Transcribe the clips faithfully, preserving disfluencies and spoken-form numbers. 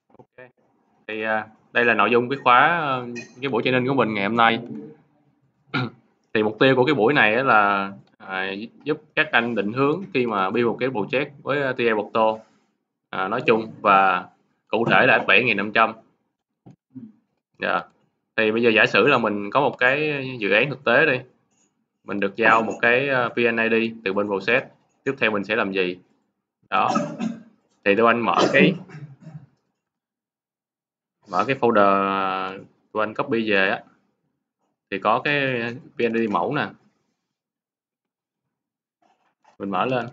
Ok. Thì à, đây là nội dung cái khóa ờ, cái buổi training của mình ngày hôm nay. Thì mục tiêu của cái buổi này á là à, giúp các anh định hướng khi mà build một cái project với ờ, tê a Porto à, nói chung và cụ thể là ép bảy nghìn năm trăm. Dạ. Thì bây giờ giả sử là mình có một cái dự án thực tế đi, mình được giao một cái ờ, vê en i đê từ bên process, tiếp theo mình sẽ làm gì? Đó. Thì tụi anh mở cái mở cái folder tụi anh copy về á, thì có cái vê en i đê mẫu nè, mình mở lên.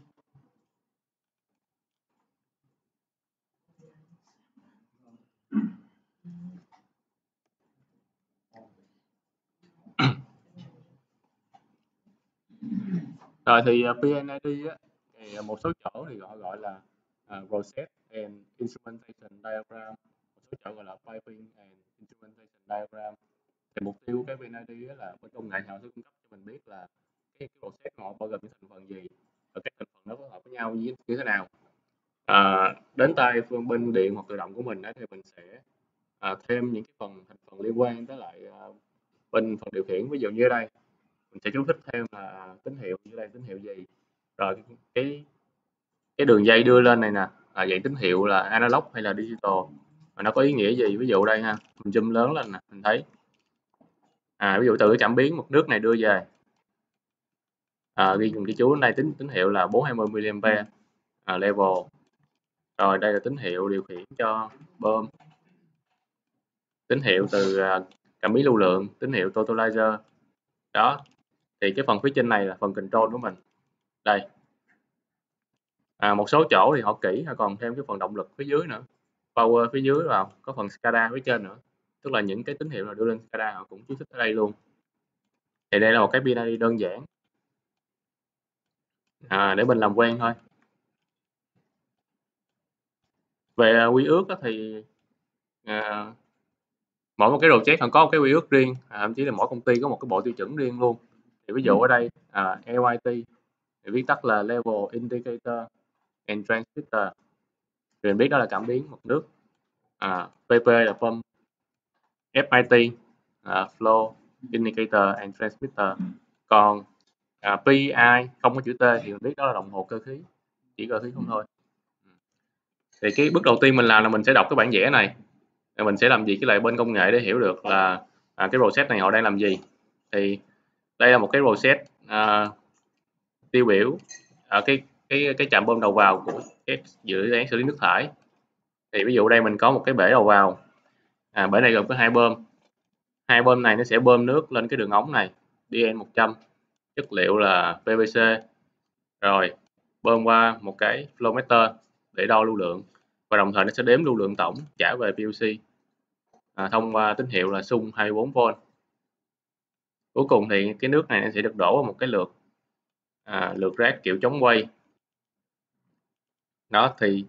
Rồi thì uh, pê en i đê á, thì uh, một số chỗ thì họ gọi là uh, Process and Instrumentation Diagram, một số chỗ gọi là Piping and Instrumentation Diagram. Thì mục tiêu của cái pê en i đê á là bên công nghệ họ sẽ cung cấp cho mình biết là cái, cái process họ bao gồm những thành phần gì và các thành phần nó phối hợp với nhau như, như thế nào. À, đến tay phương bên điện hoặc tự động của mình á, thì mình sẽ à, thêm những cái phần thành phần liên quan tới lại à, bên phần điều khiển, ví dụ như ở đây mình sẽ chú thích thêm là tín hiệu như đây, tín hiệu gì, rồi cái cái đường dây đưa lên này nè, à, dạng tín hiệu là analog hay là digital, và nó có ý nghĩa gì. Ví dụ đây ha, mình zoom lớn lên nè, mình thấy à, ví dụ từ cái cảm biến mực nước này đưa về, à, ghi cái chú đây, tín tín hiệu là bốn trăm hai mươi mi li am pe à, level. Rồi đây là tín hiệu điều khiển cho bơm, tín hiệu từ à, cảm biến lưu lượng, tín hiệu totalizer. Đó, thì cái phần phía trên này là phần control của mình. Đây, à, một số chỗ thì họ kỹ, họ còn thêm cái phần động lực phía dưới nữa, power phía dưới vào, có phần SCADA phía trên nữa, tức là những cái tín hiệu nào đưa lên SCADA họ cũng chú thích ở đây luôn. Thì đây là một cái pê en i đê đơn giản à, để mình làm quen thôi. Về quy ước thì à, mỗi một cái project họ có một cái quy ước riêng, à, thậm chí là mỗi công ty có một cái bộ tiêu chuẩn riêng luôn. Thì ví dụ ở đây à, lờ i tê thì viết tắt là Level Indicator and Transmitter, thì mình biết đó là cảm biến mực nước. à, pê pê là Pump, ép i tê à, Flow Indicator and Transmitter. Còn à, pê i không có chữ T thì mình biết đó là đồng hồ cơ khí, chỉ cơ khí không thôi. Thì cái bước đầu tiên mình làm là mình sẽ đọc cái bản vẽ này, rồi mình sẽ làm gì cái lại bên công nghệ để hiểu được là à, cái process này họ đang làm gì. Thì đây là một cái process à, tiêu biểu ở cái cái cái trạm bơm đầu vào của cái dự án xử lý nước thải. Thì ví dụ đây mình có một cái bể đầu vào, à, bể này gồm có hai bơm, hai bơm này nó sẽ bơm nước lên cái đường ống này đê en một trăm, chất liệu là pê vê xê, rồi bơm qua một cái flow meter để đo lưu lượng, và đồng thời nó sẽ đếm lưu lượng tổng trả về pê lờ xê à, thông qua tín hiệu là xung hai mươi bốn vôn. Cuối cùng thì cái nước này nó sẽ được đổ vào một cái lượt à, lượt rác kiểu chống quay. Đó thì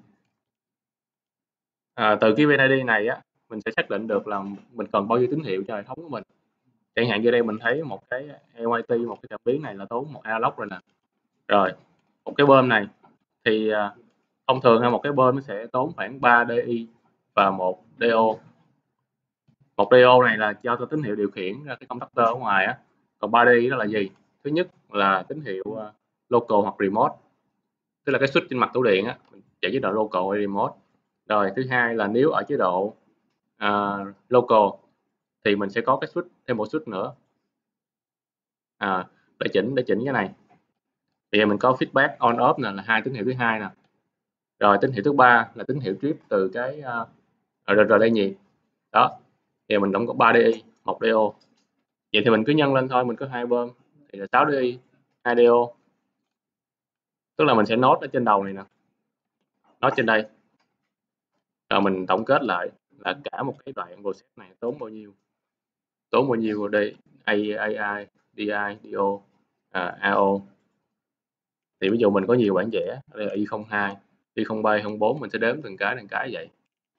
à, từ cái vê en i đê này á, mình sẽ xác định được là mình cần bao nhiêu tín hiệu cho hệ thống của mình. Chẳng hạn như đây mình thấy một cái lờ i tê, một cái cảm biến này là tốn một analog rồi nè. Rồi một cái bơm này thì à, thông thường hay một cái bơm nó sẽ tốn khoảng ba đê i và một đê ô. Một đê ô này là cho tôi tín hiệu điều khiển ra cái contactor ở ngoài á. Còn ba đê i đó là gì? Thứ nhất là tín hiệu uh, local hoặc remote, tức là cái switch trên mặt tủ điện á, chạy chế độ local hay remote. Rồi thứ hai là nếu ở chế độ uh, local thì mình sẽ có cái switch, thêm một switch nữa à, để chỉnh để chỉnh cái này. Bây giờ mình có feedback on off nè, là hai tín hiệu thứ hai nè. Rồi tín hiệu thứ ba là tín hiệu trip từ cái uh, rờ đê nhiệt. Đó, thì mình tổng có ba đê i, một đê ô. Vậy thì mình cứ nhân lên thôi, mình có hai bơm thì là sáu đê i, hai đê ô. Tức là mình sẽ nốt ở trên đầu này nè, nốt trên đây. Rồi mình tổng kết lại là cả một cái đoạn process này tốn bao nhiêu, tốn bao nhiêu đây, a i, đê i, đê ô, à, a ô. Thì ví dụ mình có nhiều bản vẽ, đây là i không hai, i không ba, i không bốn, mình sẽ đếm từng cái từng cái vậy.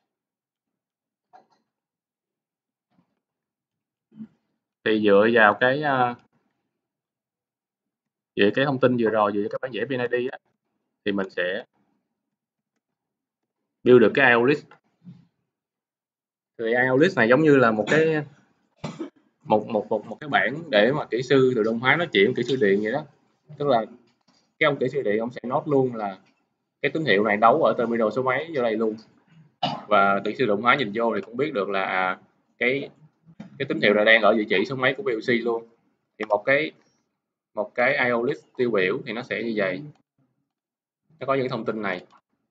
Thì dựa vào cái uh, dựa cái thông tin vừa rồi, dựa cái bản vẽ pê en i đê á, thì mình sẽ build được cái i o list. Thì i o list này giống như là một cái một một một một cái bảng để mà kỹ sư tự động hóa nói chuyện kỹ sư điện vậy đó. Tức là cái ông kỹ sư điện ông sẽ note luôn là cái tín hiệu này đấu ở terminal số mấy vô đây luôn, và kỹ sư tự động hóa nhìn vô thì cũng biết được là à, cái cái tín hiệu này đang ở vị trí số mấy của pê lờ xê luôn. Thì một cái một cái i o list tiêu biểu thì nó sẽ như vậy, nó có những thông tin này.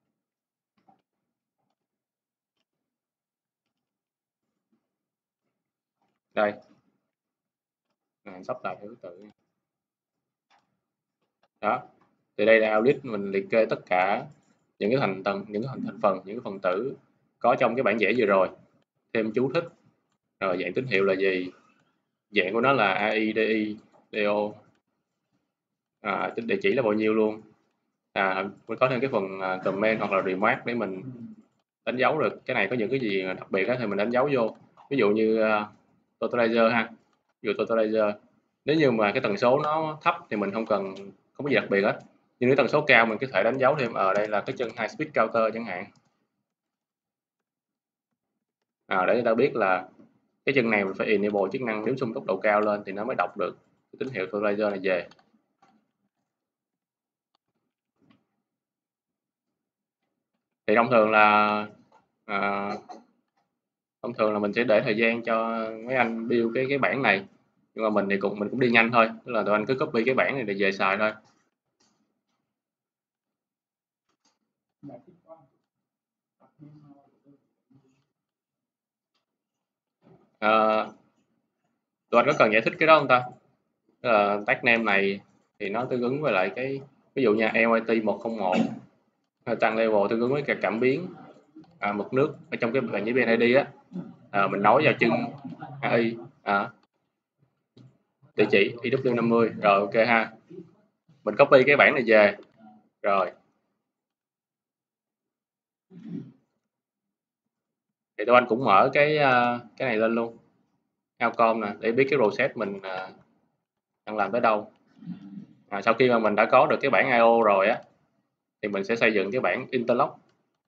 Đây, à, sắp lại thứ tự đó. Thì đây là i o list, mình liệt kê tất cả những cái thành tầng, những cái thành, thành phần, những cái phần tử có trong cái bản vẽ vừa rồi, thêm chú thích, rồi dạng tín hiệu là gì, dạng của nó là a i, đê i, đê o, à, địa chỉ là bao nhiêu luôn, à, mới có thêm cái phần à, comment hoặc là remark để mình đánh dấu được cái này có những cái gì đặc biệt đó, thì mình đánh dấu vô. Ví dụ như uh, totalizer ha, ví dụ totalizer nếu như mà cái tần số nó thấp thì mình không cần, không có gì đặc biệt hết, nhưng nếu tần số cao mình có thể đánh dấu thêm ở đây là cái chân high speed counter chẳng hạn, à, để người ta biết là cái chân này mình phải enable chức năng nếu xung tốc độ cao lên thì nó mới đọc được cái tín hiệu totalizer này về. Thì thông thường là à, thông thường là mình sẽ để thời gian cho mấy anh build cái cái bản này, nhưng mà mình thì cũng mình cũng đi nhanh thôi, tức là tụi anh cứ copy cái bản này để về xài thôi. À, tụi anh có cần giải thích cái đó không ta? Uh, tag name này thì nó tương ứng với lại cái, ví dụ nha, em i tê một không một tăng level tương ứng với cái cảm biến à, mực nước ở trong cái bản vẽ bê en i đê á, à, mình nối vào chân a i, à, địa chỉ i vê năm mươi rồi, ok ha, mình copy cái bản này về rồi thì tụi anh cũng mở cái uh, cái này lên luôn, outcome nè, để biết cái process mình uh, đang làm tới đâu. À, sau khi mà mình đã có được cái bản i o rồi á thì mình sẽ xây dựng cái bản interlock.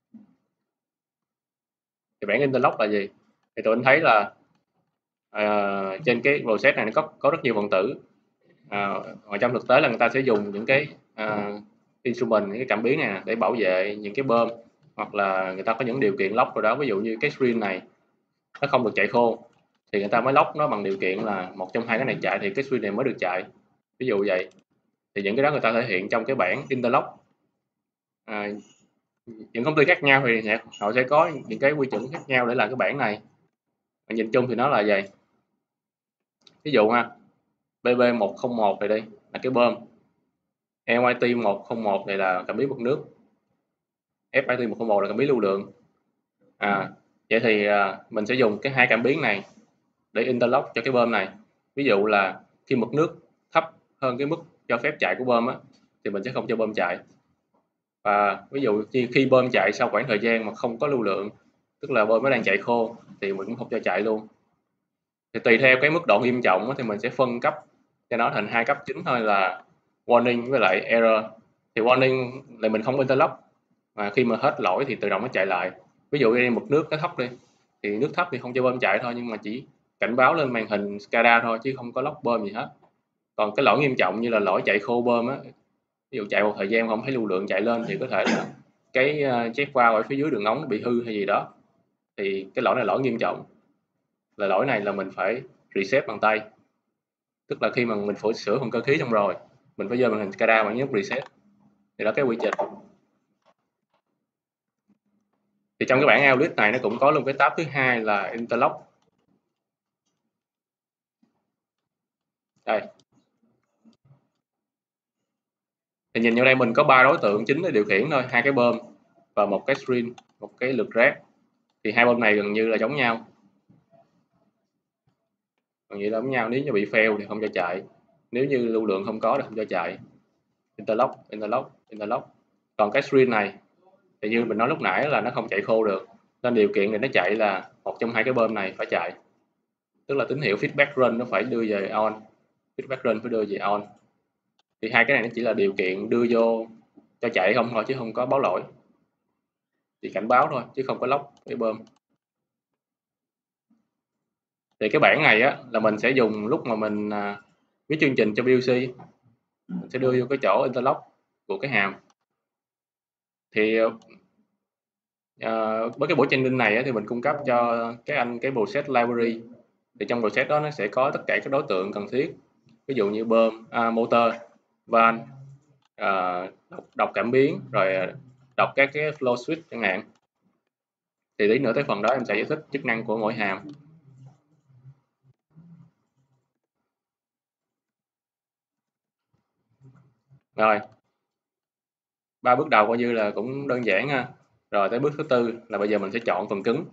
Thì bản interlock là gì? Thì tụi anh thấy là uh, trên cái process này nó có có rất nhiều phần tử, uh, trong thực tế là người ta sẽ dùng những cái uh, instrument, những cái cảm biến này để bảo vệ những cái bơm, hoặc là người ta có những điều kiện lock rồi đó, ví dụ như cái screen này nó không được chạy khô thì người ta mới lock nó bằng điều kiện là một trong hai cái này chạy thì cái screen này mới được chạy, ví dụ vậy. Thì những cái đó người ta thể hiện trong cái bảng interlock. À, những công ty khác nhau thì họ sẽ có những cái quy chuẩn khác nhau để làm cái bảng này, nhìn chung thì nó là vậy. Ví dụ ha, bê bê một không một này đây là cái bơm, em i tê một không một này là cảm biến mực nước, ép i tê một không một là cảm biến lưu lượng. À, vậy thì à, mình sẽ dùng cái hai cảm biến này để interlock cho cái bơm này. Ví dụ là khi mực nước thấp hơn cái mức cho phép chạy của bơm á, thì mình sẽ không cho bơm chạy. Và ví dụ khi, khi bơm chạy sau khoảng thời gian mà không có lưu lượng, tức là bơm nó đang chạy khô, thì mình cũng không cho chạy luôn. Thì tùy theo cái mức độ nghiêm trọng á, thì mình sẽ phân cấp cho nó thành hai cấp chính thôi, là warning với lại error. Thì warning là mình không interlock, mà khi mà hết lỗi thì tự động nó chạy lại. Ví dụ như mực nước nó thấp đi, thì nước thấp thì không cho bơm chạy thôi, nhưng mà chỉ cảnh báo lên màn hình SCADA thôi chứ không có lock bơm gì hết. Còn cái lỗi nghiêm trọng như là lỗi chạy khô bơm á, ví dụ chạy một thời gian không thấy lưu lượng chạy lên, thì có thể là cái uh, check valve ở phía dưới đường ống bị hư hay gì đó, thì cái lỗi này là lỗi nghiêm trọng, là lỗi này là mình phải reset bằng tay. Tức là khi mà mình phải sửa phần cơ khí xong rồi, mình phải vô màn hình SCADA và nhấn reset. Thì đó cái quy trình. Thì trong cái bảng audit này nó cũng có luôn cái tab thứ hai là interlock. Đây, thì nhìn vô đây mình có ba đối tượng chính để điều khiển thôi, hai cái bơm và một cái screen, một cái lượt rác. Thì hai bơm này gần như là giống nhau, gần như là giống nhau. Nếu như bị fail thì không cho chạy, nếu như lưu lượng không có thì không cho chạy. Interlock, interlock, interlock. Còn cái screen này thì như mình nói lúc nãy là nó không chạy khô được, nên điều kiện để nó chạy là một trong hai cái bơm này phải chạy, tức là tín hiệu feedback run nó phải đưa về on, feedback run phải đưa về on. Thì hai cái này nó chỉ là điều kiện đưa vô cho chạy không thôi, chứ không có báo lỗi, chỉ cảnh báo thôi chứ không có lock cái bơm. Thì cái bảng này á là mình sẽ dùng lúc mà mình à, viết chương trình cho pê lờ xê, mình sẽ đưa vô cái chỗ interlock của cái hàm. Thì uh, với cái buổi training này á, thì mình cung cấp cho các anh cái process library. Thì trong process đó nó sẽ có tất cả các đối tượng cần thiết, ví dụ như bơm, à, motor, van, à, đọc, đọc cảm biến, rồi đọc các cái flow switch chẳng hạn. Thì tí nữa tới phần đó em sẽ giải thích chức năng của mỗi hàm. Rồi, ba bước đầu coi như là cũng đơn giản ha. Rồi tới bước thứ tư là bây giờ mình sẽ chọn phần cứng.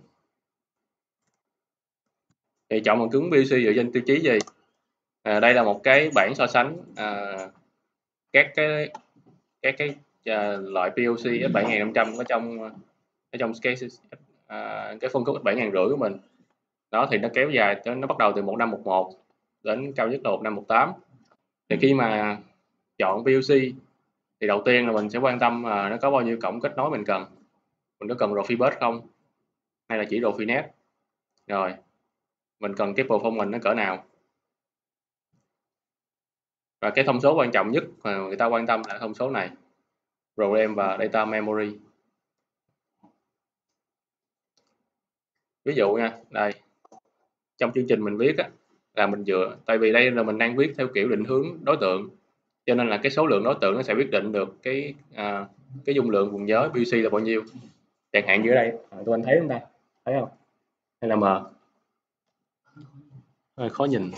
Thì chọn phần cứng pê lờ xê dựa trên tiêu chí gì? À, đây là một cái bảng so sánh à, các cái các cái à, loại pê lờ xê F bảy nghìn năm trăm ở trong ở trong cái à, cái phân khúc F bảy nghìn năm trăm của mình. Đó thì nó kéo dài tới, nó bắt đầu từ một năm một một đến cao nhất là một năm một tám. Thì khi mà chọn pê lờ xê thì đầu tiên là mình sẽ quan tâm là nó có bao nhiêu cổng kết nối mình cần. Mình có cần Profibus không? Hay là chỉ Profinet? Rồi, mình cần cái performance nó cỡ nào? Và cái thông số quan trọng nhất mà người ta quan tâm là thông số này, RAM và data memory. Ví dụ nha, đây trong chương trình mình viết á, là mình dựa, tại vì đây là mình đang viết theo kiểu định hướng đối tượng, cho nên là cái số lượng đối tượng nó sẽ quyết định được cái à, cái dung lượng vùng nhớ pê lờ xê là bao nhiêu. Chẳng hạn như ở đây, tụi anh thấy không ta? Thấy không? Hay là mờ? Hơi khó nhìn.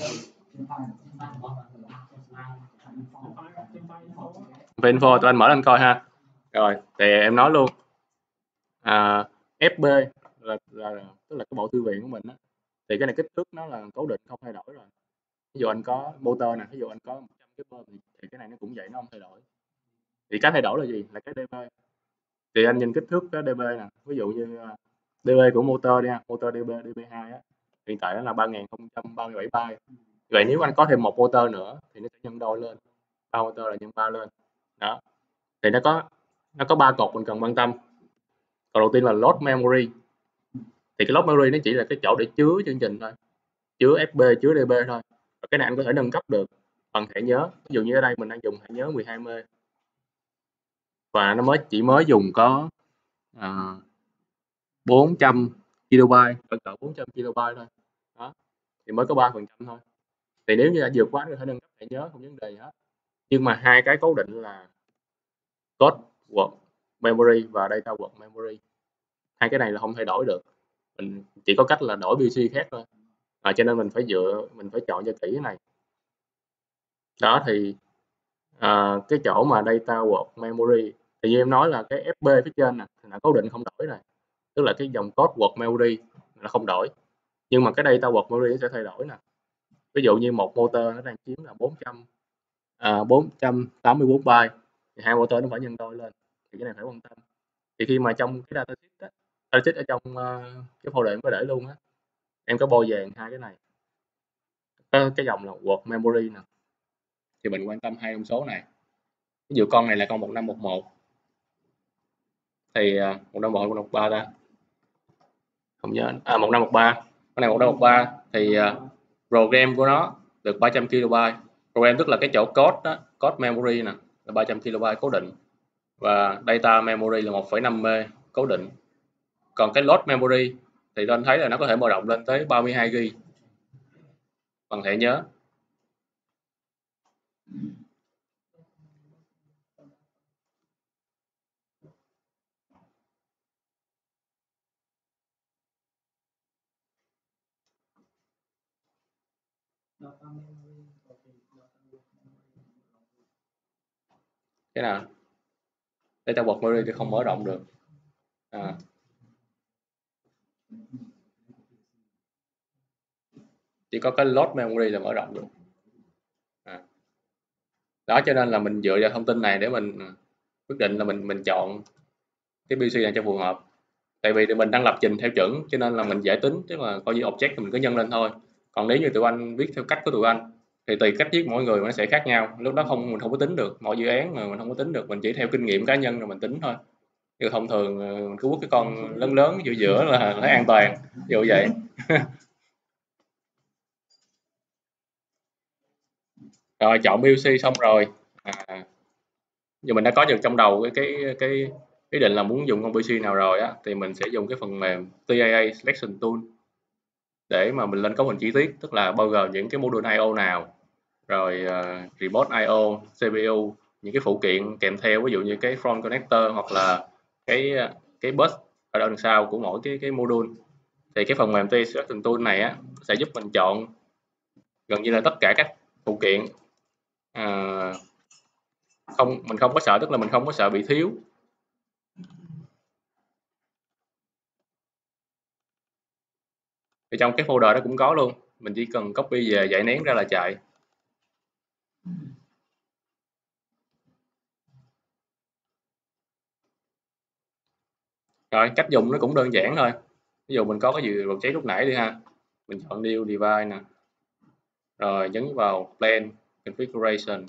Về info tụi anh mở lên coi ha. Rồi, thì em nói luôn. À, ép bê là, là, là tức là cái bộ thư viện của mình á. Thì cái này kích thước nó là cố định không thay đổi rồi. Ví dụ anh có motor nè, ví dụ anh có một trăm cái bơm thì, thì cái này nó cũng vậy, nó không thay đổi. Thì cái thay đổi là gì? Là cái đê bê. Thì anh nhìn kích thước cái đê bê nè, ví dụ như đê bê của motor đi ha, motor đê bê đê bê hai á, hiện tại nó là ba nghìn không trăm ba mươi bảy byte. Vậy nếu anh có thêm một motor nữa thì nó sẽ nhân đôi lên, ba motor là nhân ba lên. Đó. Thì nó có nó có ba cột mình cần quan tâm. Cột đầu tiên là load memory. Thì cái load memory nó chỉ là cái chỗ để chứa chương trình thôi, chứa ép bê, chứa đê bê thôi. Và cái này anh có thể nâng cấp được bằng thẻ nhớ. Ví dụ như ở đây mình đang dùng thẻ nhớ mười hai mê và nó mới chỉ mới dùng có à, bốn trăm ki lô byte, cỡ cỡ bốn trăm ki lô byte thôi. Đó. Thì mới có ba phần trăm thôi. Thì nếu như là vượt quá thì có thể nâng cấp thẻ nhớ, không vấn đề gì hết. Nhưng mà hai cái cố định là code word memory và data word memory. Hai cái này là không thay đổi được. Mình chỉ có cách là đổi pê xê khác thôi. À, cho nên mình phải dựa, mình phải chọn cho kỹ cái này. Đó thì à, cái chỗ mà data word memory thì như em nói là cái ép bê phía trên nè là cố định không đổi này, tức là cái dòng code word memory là không đổi, nhưng mà cái data word memory nó sẽ thay đổi nè. Ví dụ như một motor nó đang chiếm là bốn trăm à, bốn trăm tám mươi bốn byte thì hai motor nó phải nhân đôi lên, thì cái này phải quan tâm. Thì khi mà trong cái data sheet á, data sheet ở trong uh, cái folder em có để luôn á, em có bôi vàng hai cái này, cái, cái dòng là word memory nè, thì mình quan tâm hai thông số này. Ví dụ con này là con một năm một một thì uh, một năm một một ba ta không nhớ, à một năm một ba, con này một năm một ba thì uh, program của nó được ba trăm ki lô byte. Program tức là cái chỗ code đó, code memory nè là ba trăm ki lô byte cố định, và data memory là một phẩy năm mê cố định. Còn cái load memory thì anh thấy là nó có thể mở rộng lên tới ba mươi hai gi ga bai bằng thẻ nhớ. Cái nào? Data word memory thì không mở rộng được. À. Chỉ có cái load memory là mở rộng được. À. Đó cho nên là mình dựa vào thông tin này để mình quyết định là mình mình chọn cái pê xê nào cho phù hợp. Tại vì mình đang lập trình theo chuẩn cho nên là mình dễ tính, tức là coi như object thì mình cứ nhân lên thôi. Còn nếu như tụi anh viết theo cách của tụi anh thì tùy cách viết mỗi người nó sẽ khác nhau, lúc đó không mình không có tính được, mỗi dự án mà mình không có tính được, mình chỉ theo kinh nghiệm cá nhân rồi mình tính thôi. Chứ thông thường mình cứ quất cái con lớn lớn giữa giữa là nó an toàn, ví dụ vậy. Rồi chọn pê lờ xê xong rồi, à, giờ mình đã có được trong đầu cái cái cái ý định là muốn dùng con pê lờ xê nào rồi á, thì mình sẽ dùng cái phần mềm tê a a Selection Tool để mà mình lên cấu hình chi tiết, tức là bao gồm những cái module i o nào, rồi uh, remote i o, xê pê u, những cái phụ kiện kèm theo, ví dụ như cái front connector hoặc là cái cái bus ở đằng sau của mỗi cái cái module. Thì cái phần mềm tê a a Selection Tool này á sẽ giúp mình chọn gần như là tất cả các phụ kiện, à, không mình không có sợ, tức là mình không có sợ bị thiếu. Thì trong cái folder đó cũng có luôn, mình chỉ cần copy về giải nén ra là chạy. Rồi cách dùng nó cũng đơn giản thôi. Ví dụ mình có cái gì project lúc nãy đi ha, mình chọn new device nè, rồi nhấn vào plan configuration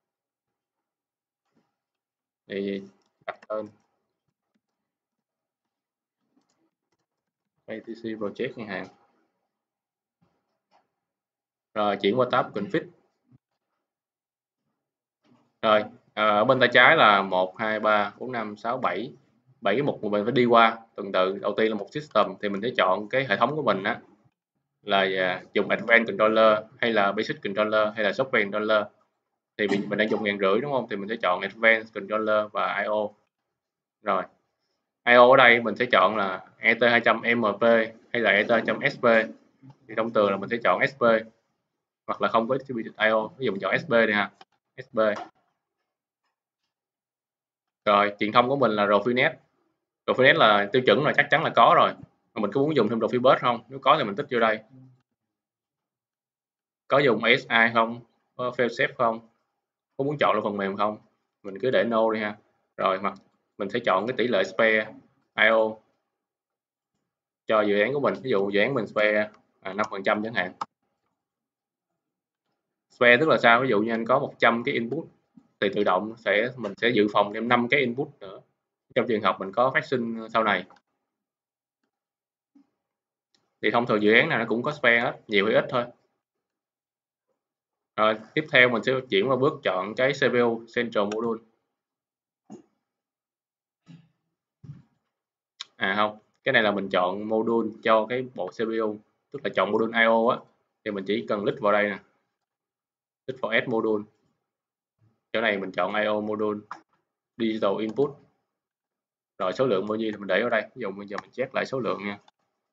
thì đặt tên a tê xê project chẳng hạn, rồi chuyển qua tab config. Rồi à, ở bên tay trái là một hai ba bốn năm sáu bảy bảy cái mục mà mình phải đi qua tuần tự. Đầu tiên là một system, thì mình sẽ chọn cái hệ thống của mình á là dùng advanced controller hay là basic controller hay là software controller. Thì mình, mình đang dùng ngàn rưỡi đúng không, thì mình sẽ chọn advanced controller và i o. Rồi i o ở đây mình sẽ chọn là e tê hai trăm em pê hay là e tê hai trăm ét pê. Thì thông thường là mình sẽ chọn ét pê hoặc là không có distributed i o, ví dụ mình chọn ét pê đi ha, ét pê. Rồi truyền thông của mình là Profinet. Profinet là tiêu chuẩn là chắc chắn là có rồi, mà mình có muốn dùng thêm Profibus không? Nếu có thì mình tích vô đây. Có dùng a ét i không? Có failsafe không? Có muốn chọn là phần mềm không? Mình cứ để no đi ha. Rồi hoặc mình sẽ chọn cái tỷ lệ spare i o cho dự án của mình. Ví dụ dự án mình spare à, năm phần trăm chẳng hạn. Spare tức là sao? Ví dụ như anh có một trăm cái input thì tự động sẽ mình sẽ dự phòng thêm năm cái input nữa trong trường hợp mình có phát sinh sau này. Thì thông thường dự án nào nó cũng có spare hết, nhiều hay ít thôi. Rồi tiếp theo mình sẽ chuyển qua bước chọn cái xê pê u Central Module. À không, cái này là mình chọn module cho cái bộ xê pê u, tức là chọn module i o á, thì mình chỉ cần click vào đây nè, click vào add module. Chỗ này mình chọn i o module digital input. Rồi số lượng bao nhiêu thì mình để ở đây. Ví dụ bây giờ mình check lại số lượng nha.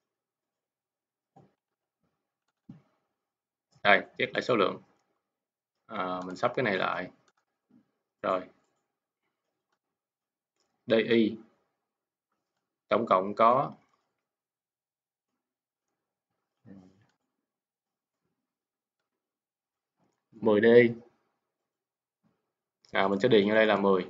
Đây, check lại số lượng. À, mình sắp cái này lại. Rồi. đê i tổng cộng có mười đê i. À, mình sẽ điền ở đây là mười.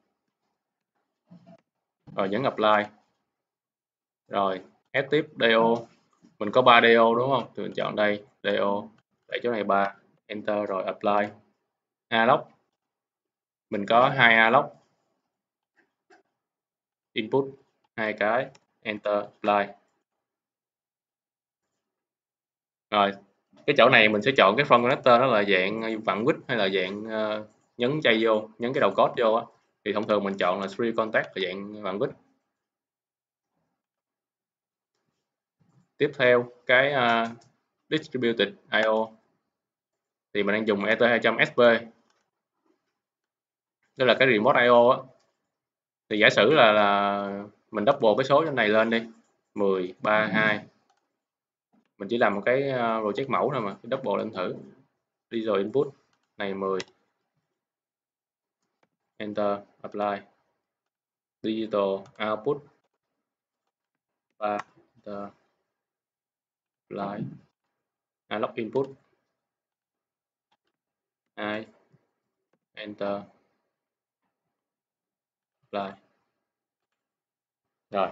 Rồi nhấn apply. Rồi add tiếp đê o. Mình có ba đê o đúng không? Thì mình chọn đây đê o, để chỗ này ba, enter rồi apply. Alloc mình có hai alloc input, hai cái, enter apply. Rồi cái chỗ này mình sẽ chọn cái front connector đó là dạng vặn quýt hay là dạng uh, nhấn chay vô, nhấn cái đầu code vô á, thì thông thường mình chọn là three contact là dạng vặn quýt. Tiếp theo cái uh, distributed i o thì mình đang dùng e tê hai trăm ét pê, đó là cái remote i o á. Thì giả sử là, là mình double cái số trên này lên đi, mười, ba, hai. Mình chỉ làm một cái project mẫu thôi mà, double lên thử. Digital input này mười, enter apply. Digital output ba, enter apply. Analog input hai, enter apply. Rồi.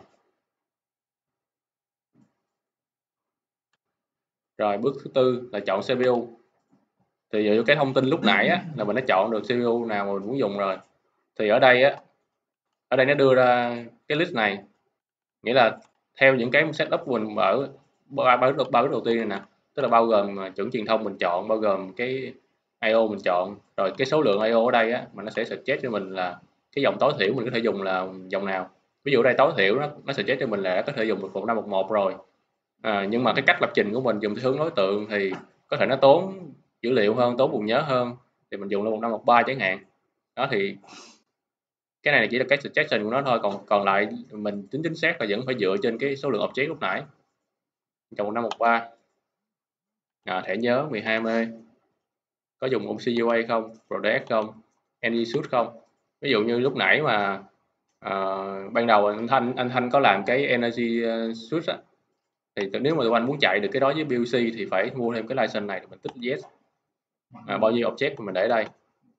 Rồi bước thứ tư là chọn xê pê u. Thì dựa cái thông tin lúc nãy á, là mình đã chọn được xê pê u nào mà mình muốn dùng rồi. Thì ở đây á, ở đây nó đưa ra cái list này, nghĩa là theo những cái setup của mình ở ba bước đầu tiên này nè, tức là bao gồm chuẩn truyền thông mình chọn, bao gồm cái i o mình chọn, rồi cái số lượng i o ở đây á, mà nó sẽ suggest cho mình là cái dòng tối thiểu mình có thể dùng là dòng nào. Ví dụ ở đây tối thiểu nó nó suggest cho mình là có thể dùng được một năm một một rồi. À, nhưng mà cái cách lập trình của mình dùng theo hướng đối tượng thì có thể nó tốn dữ liệu hơn, tốn buồn nhớ hơn, thì mình dùng là một năm một ba chẳng hạn. Đó thì cái này chỉ là cái suggestion của nó thôi, còn còn lại mình tính chính xác là vẫn phải dựa trên cái số lượng object lúc nãy. Chọn một năm một ba. À, thẻ nhớ mười hai mê, có dùng ôm xê u a không, Protect không, AnySuite không. Ví dụ như lúc nãy mà uh, ban đầu anh Thanh anh Thanh có làm cái Energy Suite á, thì nếu mà tụi anh muốn chạy được cái đó với pê lờ xê thì phải mua thêm cái license này, mình tích yes. À, bao nhiêu object mình để đây.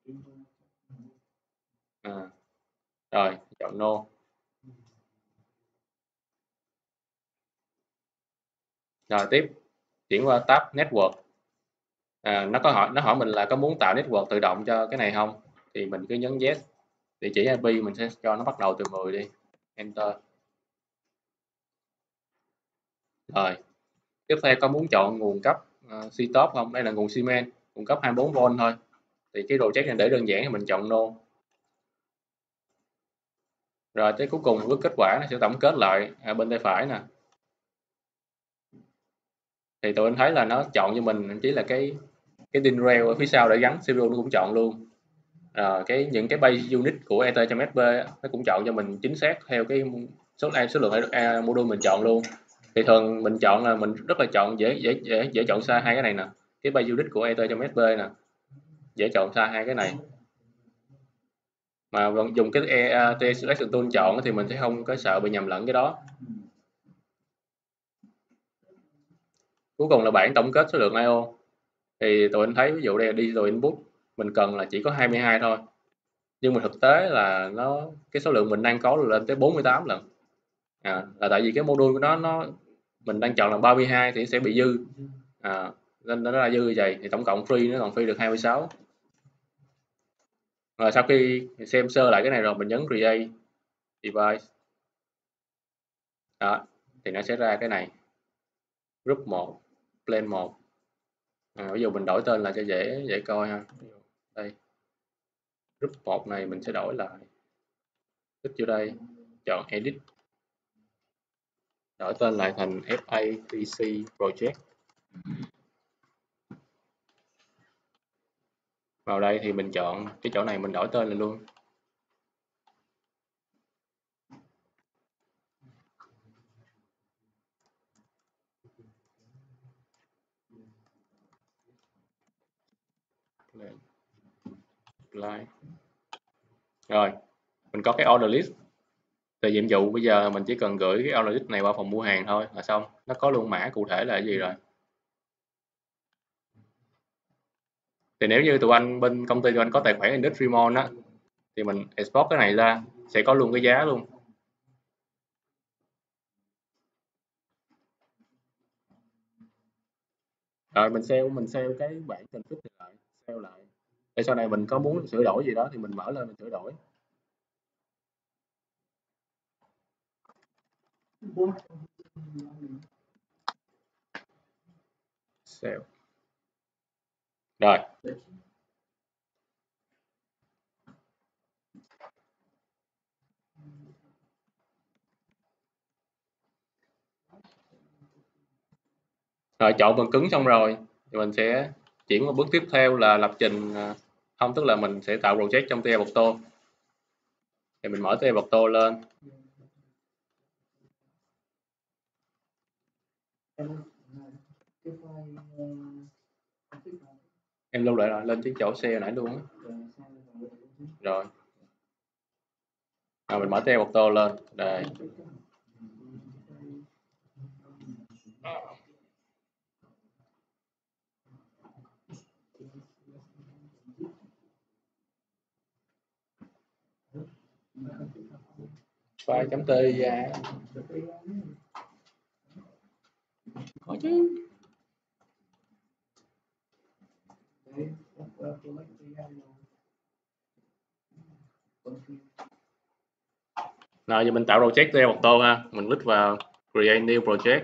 À, rồi chọn no. Rồi tiếp chuyển qua tab Network. À, nó có hỏi nó hỏi mình là có muốn tạo network tự động cho cái này không, thì mình cứ nhấn yes. Địa chỉ i pê mình sẽ cho nó bắt đầu từ mười đi, enter. Rồi tiếp theo có muốn chọn nguồn cấp uh, C-top không? Đây là nguồn Siemens, nguồn cấp hai mươi bốn vôn thôi. Thì cái project này để đơn giản thì mình chọn no. Rồi tới cuối cùng bước kết quả nó sẽ tổng kết lại ở bên tay phải nè. Thì tụi anh thấy là nó chọn cho mình chỉ là cái cái DIN rail ở phía sau để gắn xê pê u, nó cũng chọn luôn. À, cái những cái base unit của e tê ét bê nó cũng chọn cho mình chính xác theo cái số số lượng module mình chọn luôn. Thì thường mình chọn là mình rất là chọn dễ dễ dễ dễ chọn sai hai cái này nè, cái base unit của e tê ét bê nè, dễ chọn sai hai cái này. Mà vẫn dùng cái e tê selection tool chọn thì mình sẽ không có sợ bị nhầm lẫn cái đó. Cuối cùng là bảng tổng kết số lượng i o. Thì tụi anh thấy ví dụ đây là digital input mình cần là chỉ có hai mươi hai thôi, nhưng mà thực tế là nó cái số lượng mình đang có lên tới bốn mươi tám lần. À, là tại vì cái module của nó nó mình đang chọn là ba mươi hai thì sẽ bị dư. À, nên nó là dư như vậy, thì tổng cộng free nó còn free được hai mươi sáu. Rồi sau khi xem sơ lại cái này rồi mình nhấn create device. Đó, thì nó sẽ ra cái này, group một, plan một. À, ví dụ mình đổi tên là cho dễ dễ coi ha. Đây, group một này mình sẽ đổi lại, tích vô đây, chọn edit, đổi tên lại thành ép a tê xê project. Vào đây thì mình chọn cái chỗ này mình đổi tên lại luôn. Apply. Rồi mình có cái order list. Thì nhiệm vụ bây giờ mình chỉ cần gửi cái order list này qua phòng mua hàng thôi là xong, nó có luôn mã cụ thể là cái gì rồi. Thì nếu như tụi anh bên công ty tụi anh có tài khoản IndusTreeMall á, thì mình export cái này ra sẽ có luôn cái giá luôn. Rồi mình save mình save cái bản config lại, save lại. Để sau này mình có muốn sửa đổi gì đó thì mình mở lên mình sửa đổi. Save. Rồi. Rồi chọn phần cứng xong rồi thì mình sẽ chuyển qua bước tiếp theo là lập trình, không tức là mình sẽ tạo project trong TinyButter. Thì mình mở TinyButter lên. Em lưu lại rồi, lên cái chỗ xe nãy luôn á. Rồi. Rồi mình mở TinyButter lên. Đây. File.txt ra. Có chứ. Rồi giờ mình tạo project TinyButter ha, mình click vào create new project.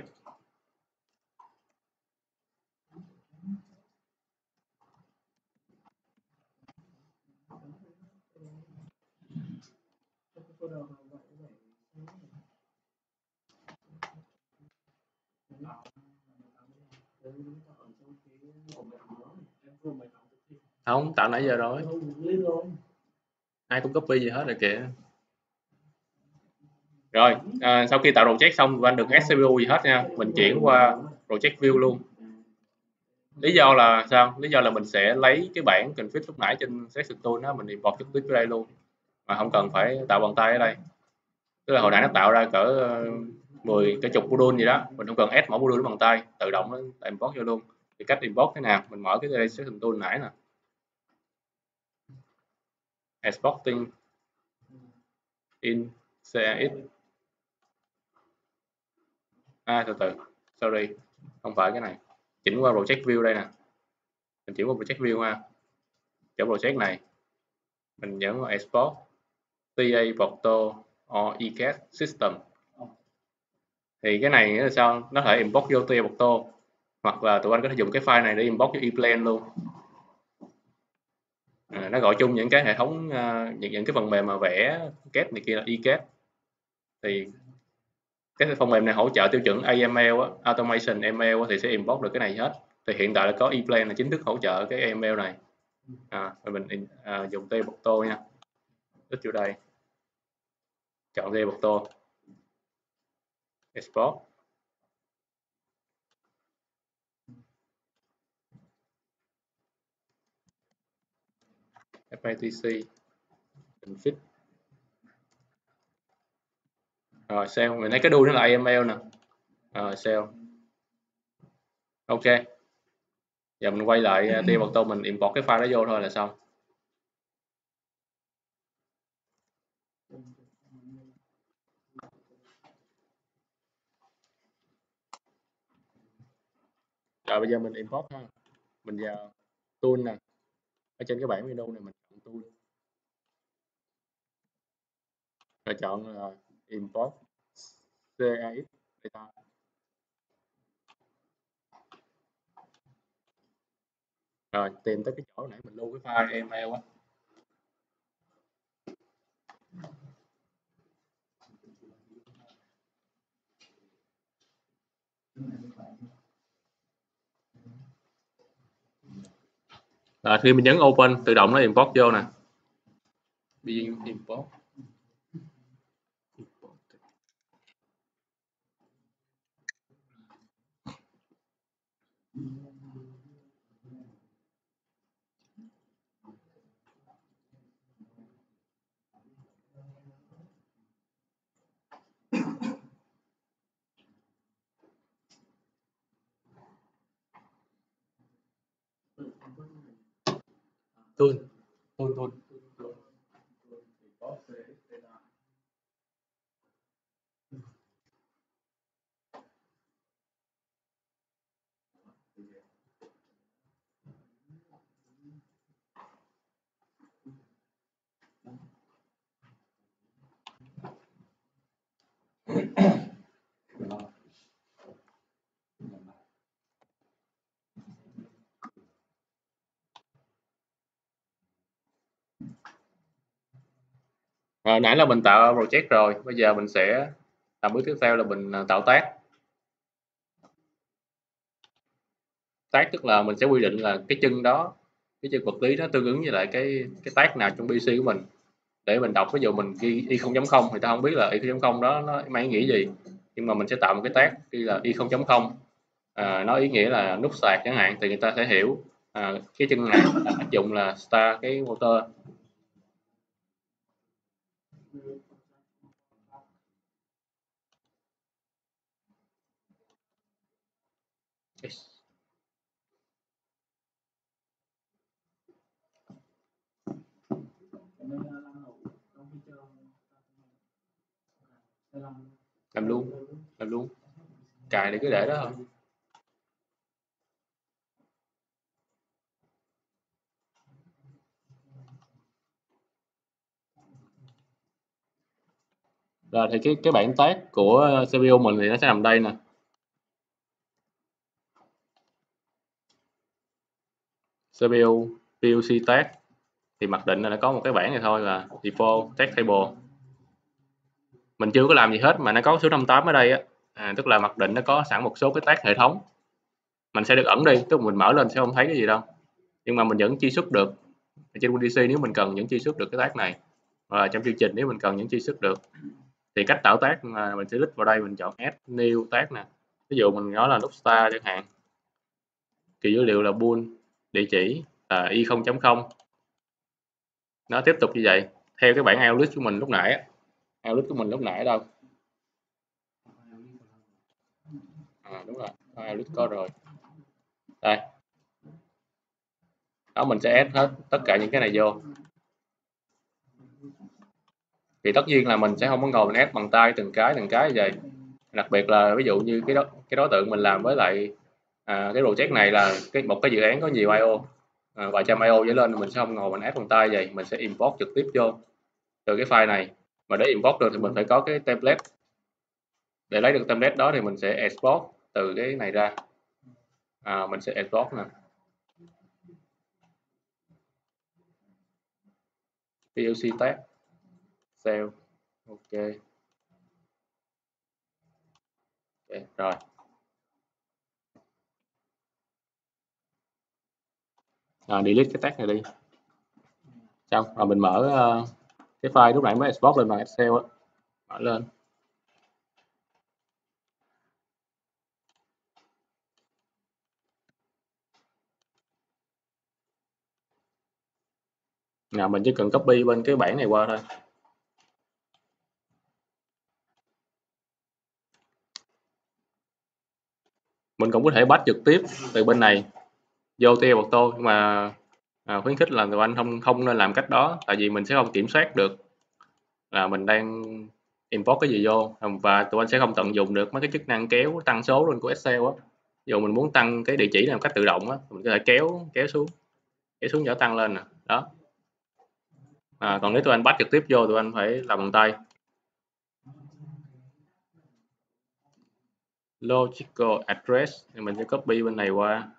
Không, tạo nãy giờ rồi. Ai cũng copy gì hết rồi kìa. Rồi, à, sau khi tạo project xong anh được ét xê pê u gì hết nha, mình chuyển qua project view luôn. Lý do là sao? Lý do là mình sẽ lấy cái bản config lúc nãy trên selection tool đó, mình import trực tiếp vào đây luôn, mà không cần phải tạo bằng tay ở đây. Tức là hồi nãy nó tạo ra cỡ mười cái chục module gì đó, mình không cần add mỗi module bằng tay, tự động nó import vô luôn. Thì cách import thế nào? Mình mở cái selection tool nãy nè, exporting in xê a ích. À, từ từ, sorry, không phải cái này, chỉnh qua project view đây nè, mình chuyển qua project view ha, chỗ project này mình nhấn vào export tê a Porto or e ca ét system. Thì cái này là sao? Nó thể import vô tê a Porto, hoặc là tụi anh có thể dùng cái file này để import vô ePlan luôn. À, nó gọi chung những cái hệ thống uh, những, những cái phần mềm mà vẽ kết này kia là e ca ét. Thì cái phần mềm này hỗ trợ tiêu chuẩn a em lờ á, automation em lờ thì sẽ import được cái này hết. Thì hiện tại là có ePlan là chính thức hỗ trợ cái em lờ này. À, mình à, dùng tê a Porto nha, tích vô đây, chọn tê a Porto, export. fatc config. Rồi save, mình thấy cái đuôi nó là a em lờ nè. Rồi save. Ok. Giờ mình quay lại tê a Porto, mình import cái file đó vô thôi là xong. Rồi bây giờ mình import ha. Mình vào tool nè. Ở trên cái bảng menu này mình chọn tool. Rồi chọn uh, import xê a ích data. Rồi tìm tới cái chỗ nãy mình lưu cái file em lờ á. Rồi khi mình nhấn open, tự động nó import vô nè. Begin import. Tool, tool, tool. À, nãy là mình tạo project rồi, bây giờ mình sẽ làm bước tiếp theo là mình tạo tác. Tác tức là mình sẽ quy định là cái chân đó, cái chân vật lý đó tương ứng với lại cái cái tác nào trong pê xê của mình, để mình đọc. Ví dụ mình ghi y không chấm không, người ta không biết là y không chấm không đó nó mang ý nghĩa gì, nhưng mà mình sẽ tạo một cái tác ghi là y không chấm không, à, nó ý nghĩa là nút sạc chẳng hạn, thì người ta sẽ hiểu à, cái chân này áp dụng là start cái motor. Làm luôn, làm luôn, cài để cứ để đó thôi. Rồi thì cái cái bảng tác của xê pê u mình thì nó sẽ nằm đây nè. xê pê u pê lờ xê tác thì mặc định là nó có một cái bảng này thôi là default text table. mình chưa có làm gì hết mà nó có số năm tám ở đây á, à, tức là mặc định nó có sẵn một số cái tag hệ thống. Mình sẽ được ẩn đi, tức là mình mở lên sẽ không thấy cái gì đâu. Nhưng mà mình vẫn truy xuất được. Trên vê đê xê nếu mình cần vẫn truy xuất được cái tag này. Và trong chương trình nếu mình cần vẫn truy xuất được. Thì cách tạo tag mà mình sẽ click vào đây, mình chọn add new tag nè. Ví dụ mình nói là nút star chẳng hạn. Kỳ dữ liệu là bool, địa chỉ là y không chấm không. Nó tiếp tục như vậy theo cái bảng outlook của mình lúc nãy á. Outlook của mình lúc nãy đâu? À, đúng rồi, outlook có rồi. Đây. Đó, mình sẽ add hết tất cả những cái này vô. Thì tất nhiên là mình sẽ không có ngồi mình add bằng tay từng cái từng cái như vậy. Đặc biệt là ví dụ như cái đó cái đối tượng mình làm với lại à, cái project này là cái một cái dự án có nhiều i o, à, vài trăm i o trở lên, mình sẽ không ngồi mình add bằng tay vậy, mình sẽ import trực tiếp vô từ cái file này. Mà để import được thì mình phải có cái template. Để lấy được template đó thì mình sẽ export từ cái này ra. À, mình sẽ export nè. pê lờ xê tag sale. Ok. Okay, rồi. À, delete cái tag này đi. Xong rồi mình mở uh, cái file lúc nãy mới export lên bằng Excel á, mở lên. Nào mình chỉ cần copy bên cái bảng này qua thôi. Mình cũng có thể bắt trực tiếp từ bên này vô table auto, nhưng mà à, khuyến khích là tụi anh không không nên làm cách đó, tại vì mình sẽ không kiểm soát được là mình đang import cái gì vô, và tụi anh sẽ không tận dụng được mấy cái chức năng kéo tăng số lên của Excel á. Ví dụ mình muốn tăng cái địa chỉ này một cách tự động á, mình có thể kéo kéo xuống kéo xuống nhỏ tăng lên nè, đó. À, còn nếu tụi anh bắt trực tiếp vô, tụi anh phải làm bằng tay. Logical address thì mình sẽ copy bên này qua.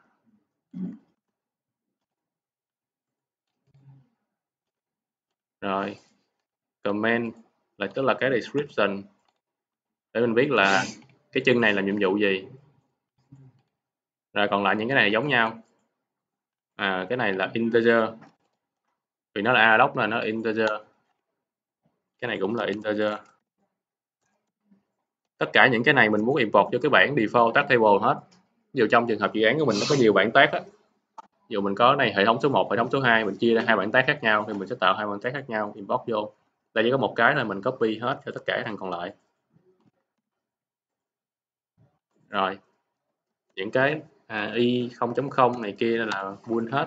Rồi comment là tức là cái description để mình biết là cái chân này làm nhiệm vụ gì. Rồi còn lại những cái này giống nhau. À, cái này là integer vì nó là Adobe nên nó là integer. Cái này cũng là integer. Tất cả những cái này mình muốn import cho cái bảng default tag table hết. Ví dụ trong trường hợp dự án của mình nó có nhiều bảng tag á. Ví dụ mình có này hệ thống số một, hệ thống số hai, mình chia ra hai bảng tag khác nhau thì mình sẽ tạo hai bảng tag khác nhau import vô. Đây chỉ có một cái là mình copy hết cho tất cả thằng còn lại. Rồi những cái à, y không chấm không này kia là bool hết.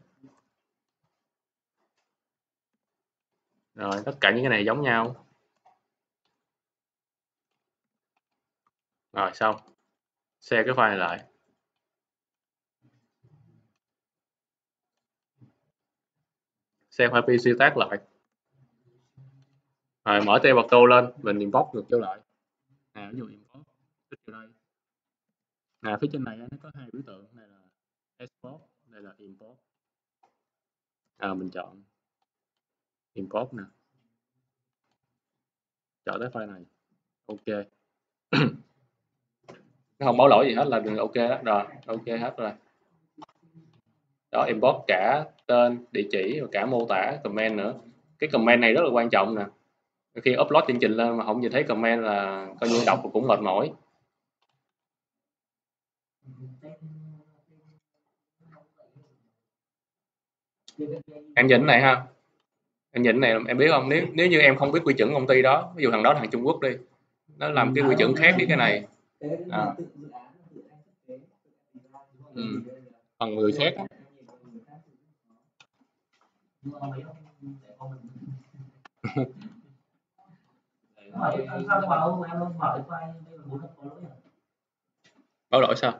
Rồi tất cả những cái này giống nhau. Rồi xong. Share cái file này lại. Share file pê xê tag lại. Rồi mở table auto lên, mình import ngược trở lại. À, ví dụ import tích vào đây. À, phía trên này nó có hai biểu tượng, này là export, đây là import. À, mình chọn import nè. Chọn cái file này. Ok. Nó không báo lỗi gì hết là được, ok đó. Rồi, ok hết rồi. Đó, import cả tên, địa chỉ và cả mô tả comment nữa. Cái comment này rất là quan trọng nè. Khi upload chương trình lên mà không nhìn thấy comment là coi như đọc cũng mệt mỏi. Em nhìn này ha. Em nhìn này em biết không, nếu nếu như em không biết quy chuẩn công ty đó, ví dụ thằng đó thằng Trung Quốc đi, nó làm cái quy chuẩn khác với cái này. À. Ừ. Phần người khác á. Báo lỗi sao?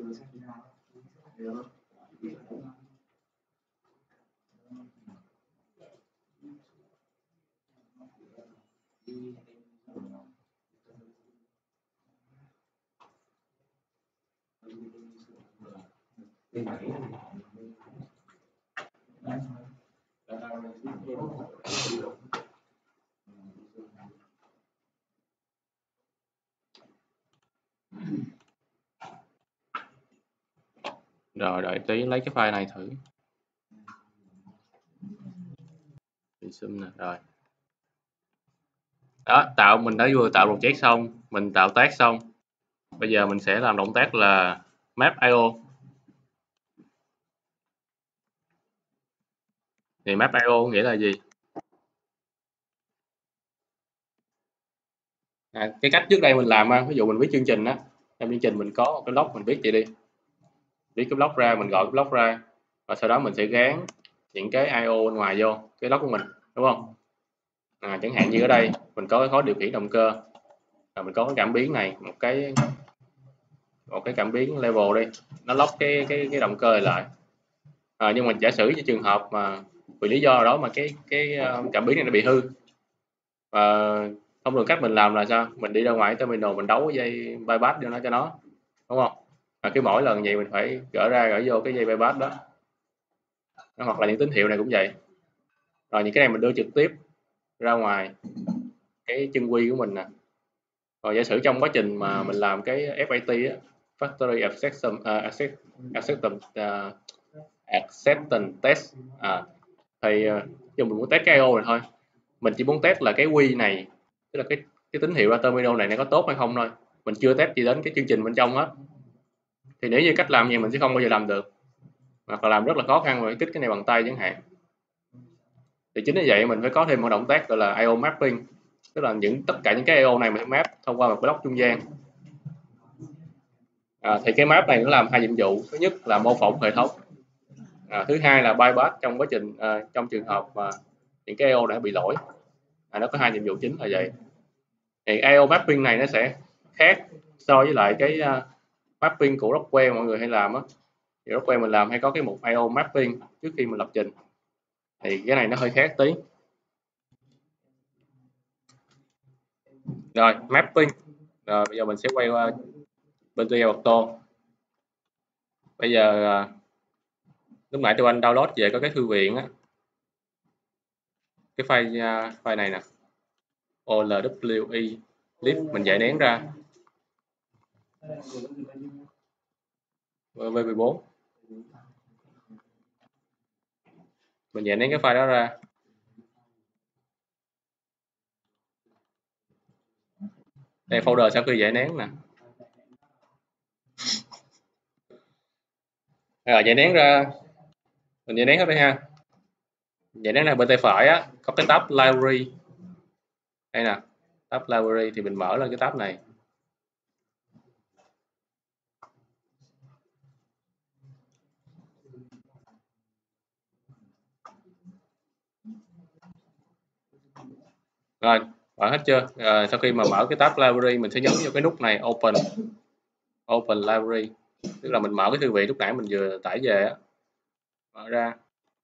Rồi đợi tí lấy cái file này thử. Zoom nè, rồi. Đó, tạo mình đã vừa tạo project xong, mình tạo tag xong. Bây giờ mình sẽ làm động tác là map i o. Thì map i o nghĩa là gì? À, cái cách trước đây mình làm, ví dụ mình viết chương trình á, trong chương trình mình có một cái block, mình viết vậy đi, viết cái block ra, mình gọi cái block ra, và sau đó mình sẽ gán những cái i o bên ngoài vô cái block của mình, đúng không? À, chẳng hạn như ở đây mình có cái khối điều khiển động cơ, à, mình có cái cảm biến này, một cái một cái cảm biến level đi, nó lock cái cái cái động cơ này lại. À, nhưng mà giả sử như trường hợp mà vì lý do đó mà cái cái cảm biến này nó bị hư, và thông thường cách mình làm là sao? Mình đi ra ngoài terminal, mình đấu cái dây bypass cho nó cho nó, đúng không? Và cái mỗi lần vậy mình phải gỡ ra gỡ vô cái dây bypass đó. Hoặc là những tín hiệu này cũng vậy. Rồi những cái này mình đưa trực tiếp ra ngoài cái chân quy của mình nè. Rồi giả sử trong quá trình mà mình làm cái ép a tê á, Factory Acceptance, uh, acceptance, uh, acceptance Test, à, thì uh, mình muốn test cái i o này thôi. Mình chỉ muốn test là cái quy này, tức là cái cái tín hiệu ra terminal này nó có tốt hay không thôi. Mình chưa test gì đến cái chương trình bên trong hết. Thì nếu như cách làm gì mình sẽ không bao giờ làm được, hoặc là làm rất là khó khăn, và kích cái này bằng tay chẳng hạn. Thì chính vì vậy mình phải có thêm một động tác gọi là i o mapping, tức là những tất cả những cái i o này mình map thông qua một block trung gian. À, thì cái map này nó làm hai nhiệm vụ. Thứ nhất là mô phỏng hệ thống, à, thứ hai là bypass trong quá trình à, trong trường hợp mà những cái i o đã bị lỗi. À, nó có hai nhiệm vụ chính là vậy. Thì i o mapping này nó sẽ khác so với lại cái uh, mapping của Rockwell mọi người hay làm á. Thì Rockwell mình làm hay có cái mục i o mapping trước khi mình lập trình, thì cái này nó hơi khác tí. Rồi mapping, rồi bây giờ mình sẽ quay qua bên Visual Auto. Bây giờ uh, lúc nãy tụi anh download về có cái thư viện á, cái file uh, file này nè, o lờ vê e lib, mình giải nén ra vê mười bốn, mình giải nén cái file đó ra. Đây folder sau khi giải nén nè. Rồi giải nén ra, mình giải nén hết đây ha. Giải nén là bên tay phải á, có cái tab library đây nè, tab library, thì mình mở lên cái tab này. Rồi mở hết chưa? À, sau khi mà mở cái tab library mình sẽ nhấn vào cái nút này, open open library, tức là mình mở cái thư viện lúc nãy mình vừa tải về á, mở ra.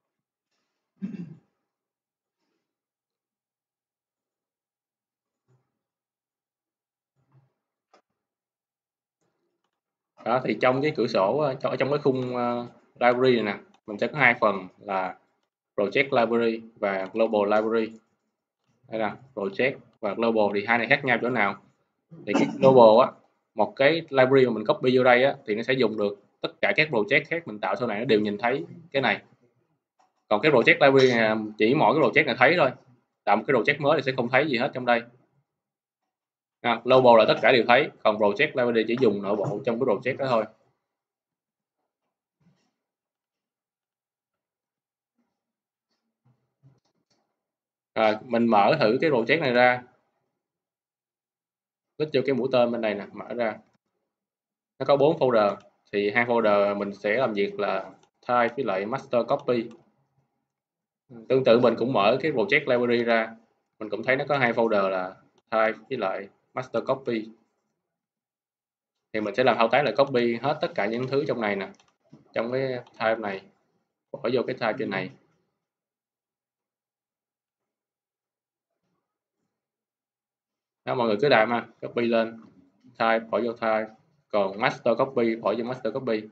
Đó, thì trong cái cửa sổ, ở trong cái khung uh, library này nè, mình sẽ có hai phần là project library và global library. Đây là project và global, thì hai này khác nhau chỗ nào? Thì cái global á, một cái library mà mình copy vô đây á, thì nó sẽ dùng được tất cả các project khác mình tạo sau này, nó đều nhìn thấy cái này. Còn cái project library này chỉ mỗi cái project này thấy thôi, tạo một cái project mới thì sẽ không thấy gì hết trong đây. À, global là tất cả đều thấy, còn project library chỉ dùng nội bộ trong cái project đó thôi. À, mình mở thử cái project này ra, click vô cái mũi tên bên này nè, mở ra, nó có bốn folder, thì hai folder mình sẽ làm việc là type với lại master copy. Tương tự mình cũng mở cái project library ra, mình cũng thấy nó có hai folder là type với lại master copy. Thì mình sẽ làm thao tác là copy hết tất cả những thứ trong này nè, trong cái type này, bỏ vô cái type trên này. Đó, mọi người cứ đạp ha, copy lên, type bỏ vô type, còn master copy bỏ vô master copy.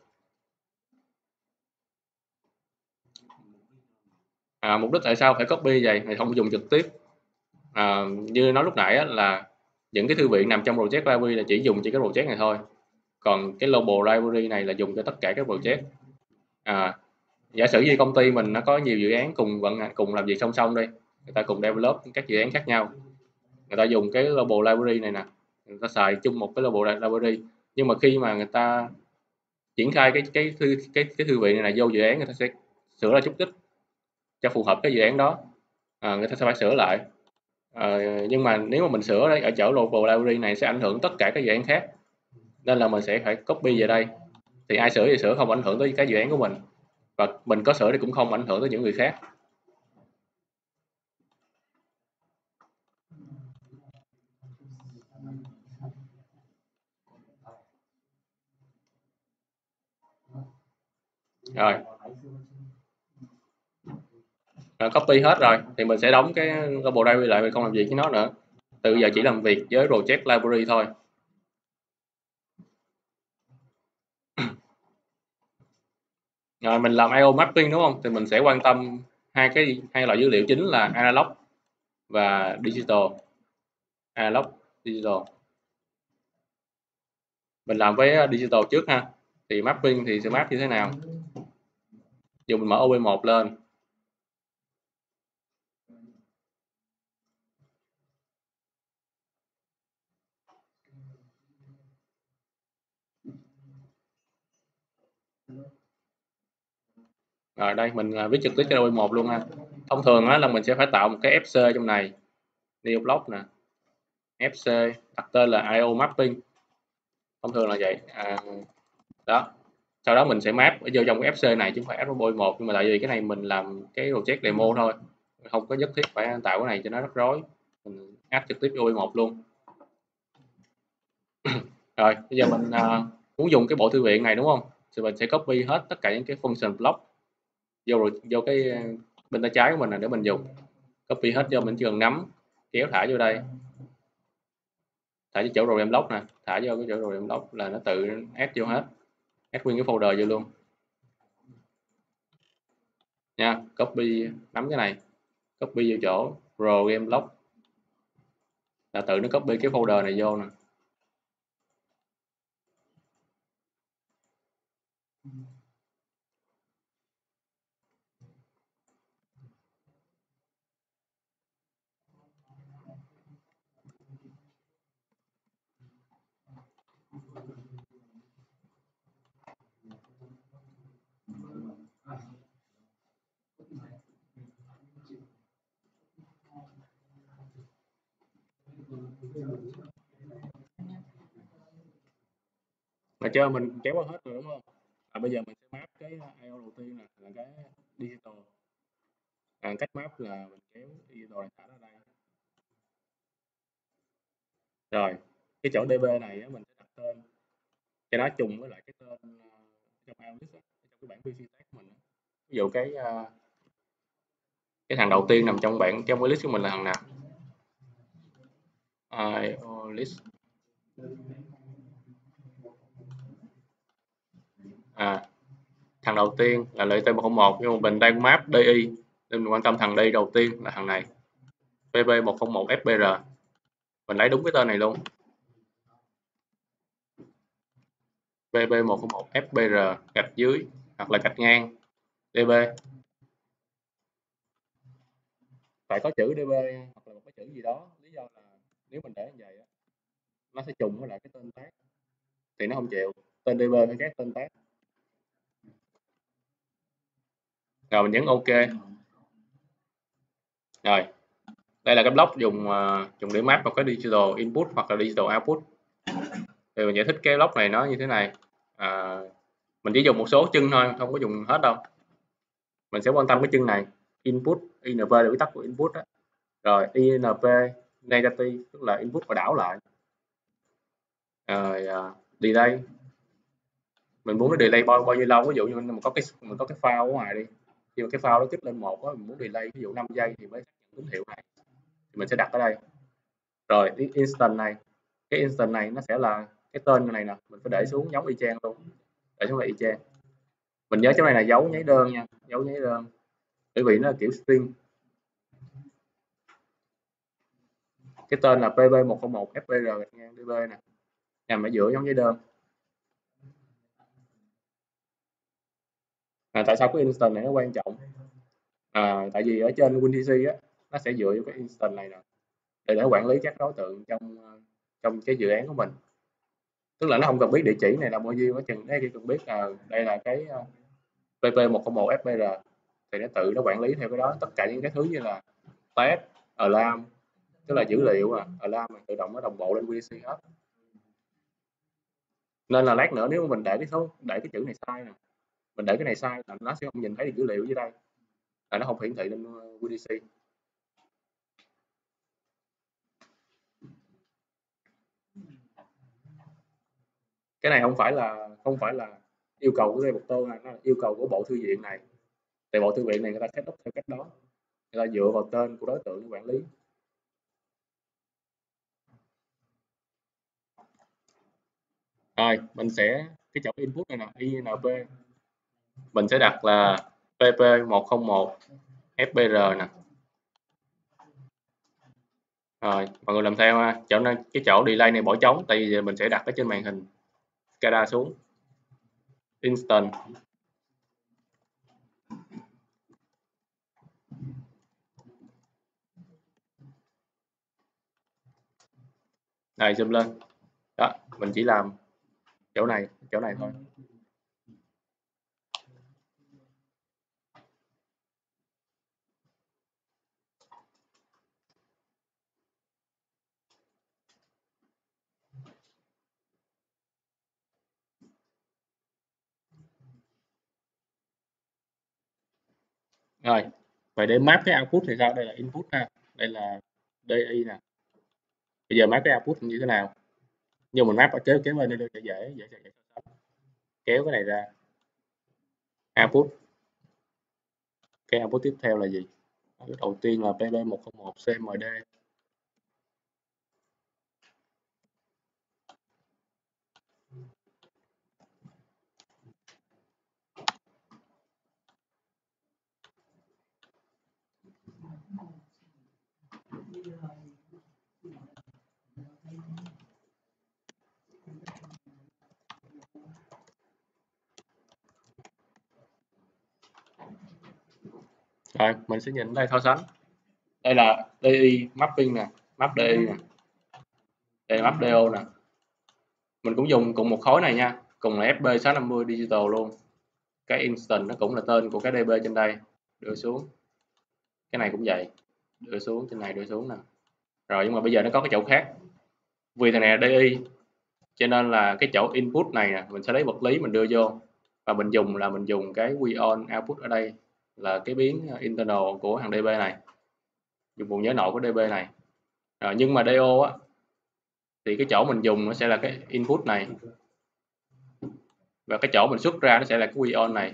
À, mục đích tại sao phải copy vậy? Thì không dùng trực tiếp. À, như nói lúc nãy á, là những cái thư viện nằm trong project library là chỉ dùng chỉ cái project này thôi. Còn cái global library này là dùng cho tất cả các project. À, giả sử như công ty mình nó có nhiều dự án cùng vận hành cùng làm việc song song đi, người ta cùng develop các dự án khác nhau, người ta dùng cái global library này nè, người ta xài chung một cái global library, nhưng mà khi mà người ta triển khai cái cái thư cái cái thư viện này là vô dự án, người ta sẽ sửa lại chút ít cho phù hợp cái dự án đó. À, người ta sẽ phải sửa lại. À, nhưng mà nếu mà mình sửa đấy ở chỗ global library này sẽ ảnh hưởng tất cả các dự án khác, nên là mình sẽ phải copy về đây. Thì ai sửa thì sửa, không ảnh hưởng tới cái dự án của mình, và mình có sửa thì cũng không ảnh hưởng tới những người khác. Rồi, à, copy hết rồi thì mình sẽ đóng cái global library lại, mình không làm việc với nó nữa. Từ giờ chỉ làm việc với project library thôi. Rồi mình làm i o mapping đúng không? Thì mình sẽ quan tâm hai cái hai loại dữ liệu chính là analog và digital. Analog, digital. Mình làm với digital trước ha. Thì mapping thì sẽ map như thế nào? Dùng mình mở o bê một lên. Rồi đây mình viết trực tiếp trên o bê một luôn ha. Thông thường á, là mình sẽ phải tạo một cái ép xê trong này, new block nè, ép xê đặt tên là i o mapping, thông thường là vậy. À, đó, sau đó mình sẽ map ở vô trong cái ép xê này chứ không phải ép o bê một, nhưng mà tại vì cái này mình làm cái project demo thôi, không có nhất thiết phải tạo cái này cho nó rắc rối, mình áp trực tiếp vô o bê một luôn. Rồi bây giờ mình uh, muốn dùng cái bộ thư viện này đúng không, thì mình sẽ copy hết tất cả những cái function block vô rồi vô cái bên tay trái của mình là để mình dùng, copy hết vô, mình chỉ cần nắm kéo thả vô đây, thả vô chỗ program block nè, thả vô cái chỗ program block là nó tự add vô hết, add nguyên cái folder vô luôn nha. Copy, nắm cái này, copy vô chỗ program block là tự nó copy cái folder này vô nè. Mà chơi mình kéo qua hết rồi đúng không? À, bây giờ mình sẽ map cái i o đầu tiên nè, là cái digital. À, cách map là mình kéo digital này thả ra đây. Rồi, cái chỗ đê bê này á, mình sẽ đặt tên cho nó trùng với lại cái tên uh, trong Ionis á, trong cái bảng pê xê tag của mình á. Ví dụ cái uh, cái thằng đầu tiên nằm trong bảng trong cái list của mình là thằng nào? i o list. À, thằng đầu tiên là lợi T một không một, nhưng mà mình đang map đê i nên mình quan tâm thằng đi đầu tiên là thằng này, pê bê một không một ép pê rờ. Mình lấy đúng cái tên này luôn, pê bê một không một ép pê rờ gạch dưới hoặc là gạch ngang đê bê, phải có chữ đê bê hoặc là một cái chữ gì đó. Lý do là nếu mình để như vậy nó sẽ trùng với lại cái tên tag thì nó không chịu, tên đê bê phải khác tên tag. Rồi mình nhấn OK. Rồi đây là cái block dùng uh, dùng để map vào cái digital input hoặc là digital output. Thì mình giải thích cái block này nó như thế này. À, mình chỉ dùng một số chân thôi, không có dùng hết đâu. Mình sẽ quan tâm cái chân này, input, inv là viết tắt của input đó. Rồi inv negative tức là input và đảo lại. Rồi uh, delay mình muốn nó delay bao bao nhiêu lâu, ví dụ như mình có cái mình có cái file ở ngoài đi, khi mà cái file nó kích lên một á, mình muốn delay ví dụ năm giây thì mới xác nhận tín hiệu này, thì mình sẽ đặt ở đây. Rồi cái instant này, cái instant này nó sẽ là cái tên này nè, mình phải để xuống giống y chang luôn, để xuống là y chang. Mình nhớ chỗ này là dấu nháy đơn nha, dấu nháy đơn, bởi vì nó là kiểu string. Cái tên là pê bê một không một ép pê rờ ngang đê bê nè, nằm ở giữa dấu nháy đơn. À, tại sao cái instant này nó quan trọng? À, tại vì ở trên WinDC á, nó sẽ dựa vào cái instant này nè, để để quản lý các đối tượng trong trong cái dự án của mình. Tức là nó không cần biết địa chỉ này là bao nhiêu, nó chừng nó chỉ cần biết là đây là cái pê pê một không một ép pê rờ, thì nó tự nó quản lý theo cái đó, tất cả những cái thứ như là test, alarm, tức là dữ liệu à, alarm tự động nó đồng bộ lên WinDC hết. Nên là lát nữa nếu mà mình để cái số để cái chữ này sai nè, mình để cái này sai là nó sẽ không nhìn thấy được dữ liệu dưới đây, là nó không hiển thị lên WinDC. Cái này không phải là không phải là yêu cầu của developer này, nó là yêu cầu của bộ thư viện này. Thì bộ thư viện này người ta set up theo cách đó, người ta dựa vào tên của đối tượng để quản lý. Rồi mình sẽ cái chỗ input này nè, i en pê mình sẽ đặt là pê pê một không một ép pê rờ nè. Rồi mọi người làm theo ha, chỗ này cái chỗ delay này bỏ trống, tại vì mình sẽ đặt ở trên màn hình SCADA xuống. Instant này, zoom lên đó, mình chỉ làm chỗ này chỗ này thôi. Rồi vậy để map cái output thì sao? Đây là input ha, đây là đê i nè. Bây giờ map cái output như thế nào? Nhưng mình map ở kéo kéo lên đây để dễ dễ dễ kéo cái này ra. Output, cái output tiếp theo là gì? Đầu tiên là pê bê một không một xê em đê. Rồi mình sẽ nhìn đây so sánh. Đây là đê i mapping nè, map đê i nè, đây là map đê ô nè. Mình cũng dùng cùng một khối này nha, cùng là ép pê sáu năm mươi digital luôn. Cái instant nó cũng là tên của cái đê bê trên đây, đưa xuống. Cái này cũng vậy, đưa xuống, trên này đưa xuống nè. Rồi nhưng mà bây giờ nó có cái chỗ khác. Vì thằng này là đê i, cho nên là cái chỗ input này nè, mình sẽ lấy vật lý mình đưa vô. Và mình dùng là mình dùng cái weon output ở đây là cái biến internal của thằng đê bê này, dùng vùng nhớ nội của đê bê này. Rồi, nhưng mà đê ô á thì cái chỗ mình dùng nó sẽ là cái input này, và cái chỗ mình xuất ra nó sẽ là cái weon này,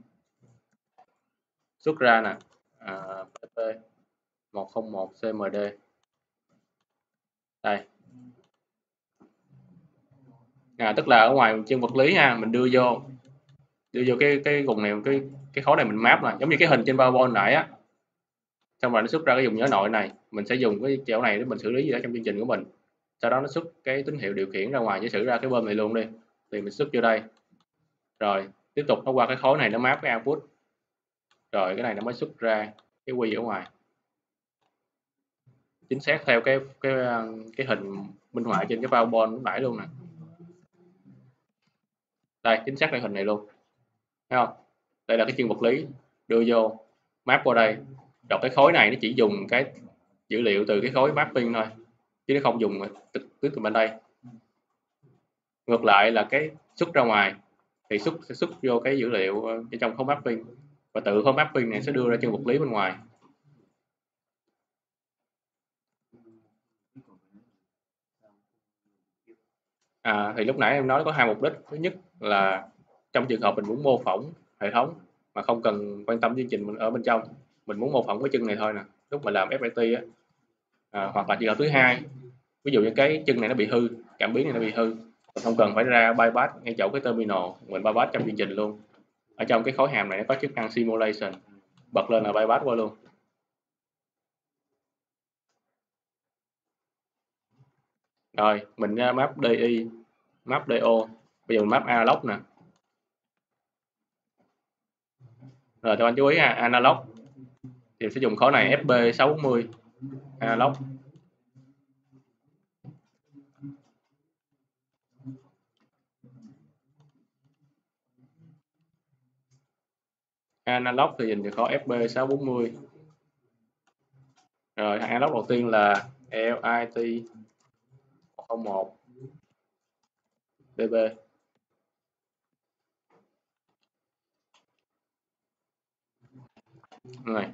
xuất ra nè, à, pê pê một không một xê em đê đây. À, tức là ở ngoài chân vật lý ha, mình đưa vô đưa vô cái cái vùng này, cái cái khối này mình map là giống như cái hình trên PowerPoint nãy á, xong rồi nó xuất ra cái vùng nhớ nội này, mình sẽ dùng cái chỗ này để mình xử lý gì đó trong chương trình của mình, sau đó nó xuất cái tín hiệu điều khiển ra ngoài, giả sử ra cái bơm này luôn đi, thì mình xuất vô đây, rồi tiếp tục nó qua cái khối này nó map cái output, rồi cái này nó mới xuất ra cái quy ở ngoài, chính xác theo cái cái cái hình minh họa trên cái PowerPoint lúc nãy luôn nè. Đây, chính xác cái hình này luôn, thấy không? Đây là cái chương vật lý đưa vô map qua đây, đọc cái khối này nó chỉ dùng cái dữ liệu từ cái khối mapping thôi, chứ nó không dùng trực tiếp từ bên đây. Ngược lại là cái xuất ra ngoài thì xuất sẽ xuất vô cái dữ liệu trong khối mapping, và tự khối mapping này sẽ đưa ra chương vật lý bên ngoài. À, thì lúc nãy em nói có hai mục đích. Thứ nhất là trong trường hợp mình muốn mô phỏng hệ thống mà không cần quan tâm chương trình mình ở bên trong, mình muốn mô phỏng cái chân này thôi nè, lúc mà làm ép pê tê á. À, hoặc là trường hợp thứ hai, ví dụ như cái chân này nó bị hư, cảm biến này nó bị hư, mình không cần phải ra bypass ngay chỗ cái terminal, mình bypass trong chương trình luôn. Ở trong cái khối hàm này nó có chức năng simulation, bật lên là bypass qua luôn. Rồi mình map di, map do, bây giờ mình map analog nè. Rồi cho anh chú ý ha, analog thì sẽ dùng khối này ép pê sáu bốn mươi analog. Analog thì dùng khối ép pê sáu bốn mươi. Rồi analog đầu tiên là lờ i tê một không một đê bê. Này.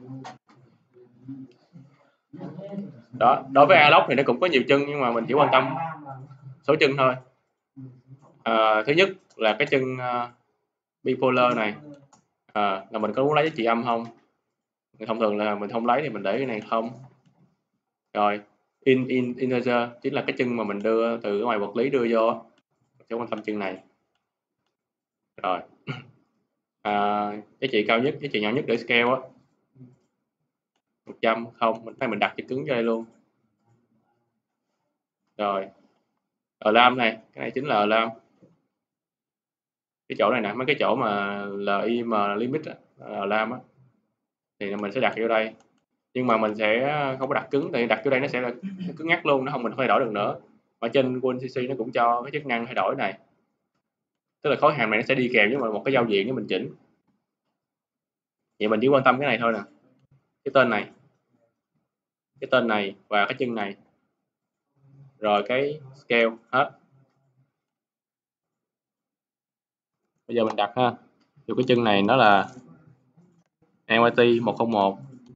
Đó, đối với analog thì nó cũng có nhiều chân nhưng mà mình chỉ quan tâm số chân thôi. À, thứ nhất là cái chân uh, bipolar này, à, là mình có muốn lấy giá trị âm không? Thông thường là mình không lấy thì mình để cái này không. Rồi in in integer chính là cái chân mà mình đưa từ ngoài vật lý đưa vô, mình sẽ quan tâm chân này. Rồi à, giá trị cao nhất, giá trị nhỏ nhất để scale á, một trăm không, mình phải mình đặt chữ cứng cho đây luôn. Rồi alarm này, cái này chính là alarm, cái chỗ này nè, mấy cái chỗ mà lim limit á, alarm á, thì mình sẽ đặt vô đây. Nhưng mà mình sẽ không có đặt cứng, thì đặt vô đây nó sẽ là cứng ngắt luôn, nó không, mình không thay đổi được nữa. Ở trên WinCC nó cũng cho cái chức năng thay đổi này, tức là khối hàm này nó sẽ đi kèm với một cái giao diện để mình chỉnh. Vậy mình chỉ quan tâm cái này thôi nè, cái tên này, cái tên này và cái chân này, rồi cái scale hết. Bây giờ mình đặt ha, dù cái chân này nó là en i tê một không một,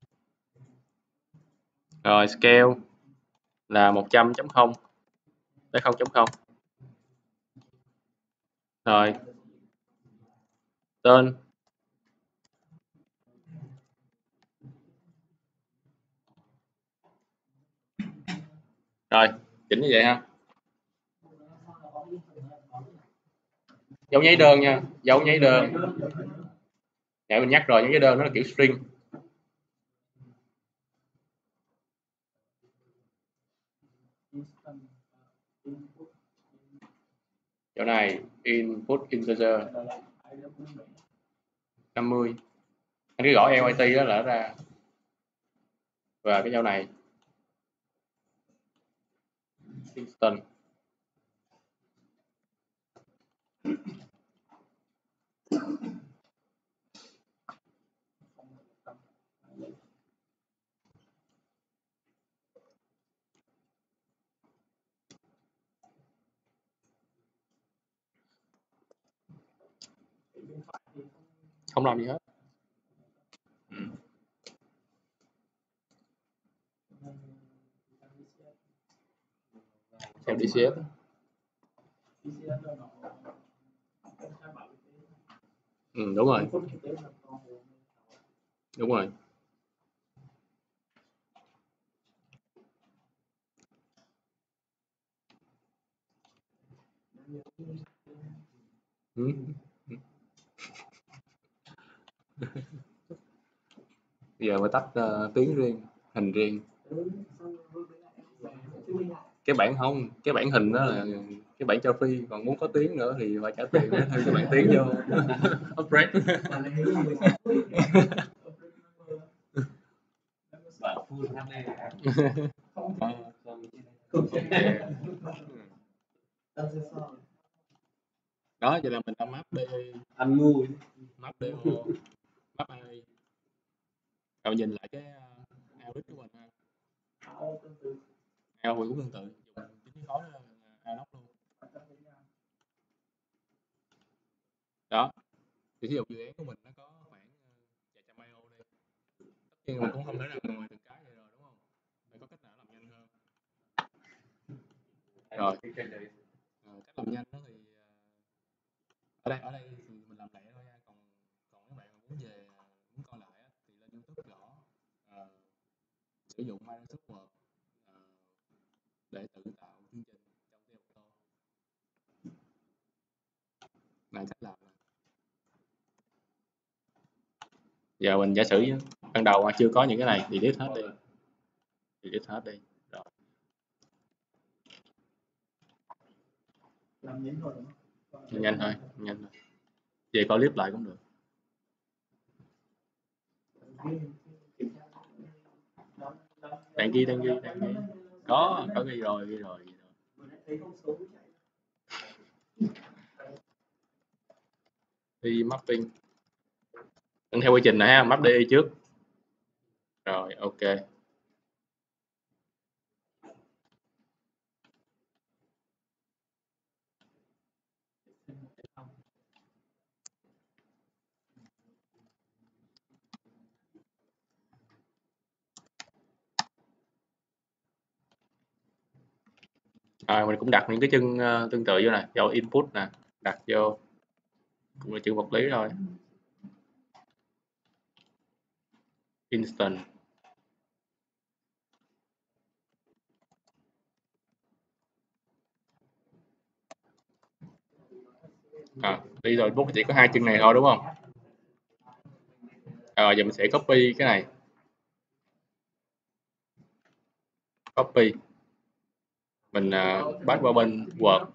rồi scale là một trăm chấm không tới không chấm không. Rồi tên rồi chỉnh như vậy ha. Dấu nháy đơn nha, dấu nháy đơn. Nãy mình nhắc rồi, dấu nháy đơn nó là kiểu string. Chỗ này input integer năm mươi, anh cứ gõ lờ i tê đó là ra, và cái dấu này instant. Không làm gì hết. Xem đê xê ét. Ừ, đúng rồi. Đúng rồi. Ừ. Giờ mới tách uh, tiếng riêng, hình riêng. Cái bản không, cái bản hình đó là cái bản cho free, còn muốn có tiếng nữa thì phải trả tiền để thêm cái bản tiếng vô. Upgrade. Đó, vậy là mình đã map đi anh ngu, map đê ô, map a i. Rồi nhìn lại cái uh, output của mình ha. Output cũng tương tự, dùng chính khối analog luôn. Đó, thì ví dụ dự án của mình nó có khoảng vài trăm i o đây, tất nhiên mình cũng không thể nào ngoài từng cái vậy rồi, đúng không? Phải có cách nào làm nhanh hơn. Rồi, cách làm nhanh đó thì ở đây ở đây thì mình làm lẹ thôi nha, còn còn các bạn mà muốn về muốn coi lại á, thì lên YouTube gõ uh, sử dụng Microsoft Word uh, để tự tạo chương trình trong TeaAuto. Này cách làm này. Giờ mình giả sử ban đầu mà chưa có những cái này thì delete hết đi, delete hết đi rồi. Làm nhanh thôi, nhanh thôi, nhanh thôi. Về coi clip lại cũng được. Đang ghi, đang ghi, đang ghi. Có, có ghi rồi, ghi rồi, ghi rồi. Đi mapping. Vẫn theo quy trình này ha, map đi trước. Rồi, ok. À, mình cũng đặt những cái chân uh, tương tự vô này, vô input nè, đặt vô cũng là chữ vật lý thôi. Instant. À, đi rồi bút chỉ có hai chân này thôi đúng không? Rồi giờ mình sẽ copy cái này. Copy. Mình uh, bắt vào bên Word.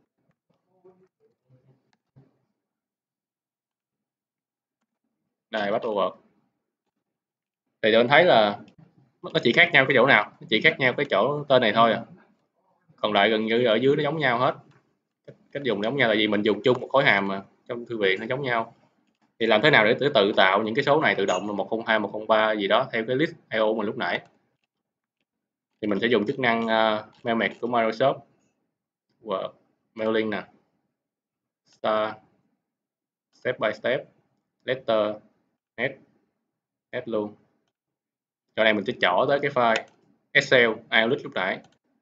Đây, bắt vào Word. Thì tôi thấy là nó chỉ khác nhau cái chỗ nào, nó chỉ khác nhau cái chỗ tên này thôi à. Còn lại gần như ở dưới nó giống nhau hết. Cách dùng giống nhau là vì mình dùng chung một khối hàm mà trong thư viện nó giống nhau. Thì làm thế nào để tự tự tạo những cái số này tự động là một không hai, một không ba gì đó theo cái list i o mình lúc nãy. Thì mình sẽ dùng chức năng uh, mail mạch của Microsoft Word, mailing nè, start, step by step, letter, head, head luôn. Chỗ này mình sẽ chỏ tới cái file Excel Outlook lúc nãy.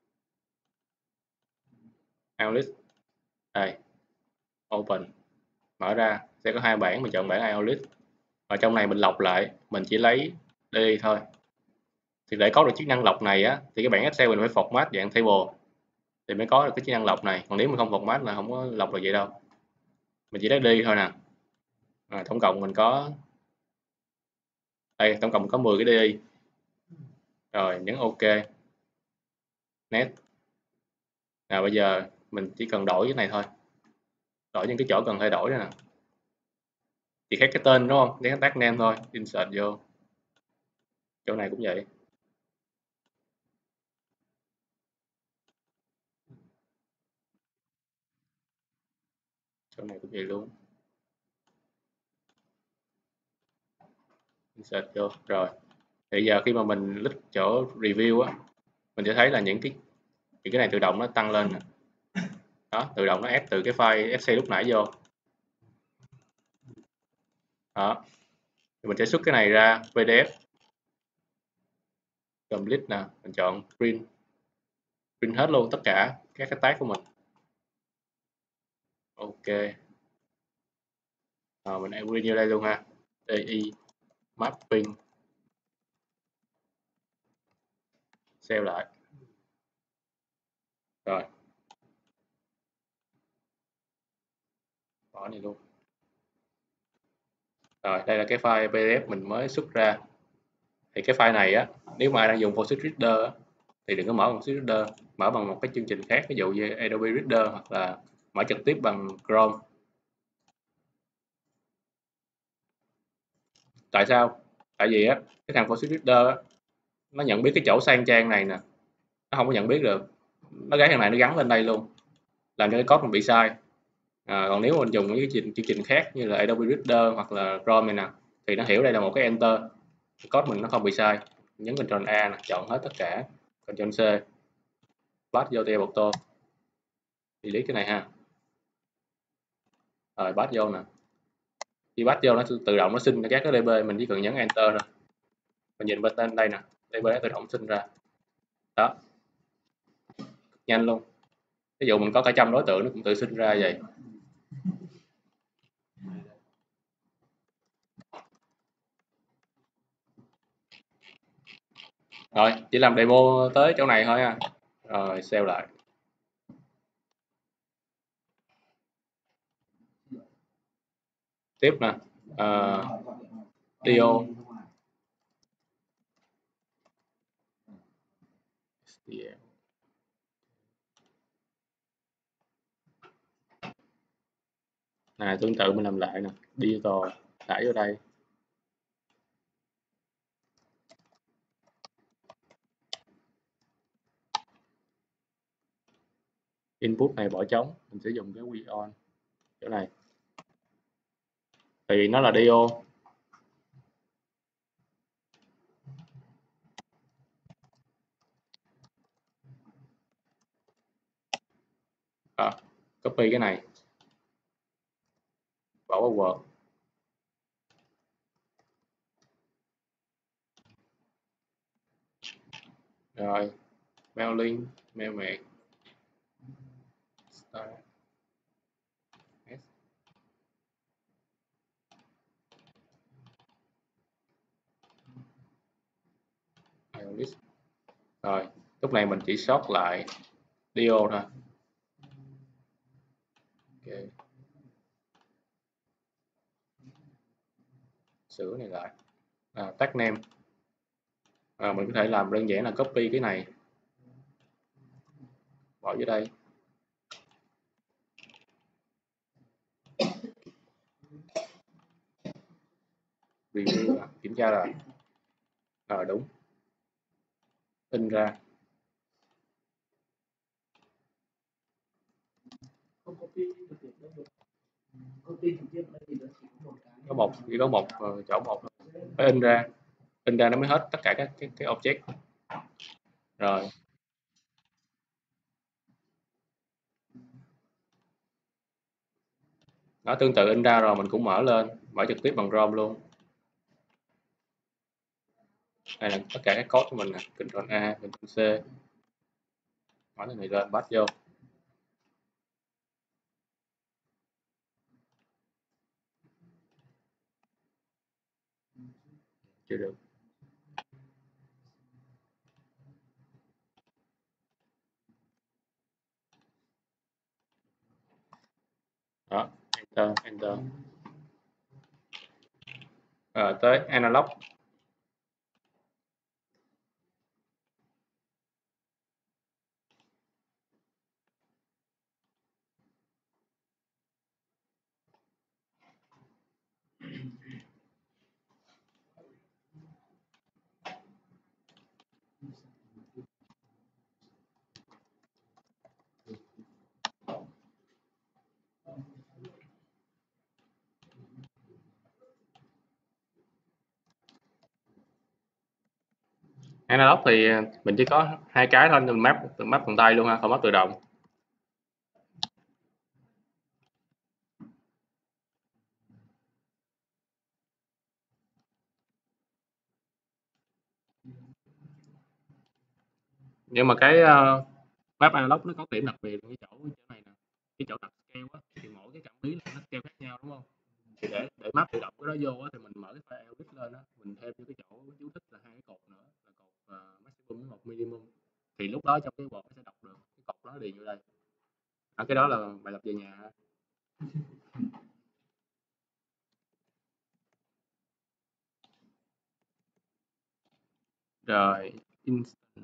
Outlook đây, open, mở ra sẽ có hai bảng, mình chọn bảng Outlook. Và trong này mình lọc lại, mình chỉ lấy đi thôi. Thì để có được chức năng lọc này á, thì cái bảng Excel mình phải format dạng table thì mới có được cái chức năng lọc này. Còn nếu mình không format là không có lọc được vậy đâu. Mình chỉ lấy đi thôi nè. À, tổng cộng mình có đây, tổng cộng có mười cái đi. Rồi nhấn OK. Next. Nào bây giờ mình chỉ cần đổi cái này thôi. Đổi những cái chỗ cần thay đổi đó nè. Chỉ khác cái tên đúng không? Cái tag name thôi, insert vô. Chỗ này cũng vậy. Chỗ này cũng vậy luôn. Insert vô. Rồi. Thì giờ khi mà mình click chỗ review á, mình sẽ thấy là những cái những cái này tự động nó tăng lên nè. Đó, tự động nó ép từ cái file Excel lúc nãy vô. Đó. Thì mình sẽ xuất cái này ra pê đê ép. Complete nè, mình chọn print. Print hết luôn tất cả các cái tag của mình. Ok. Rồi mình agree như đây luôn ha. di mapping. Save lại. Rồi. Bỏ này luôn. Rồi, đây là cái file pê đê ép mình mới xuất ra. Thì cái file này á, nếu mà ai đang dùng for sheet reader á, thì đừng có mở bằng sheet reader, mở bằng một cái chương trình khác, ví dụ như Adobe Reader hoặc là mở trực tiếp bằng Chrome. Tại sao? Tại vì á, cái thằng for sheet reader á, nó nhận biết cái chỗ sang trang này nè, nó không có nhận biết được, nó gắn thằng này nó gắn lên đây luôn, làm cho cái code mình bị sai. À, còn nếu mình dùng những cái chương, chương trình khác như là Adobe Reader hoặc là Chrome này nè, thì nó hiểu đây là một cái enter, cái code mình nó không bị sai. Nhấn Ctrl A nè, chọn hết tất cả, Ctrl C, pass vô TeaAuto, delete cái này ha, rồi pass vô nè. Khi pass vô nó tự động nó sinh các cái đê bê, mình chỉ cần nhấn enter thôi. Mình nhìn bên tên đây nè, đê bê nó tự động sinh ra. Đó, nhanh luôn. ví dụ mình có cả trăm đối tượng nó cũng tự sinh ra vậy. Rồi chỉ làm demo tới chỗ này thôi ha, rồi save lại. Tiếp nè, uh, Dio này, tương tự mình làm lại nè, digital tải vô đây, input này bỏ trống, mình sẽ dùng cái we on chỗ này thì nó là Dio. À, copy cái này bỏ vào Word, rồi mail link, mail mẹ rồi lúc này mình chỉ sót lại Dio thôi. Okay. Sửa này lại, à, tag name, à, mình có thể làm đơn giản là copy cái này bỏ vô đây, review, kiểm tra là à, đúng, in ra. Có một chỉ có một uh, chỗ một phải in ra, in ra nó mới hết tất cả các cái, cái object. Rồi nó tương tự in ra rồi mình cũng mở lên, mở trực tiếp bằng Chrome luôn. Đây là tất cả các code của mình nè, Ctrl A, Ctrl C, mở cái này lên, bắt vô. Chưa được. Đó, enter, enter. À, tới analog. Analog thì mình chỉ có hai cái thôi, mình map map bằng tay luôn ha, không map tự động. Nhưng mà cái uh, map analog nó có điểm đặc biệt cái chỗ chỗ này nè, cái chỗ đặt scale á, thì mỗi cái cảm biến là nó scale khác nhau đúng không? Thì để để map tự động cái đó vô á, thì mình mở cái file edit lên á, mình thêm cái chỗ chú thích là hai cái cột nữa, là cột uh, maximum với một minimum, thì lúc đó trong cái Word nó sẽ đọc được cái cột đó điền vô đây. À, cái đó là bài tập về nhà ha. Rồi instant.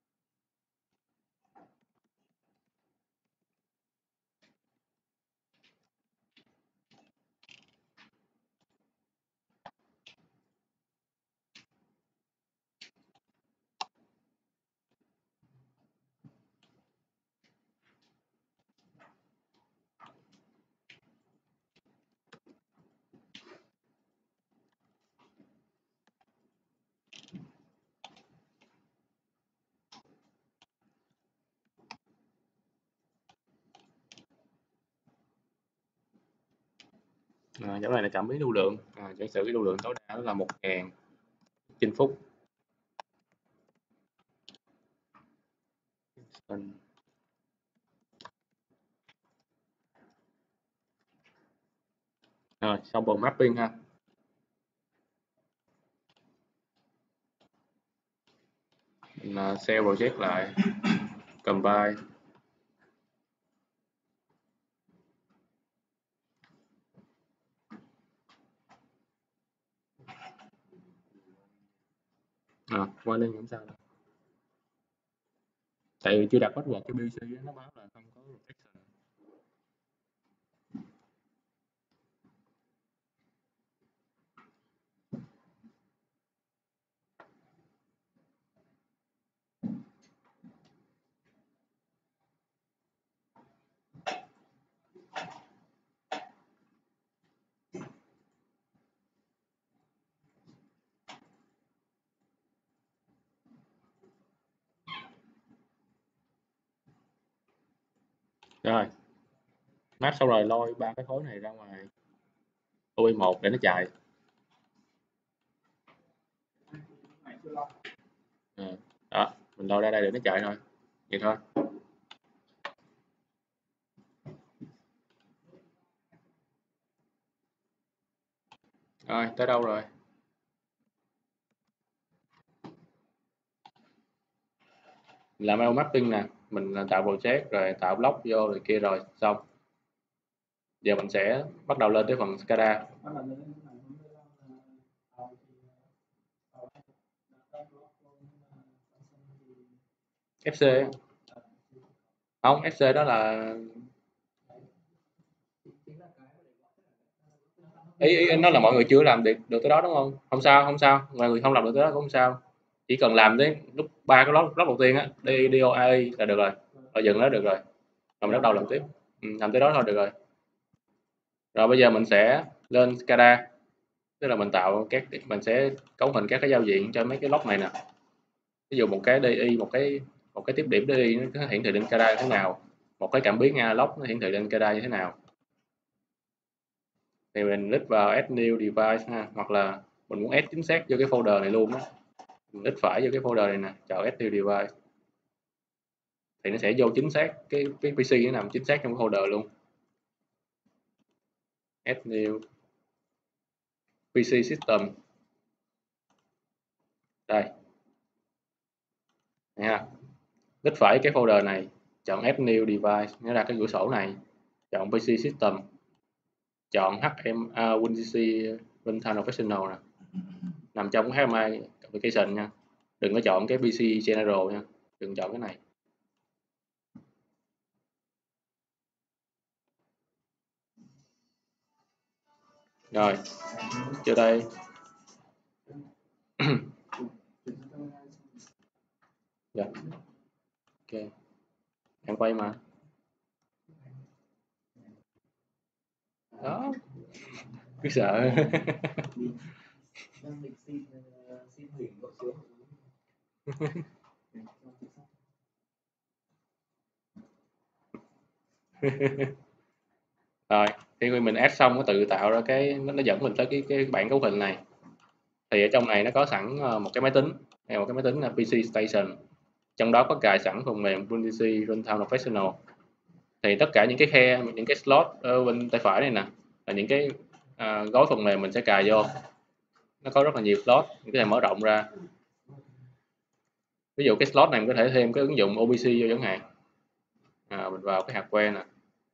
À, chỗ này là cảm biến lưu lượng, à, giả sử cái lưu lượng tối đa là một ngàn trên phút. Rồi, xong phần mapping ha. Mình uh, save project lại, compile. À, qua lên không sao đâu. Tại vì chưa đặt password cái pê xê á, nó báo là không có protection. Rồi, map xong rồi lôi ba cái khối này ra ngoài o bê một để nó chạy. À, đó, mình lôi ra đây để nó chạy thôi, vậy thôi. Rồi, tới đâu rồi? Làm email mapping nè, mình tạo project rồi tạo block vô rồi kia rồi xong. Giờ mình sẽ bắt đầu lên tới phần SCADA. ép xê không, ép xê đó là ý, ý nó là mọi người chưa làm được được tới đó đúng không? Không sao, không sao, mọi người không làm được tới đó cũng không sao. Chỉ cần làm tới lúc ba cái block, block đầu tiên á, đi đê o i là được rồi, rồi dừng đó được rồi. Rồi mình bắt đầu làm tiếp. Ừ, làm tới đó thôi được rồi. Rồi bây giờ mình sẽ lên SCADA, tức là mình tạo các mình sẽ cấu hình các cái giao diện cho mấy cái block này nè. Ví dụ một cái đê i, một cái một cái tiếp điểm đê i nó hiển thị lên SCADA như thế nào, một cái cảm biến analog nó hiển thị lên SCADA như thế nào. Thì mình click vào add new device ha, hoặc là mình muốn add chính xác vô cái folder này luôn á, mình click phải vô cái folder này nè, chọn add new device thì nó sẽ vô chính xác cái cái pê xê nó nằm chính xác trong cái folder luôn. Add new pê xê system đây nha, click phải cái folder này, chọn add new device, nó ra cái cửa sổ này, chọn pê xê system, chọn hát em uh, WinDC Runtime Professional nè, nằm trong cái hát em i application nha, đừng có chọn cái pê xê General nha, đừng chọn cái này. Rồi vô đây. Dạ. Ok, đang quay mà đó, cứ sợ. Rồi khi mình add xong nó tự tạo ra cái nó, nó dẫn mình tới cái cái bảng cấu hình này. Thì ở trong này nó có sẵn một cái máy tính hay một cái máy tính là pê xê Station, trong đó có cài sẵn phần mềm WinDC Runtime Professional. Thì tất cả những cái khe, những cái slot ở bên tay phải này nè là những cái à, gói phần mềm mình sẽ cài vô. Nó có rất là nhiều slot, mình có thể mở rộng ra. Ví dụ cái slot này mình có thể thêm cái ứng dụng o bê xê vô chẳng hạn. À, mình vào cái hạt que nè,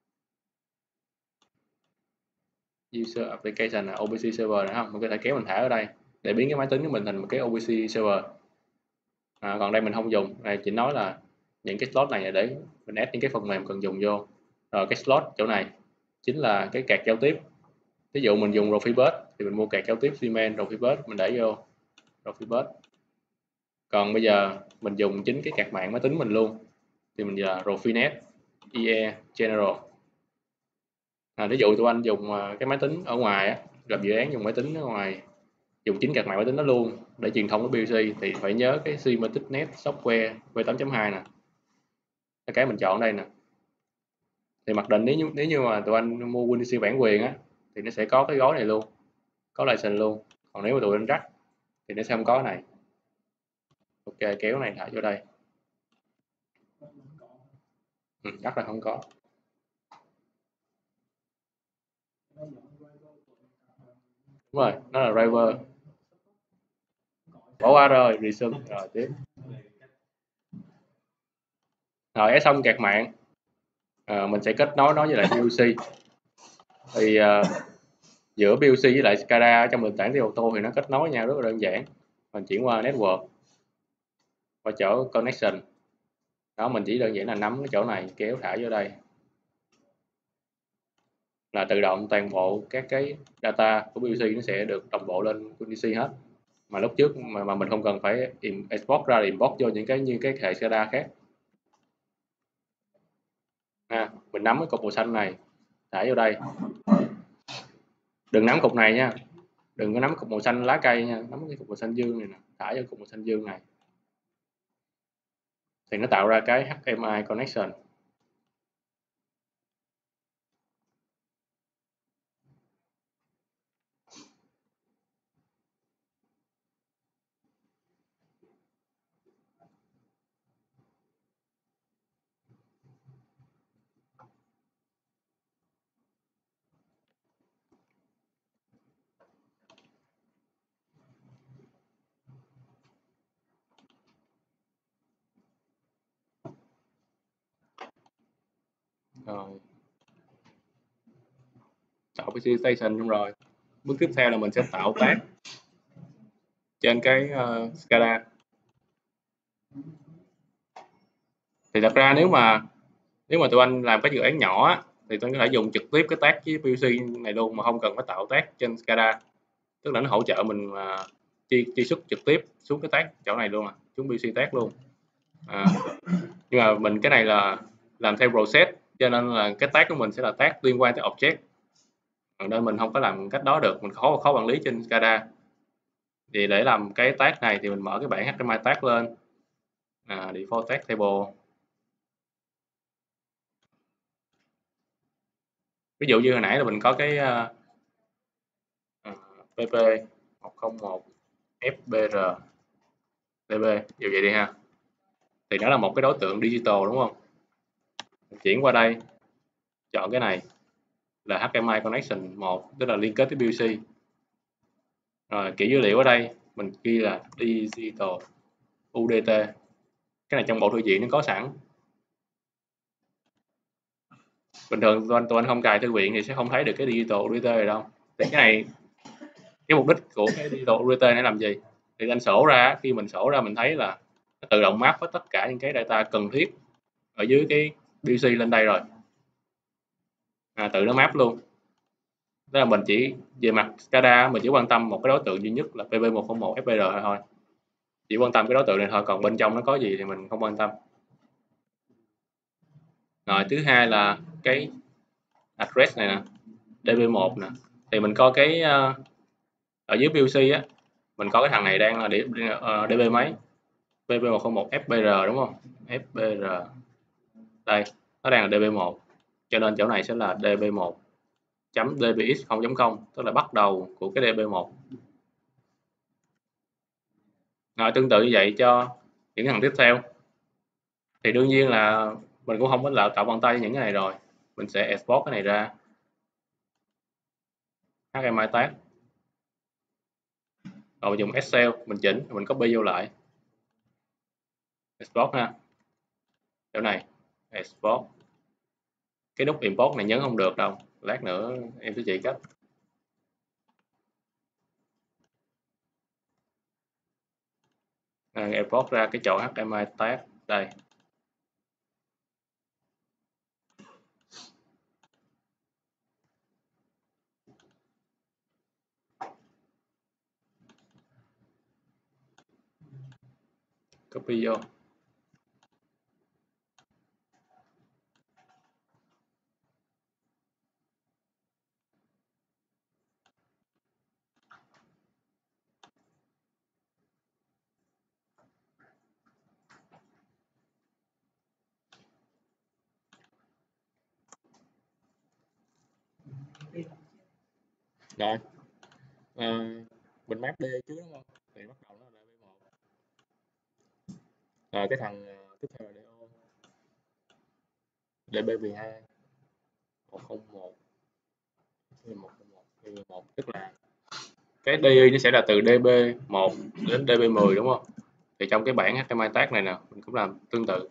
User Application là o bê xê Server này không, mình có thể kéo mình thả ở đây để biến cái máy tính của mình thành một cái o bê xê Server. À, còn đây mình không dùng, này chỉ nói là những cái slot này là để mình add những cái phần mềm cần dùng vô. Rồi cái slot chỗ này chính là cái card giao tiếp. Ví dụ mình dùng Profibus thì mình mua card giao tiếp Siemens Profibus mình để vô Profibus. Còn bây giờ mình dùng chính cái card mạng máy tính mình luôn thì mình giờ Profinet i e General. À, ví dụ tụi anh dùng cái máy tính ở ngoài á, làm dự án dùng máy tính ở ngoài, dùng chính card mạng máy tính đó luôn để truyền thông với pê xê thì phải nhớ cái Symantec Software v tám chấm hai nè, cái mình chọn đây nè. Thì mặc định nếu như, nếu như mà tụi anh mua WinDC bản quyền á thì nó sẽ có cái gói này luôn, có license luôn. Còn nếu mà tụi anh rắc thì nó sẽ không có này. Ok, kéo này thả vô đây. Ừ, rắc là không có. Đúng rồi, nó là driver. Bỏ qua rồi, resume rồi tiếp. Rồi xong kẹt mạng. À, mình sẽ kết nối nó với lại pê lờ xê. Thì uh, giữa pê lờ xê với lại SCADA trong nền tảng đi ô tô thì nó kết nối nhau rất là đơn giản. Mình chuyển qua network qua chỗ connection. Đó, mình chỉ đơn giản là nắm cái chỗ này kéo thả vô đây là tự động toàn bộ các cái data của pê lờ xê nó sẽ được đồng bộ lên pê lờ xê hết. Mà lúc trước mà, mà mình không cần phải export ra import vô những cái như cái hệ SCADA khác. À, mình nắm cái cục màu xanh này thả vô đây. Đừng nắm cục này nha, đừng có nắm cục màu xanh lá cây nha, nắm cái cục màu xanh dương này nè, thả vô cục màu xanh dương này thì nó tạo ra cái hát em i connection. Rồi tạo pê xê station xong rồi, bước tiếp theo là mình sẽ tạo tag trên cái uh, SCADA. Thì thật ra nếu mà nếu mà tụi anh làm cái dự án nhỏ á, thì tôi có thể dùng trực tiếp cái tag với pê lờ xê này luôn mà không cần phải tạo tag trên SCADA, tức là nó hỗ trợ mình mà chi chi xuất trực tiếp xuống cái tag chỗ này luôn, à xuống pê lờ xê tag luôn. À, nhưng mà mình cái này là làm theo process cho nên là cái tag của mình sẽ là tag liên quan tới object, nên mình không có làm cách đó được, mình khó khó quản lý trên SCADA. Thì để làm cái tag này thì mình mở cái bảng hát em i tag lên, à, default tag table. Ví dụ như hồi nãy là mình có cái uh, uh, pê pê một không một ép bê rờ đê bê, như vậy đi ha, thì nó là một cái đối tượng digital đúng không? Mình chuyển qua đây, chọn cái này là hát em i connection một, tức là liên kết với pê lờ xê. Rồi kỹ dữ liệu ở đây mình ghi là digital u đê tê, cái này trong bộ thư viện nó có sẵn. Bình thường tụi anh, tụi anh không cài thư viện thì sẽ không thấy được cái digital u đê tê này đâu. Thì cái này, cái mục đích của cái digital u đê tê này làm gì? Thì anh sổ ra, khi mình sổ ra mình thấy là nó tự động map hết tất cả những cái data cần thiết ở dưới cái pê lờ xê lên đây rồi, à, tự nó map luôn. Đó là mình chỉ về mặt SCADA mình chỉ quan tâm một cái đối tượng duy nhất là pê pê một không một ép bê rờ thôi, chỉ quan tâm cái đối tượng này thôi, còn bên trong nó có gì thì mình không quan tâm. Rồi thứ hai là cái address này nè, đê bê một nè, thì mình có cái uh, ở dưới pê lờ xê á, mình có cái thằng này đang là uh, đê bê mấy, pê pê một không một ép bê rờ đúng không, ép bê rờ đây, nó đang là đê bê một, cho nên chỗ này sẽ là đê bê một chấm đê bê ích không chấm không, tức là bắt đầu của cái đê bê một. Rồi tương tự như vậy cho những thằng tiếp theo, thì đương nhiên là mình cũng không có là tạo bàn tay những cái này rồi, mình sẽ export cái này ra hát em i tag, rồi dùng Excel mình chỉnh, mình copy vô lại export ha, chỗ này export. Cái nút import này nhấn không được đâu, lát nữa em sẽ chỉ cách. À, export ra cái chỗ hát em i tag đây, copy vô. Rồi à, mình map D trước đúng không, thì bắt đầu nó là đê bê một. Rồi cái thằng uh, tiếp theo là đê ô, đê bê mười hai một không một, một không một, một tức là cái đê i nó sẽ là từ đê bê một đến đê bê mười đúng không? Thì trong cái bảng hát em i tag này nè mình cũng làm tương tự.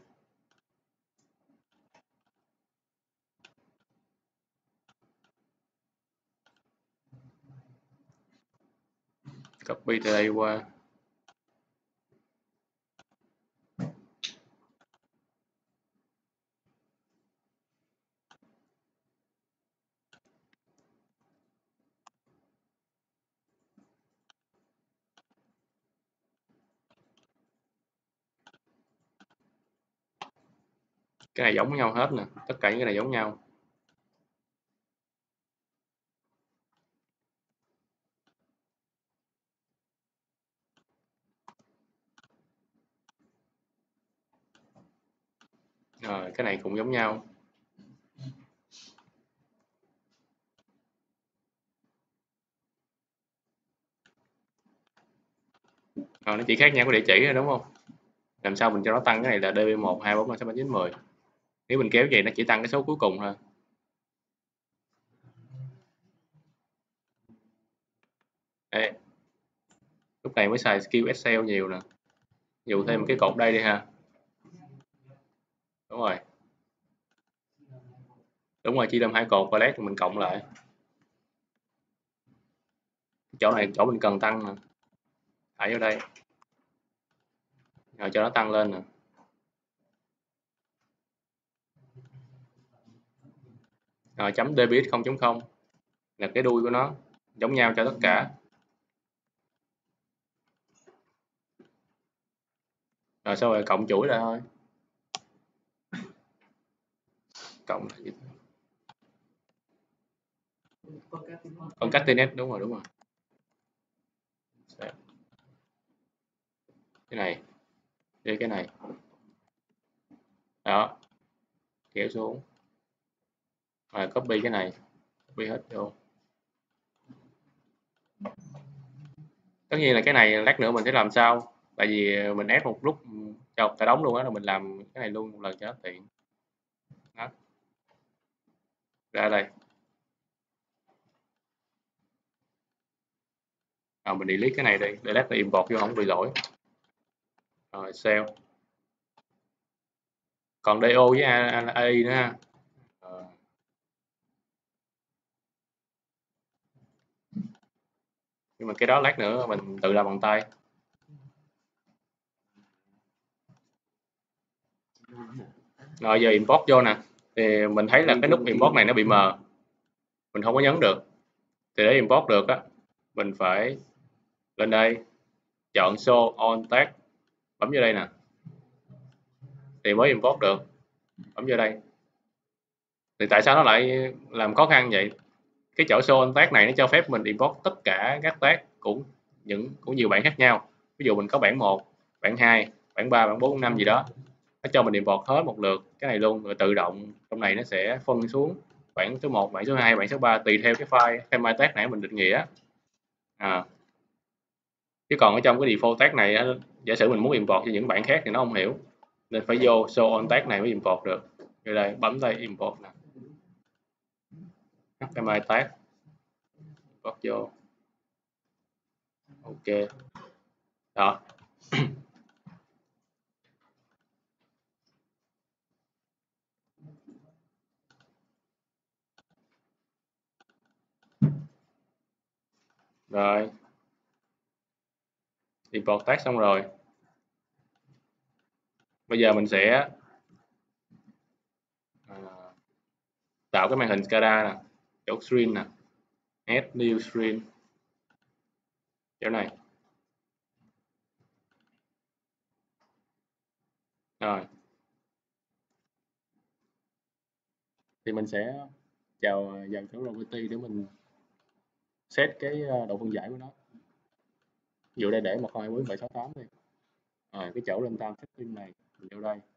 Copy từ đây qua. Cái này giống nhau hết nè, tất cả những cái này giống nhau. Rồi, cái này cũng giống nhau. Rồi, nó chỉ khác nhau cái địa chỉ thôi đúng không? Làm sao mình cho nó tăng cái này là đê bê một, hai, bốn, năm, sáu, bảy, chín, mười. Nếu mình kéo vậy nó chỉ tăng cái số cuối cùng thôi. Đây. Lúc này mới xài skill Excel nhiều nè. Dụ thêm một cái cột đây đi ha. Đúng rồi. Đúng rồi, chia làm hai cột và lát mình cộng lại. Chỗ này chỗ mình cần tăng nè. Thả vô đây. Rồi cho nó tăng lên nè. Rồi chấm debit không chấm không là cái đuôi của nó, giống nhau cho tất cả. Rồi sau rồi cộng chuỗi lại thôi. Cộng concatenate, đúng rồi đúng rồi. Cái này đi cái này đó, kéo xuống rồi copy cái này, copy hết vô. Tất nhiên là cái này lát nữa mình sẽ làm sao, tại vì mình ép một lúc cho cả đống luôn á, là mình làm cái này luôn một lần cho nó tiện. Đó. Ra đây. Rồi mình delete cái này đi, để lát mình import vô không bị lỗi. Rồi save. Còn do với a i nữa ha. Rồi. Nhưng mà cái đó lát nữa mình tự làm bằng tay. Rồi giờ import vô nè, thì mình thấy là cái nút import này nó bị mờ, mình không có nhấn được. Thì để import được á, mình phải lên đây chọn show on tag, bấm vô đây nè thì mới import được, bấm vô đây. Thì tại sao nó lại làm khó khăn vậy? Cái chỗ show on tag này nó cho phép mình import tất cả các tag của những của nhiều bản khác nhau. Ví dụ mình có bản một, bản hai, bản ba, bản bốn, bản năm gì đó, nó cho mình import hết một lượt cái này luôn, rồi tự động trong này nó sẽ phân xuống bản số một, bản số hai, bản số ba tùy theo cái file file tag nãy mình định nghĩa. À. Chứ còn ở trong cái default tag này giả sử mình muốn import cho những bản khác thì nó không hiểu, nên phải vô show on tag này mới import được. Vô đây bấm đây import nè, hát em i tag import vô, ok đó. Rồi import tag xong rồi, bây giờ mình sẽ à, tạo cái màn hình SCADA nè, chỗ screen nè, add new screen chỗ này. Rồi thì mình sẽ chào vào chỗ Gravity để mình set cái độ phân giải của nó. Ví dụ đây để một hai bốn bảy sáu tám đi. Rồi cái chỗ lên time setting này mình vô đây.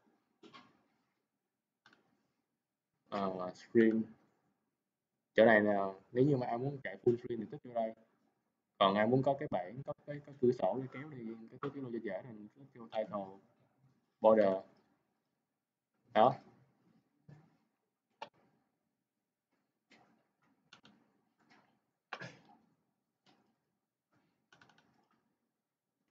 Uh, screen chỗ này là nếu như mà ai muốn chạy full screen thì tích vô đây, còn ai muốn có cái bảng có cái, cái cửa sổ để kéo đi cái cái lô dễ dễ thì tích vô title border đó.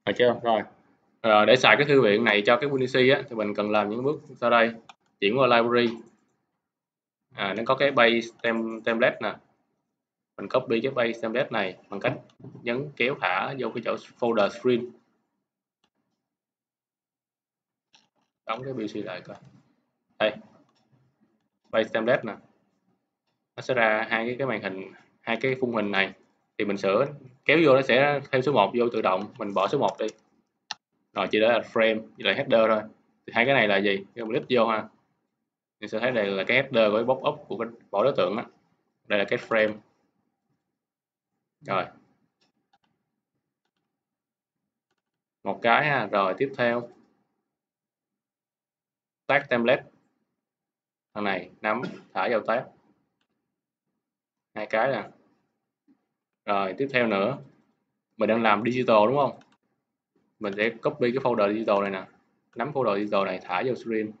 Được chưa? Rồi. Rồi để xài cái thư viện này cho cái Windows á thì mình cần làm những bước sau đây. Chuyển qua library. À, nó có cái base tem, template nè. Mình copy cái base template này bằng cách nhấn kéo thả vô cái chỗ folder screen. Đóng cái pê xê lại coi. Đây. Base template nè. Nó sẽ ra hai cái cái màn hình, hai cái khung hình này thì mình sửa kéo vô nó sẽ thêm số một vô tự động, mình bỏ số một đi. Rồi chỉ để là frame với lại header thôi. Thì hai cái này là gì? Khi mình click vô ha. Mình sẽ thấy đây là cái header của cái box up của cái bỏ đối tượng đó. Đây là cái frame. Rồi. Một cái ha, rồi tiếp theo tag template. Thằng này nắm thả vào tag. Hai cái nè. Rồi tiếp theo nữa, mình đang làm digital đúng không? Mình sẽ copy cái folder digital này nè, nắm folder digital này thả vô screen.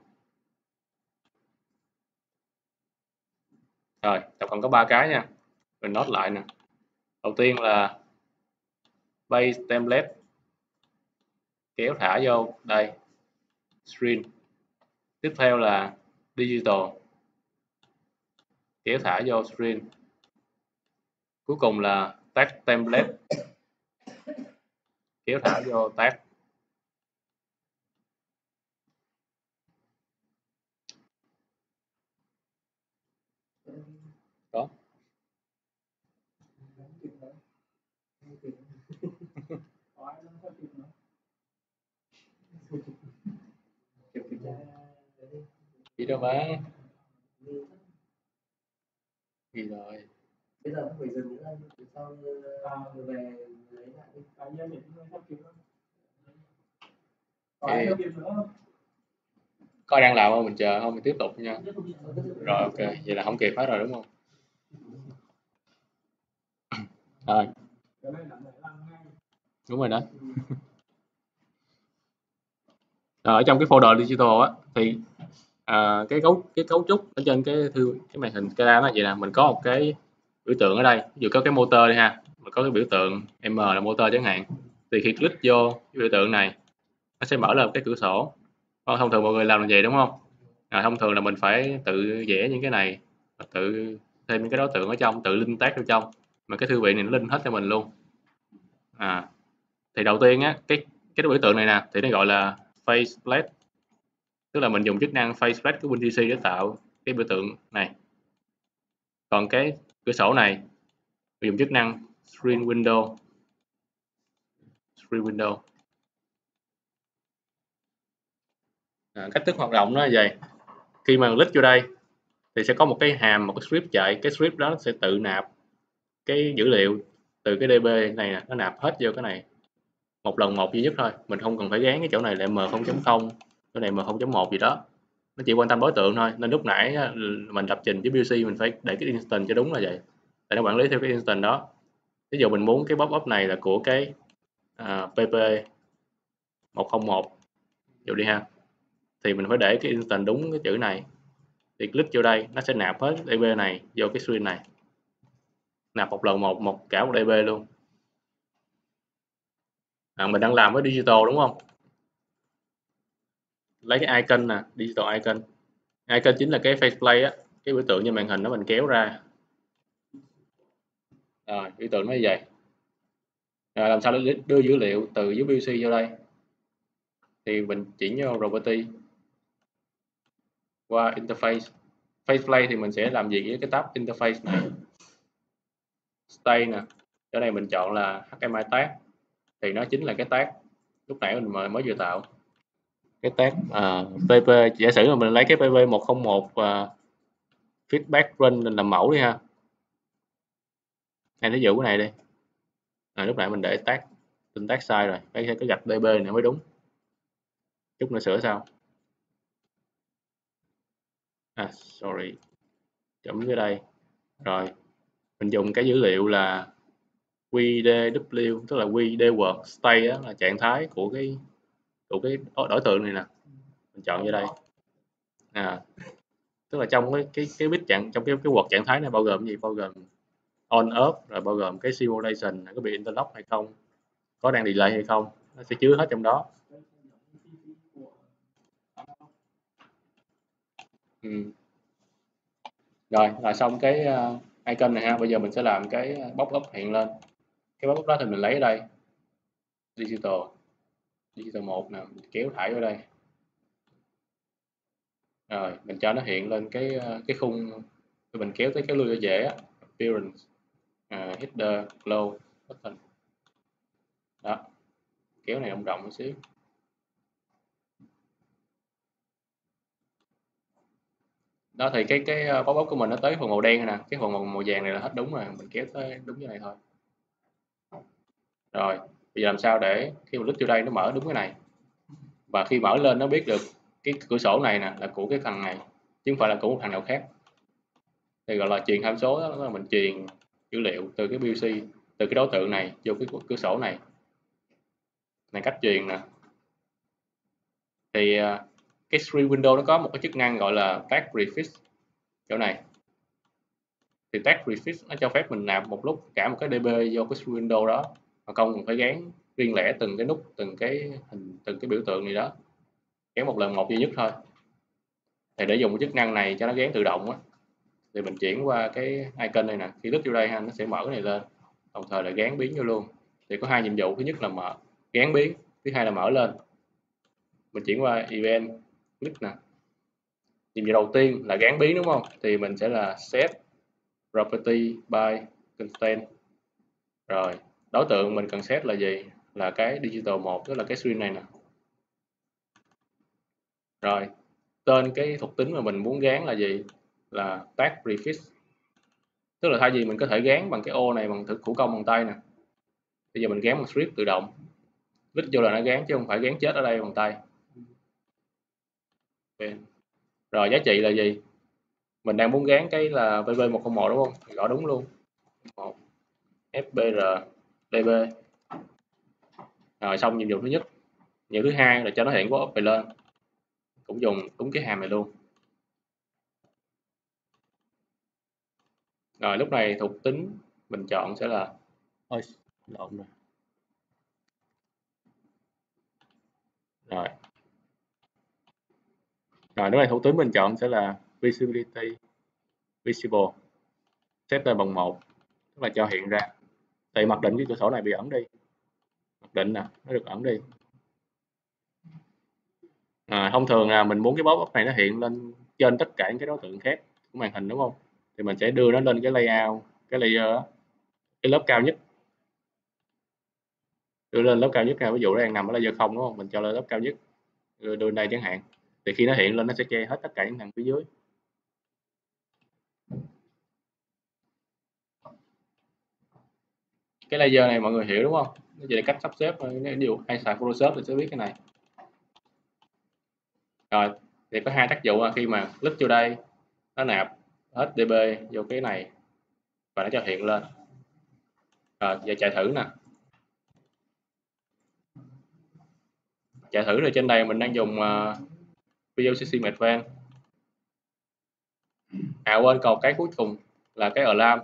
Rồi, tổng cộng có ba cái nha. Mình note lại nè. Đầu tiên là base template, kéo thả vô đây screen. Tiếp theo là digital, kéo thả vô screen. Cuối cùng là tag template, kéo thả vô tag. Đó. Gì đâu mà gì rồi bây giờ không phải dừng nữa, sau về lấy lại đi. Tại vì mình không sắp kịp đâu. Coi đang làm không, mình chờ không, mình tiếp tục nha. Rồi ok, vậy là không kịp hết rồi đúng không? Rồi. Đúng rồi đó. Rồi, ở trong cái folder digital á thì à, cái cấu cái cấu trúc ở trên cái thư cái màn hình ca nó vậy nè, mình có một cái biểu tượng ở đây, ví dụ có cái motor đi ha, mình có cái biểu tượng M là motor chẳng hạn, thì khi click vô cái biểu tượng này nó sẽ mở lên cái cửa sổ. Thông thường mọi người làm là vậy đúng không? À, thông thường là mình phải tự vẽ những cái này, tự thêm những cái đối tượng ở trong, tự link tag vào trong, mà cái thư viện này nó link hết cho mình luôn. À, thì đầu tiên á cái cái biểu tượng này nè thì nó gọi là faceplate, tức là mình dùng chức năng faceplate của WinDC để tạo cái biểu tượng này. Còn cái cửa sổ này mình dùng chức năng screen window, screen window. À, cách thức hoạt động nó là vậy. Khi mà click vô đây thì sẽ có một cái hàm, một cái script chạy, cái script đó sẽ tự nạp cái dữ liệu từ cái đê bê này nè, nó nạp hết vô cái này một lần một duy nhất thôi, mình không cần phải gán cái chỗ này lại M không chấm không, cái này M không chấm một gì đó, nó chỉ quan tâm đối tượng thôi. Nên lúc nãy mình lập trình với pê xê mình phải để cái instance cho đúng là vậy, để nó quản lý theo cái instance đó. Ví dụ mình muốn cái pop-up này là của cái à, pê pê một không một dụ đi ha, thì mình phải để cái instance đúng cái chữ này, thì click vô đây nó sẽ nạp hết đê bê này vô cái string này, nạp một lần một một cả một đê bê luôn. À, mình đang làm với digital đúng không? Lấy cái icon nè, digital icon. Icon chính là cái faceplate á, cái biểu tượng trên màn hình đó mình kéo ra. Rồi, biểu tượng nó như vậy. Rồi, làm sao để đưa dữ liệu từ dưới pê xê vô đây? Thì mình chuyển vô property qua interface. Faceplate thì mình sẽ làm gì với cái tab interface này? Stay nè. Ở đây mình chọn là hát em i tag, thì nó chính là cái tag lúc nãy mình mới vừa tạo. Cái tag uh, pê pê, giả sử là mình lấy cái pê pê một không một uh, feedback run làm mẫu đi ha. Hay ví dụ cái này đi. À, lúc nãy mình để tag tên tag sai rồi, phải cái gạch đê bê này mới đúng. Chút nữa sửa sau. À sorry. Chấm dưới đây. Rồi, mình dùng cái dữ liệu là quy đê vê kép, tức là quy đê word state, đó là trạng thái của cái của cái đối tượng này nè. Mình chọn vô đây. À, tức là trong cái cái cái bit trạng, trong cái cái word trạng thái này bao gồm gì? Bao gồm on off, rồi bao gồm cái simulation có bị interlock hay không, có đang delay hay không. nó sẽ chứa hết trong đó. Ừ. Rồi là xong cái uh, icon này ha. Bây giờ mình sẽ làm cái pop-up hiện lên. Cái pop-up đó thì mình lấy ở đây digital digital một nè, kéo thải vào đây. Rồi mình cho nó hiện lên cái cái khung, mình kéo tới cái lưu cho dễ. Appearance, uh, header, flow, button. Đó, kéo này rộng rộng một xíu. Đó thì cái cái pop-up của mình nó tới phần màu đen nè, cái phần màu, màu vàng này là hết đúng rồi, mình kéo tới đúng cái này thôi. Rồi bây giờ làm sao để khi mình click vô đây nó mở đúng cái này, và khi mở lên nó biết được cái cửa sổ này nè là của cái thằng này chứ không phải là của một thằng nào khác. Thì gọi là truyền tham số, đó là mình truyền dữ liệu từ cái pê xê, từ cái đối tượng này vô cái cửa sổ này. Này cách truyền nè. Thì cái screen window nó có một cái chức năng gọi là tag prefix chỗ này. Thì tag prefix nó cho phép mình nạp một lúc cả một cái đê bê vô cái screen window đó, mà không cần phải gán riêng lẻ từng cái nút, từng cái hình, từng cái biểu tượng này đó, gán một lần một duy nhất thôi. Thì để dùng cái chức năng này cho nó gán tự động á, thì mình chuyển qua cái icon này nè, khi click vô đây ha, nó sẽ mở cái này lên, đồng thời là gán biến vô luôn. Thì có hai nhiệm vụ, thứ nhất là mở gán biến, thứ hai là mở lên. Mình chuyển qua event, click nè. Nhiệm vụ đầu tiên là gán biến đúng không? Thì mình sẽ là set property by constraint. Rồi đối tượng mình cần set là gì? Là cái digital một, tức là cái screen này nè. Rồi tên cái thuộc tính mà mình muốn gán là gì? Là tag prefix. Tức là thay vì mình có thể gán bằng cái ô này bằng thủ công bằng tay nè, bây giờ mình gán bằng script tự động, click vô là nó gán chứ không phải gán chết ở đây bằng tay. Okay. Rồi giá trị là gì? Mình đang muốn gán cái là vê bê một không một đúng không? Thì gõ đúng luôn. một ép bê rờ đê bê. Rồi xong nhiệm vụ thứ nhất. Nhiệm vụ thứ hai là cho nó hiện pop-up này lên, cũng dùng đúng cái hàm này luôn. Rồi lúc này thuộc tính mình chọn sẽ là ôi lộn rồi. Rồi. Rồi lúc này thuộc tính mình chọn sẽ là visibility visible, set tên bằng một, tức là cho hiện ra. Tại mặc định cái cửa sổ này bị ẩn đi, mặc định nè, nó được ẩn đi. À, thông thường là mình muốn cái pop-up này nó hiện lên trên tất cả những cái đối tượng khác của màn hình đúng không? Thì mình sẽ đưa nó lên cái layout, cái layer đó, cái lớp cao nhất. Đưa lên lớp cao nhất này, ví dụ nó đang nằm ở layer không đúng không? Mình cho lên lớp cao nhất, đưa, đưa đây chẳng hạn. Thì khi nó hiện lên nó sẽ che hết tất cả những thằng phía dưới. Cái layer này mọi người hiểu đúng không? Nó chỉ là cách sắp xếp thôi. Ví dụ ai xài Photoshop thì sẽ biết cái này. Rồi thì có hai tác dụng là khi mà click vô đây nó nạp hết đê bê vô cái này và nó cho hiện lên. Rồi giờ chạy thử nè. Chạy thử rồi trên đây mình đang dùng uh, Visual System Advanced. À quên còn cái cuối cùng là cái alarm.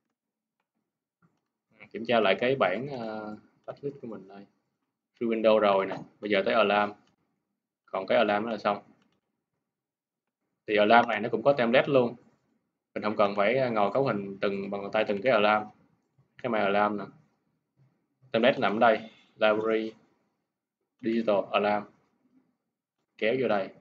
Kiểm tra lại cái bảng uh, backlist của mình đây. Free Windows rồi nè, bây giờ tới alarm. Còn cái alarm đó là xong. Thì alarm này nó cũng có template luôn. Mình không cần phải ngồi cấu hình từng bằng tay từng cái alarm. Cái my alarm nè. Template nằm ở đây, library digital alarm. Kéo vô đây.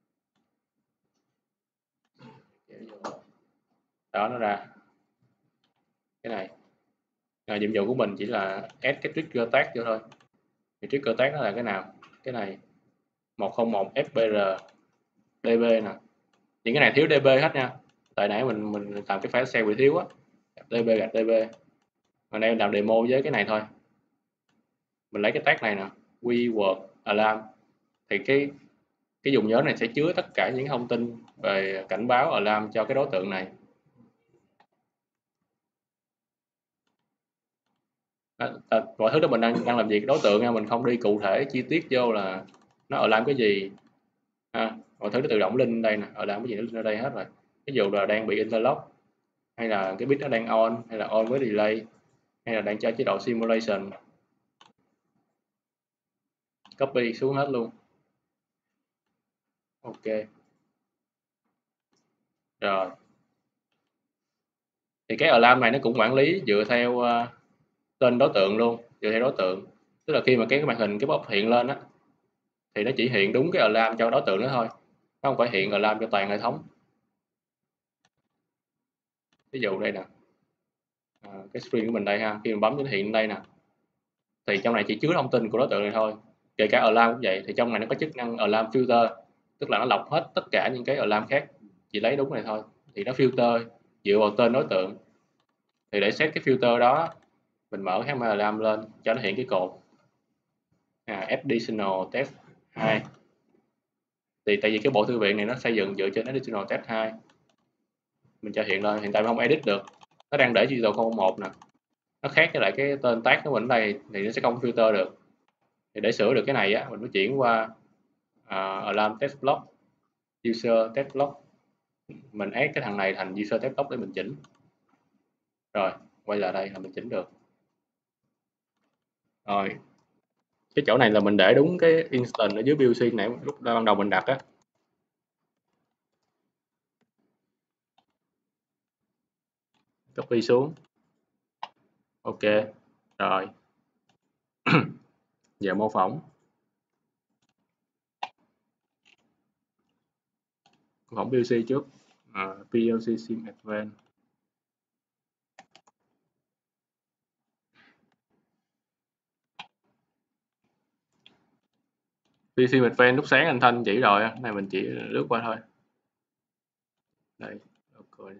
Kéo vô. Đó nó ra. Cái này. À, nhiệm vụ của mình chỉ là add cái trigger tag vô thôi. Thì trigger tag nó là cái nào? Cái này một không một ép bê rờ đê bê nè. Những cái này thiếu đê bê hết nha. Tại nãy mình mình làm cái file Excel bị thiếu á. đê bê gạch đê bê. Mà đây làm demo với cái này thôi. Mình lấy cái tag này nè, keyword alarm. Thì cái cái dùng nhớ này sẽ chứa tất cả những thông tin về cảnh báo alarm cho cái đối tượng này. À, à, mọi thứ đó mình đang đang làm việc đối tượng nha, mình không đi cụ thể chi tiết vô là nó alarm cái gì. À, mọi thứ nó tự động lên đây nè, alarm cái gì nó lên ở đây hết rồi. Ví dụ là đang bị interlock, hay là cái bit nó đang on, hay là on với delay, hay là đang cho chế độ simulation. copy xuống hết luôn. Ok rồi, thì cái alarm này nó cũng quản lý dựa theo uh, tên đối tượng luôn, dựa theo đối tượng, tức là khi mà cái màn hình cái pop hiện lên á thì nó chỉ hiện đúng cái alarm cho đối tượng đó thôi, nó không phải hiện alarm cho toàn hệ thống. Ví dụ đây nè, à, cái screen của mình đây ha, khi mình bấm nó hiện đây nè, thì trong này chỉ chứa thông tin của đối tượng này thôi. Kể cả alarm cũng vậy, thì trong này nó có chức năng alarm filter, tức là nó lọc hết tất cả những cái alarm khác, chỉ lấy đúng này thôi, thì nó filter dựa vào tên đối tượng. Thì để set cái filter đó, mình mở cái alarm lên cho nó hiện cái cột à, additional test hai. Thì tại vì cái bộ thư viện này nó xây dựng dựa trên additional test hai, mình cho hiện lên. Hiện tại mình không edit được, nó đang để digital con một nè, nó khác với lại cái tên tag của mình ở đây thì nó sẽ không filter được. Thì để sửa được cái này á, mình phải chuyển qua uh, alarm test block, user test block, mình add cái thằng này thành user test block để mình chỉnh. Rồi quay lại đây là mình chỉnh được rồi. Cái chỗ này là mình để đúng cái instance ở dưới pê ô xê này lúc ban đầu mình đặt á. Copy xuống. Ok rồi. Giờ mô phỏng mô phỏng pê ô xê trước. à, pê ô xê Sim Advanced. pê ô xê Sim Advanced lúc sáng anh Thanh chỉ rồi, cái này mình chỉ lướt qua thôi. Đây okay.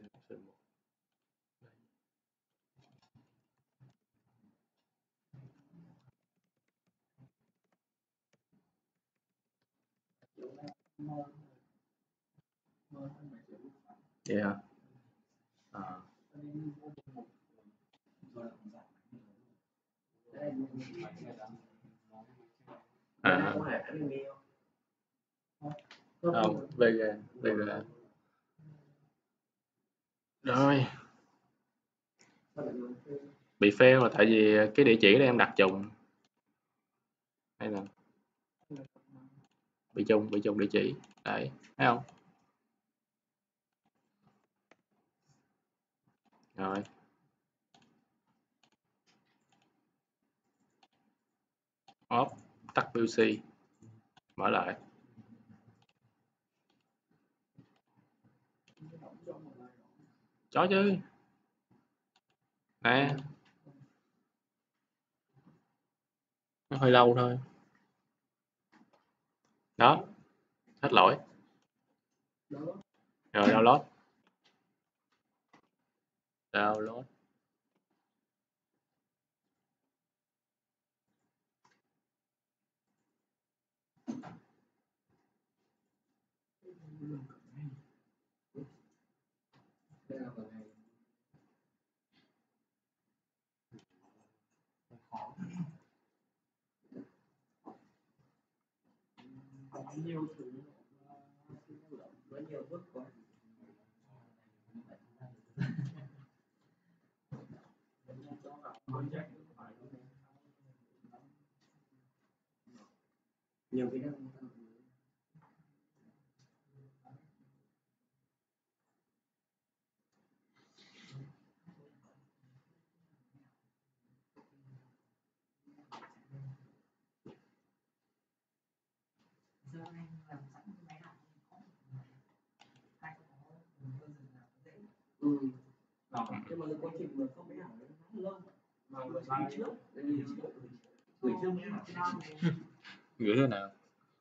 Vậy hả? À. À. Không, Vega, Vega. Rồi. Bị fail là tại vì cái địa chỉ đây em đặt trùng. Hay là bị trùng, bị trùng địa chỉ. Đấy, thấy không? Rồi. Off, tắt pê ô xê. Mở lại. Có chứ. Nè. Nó hơi lâu thôi. Đó. Hết lỗi. Rồi download. Download. Nhiều thứ có nhiều bước quá. Nhiều cái năng ừ. Đó, nhưng mà quá trình mà không biết hỏng nó lâu mà gửi trước gửi trước mới hỏng. Gửi thế nào?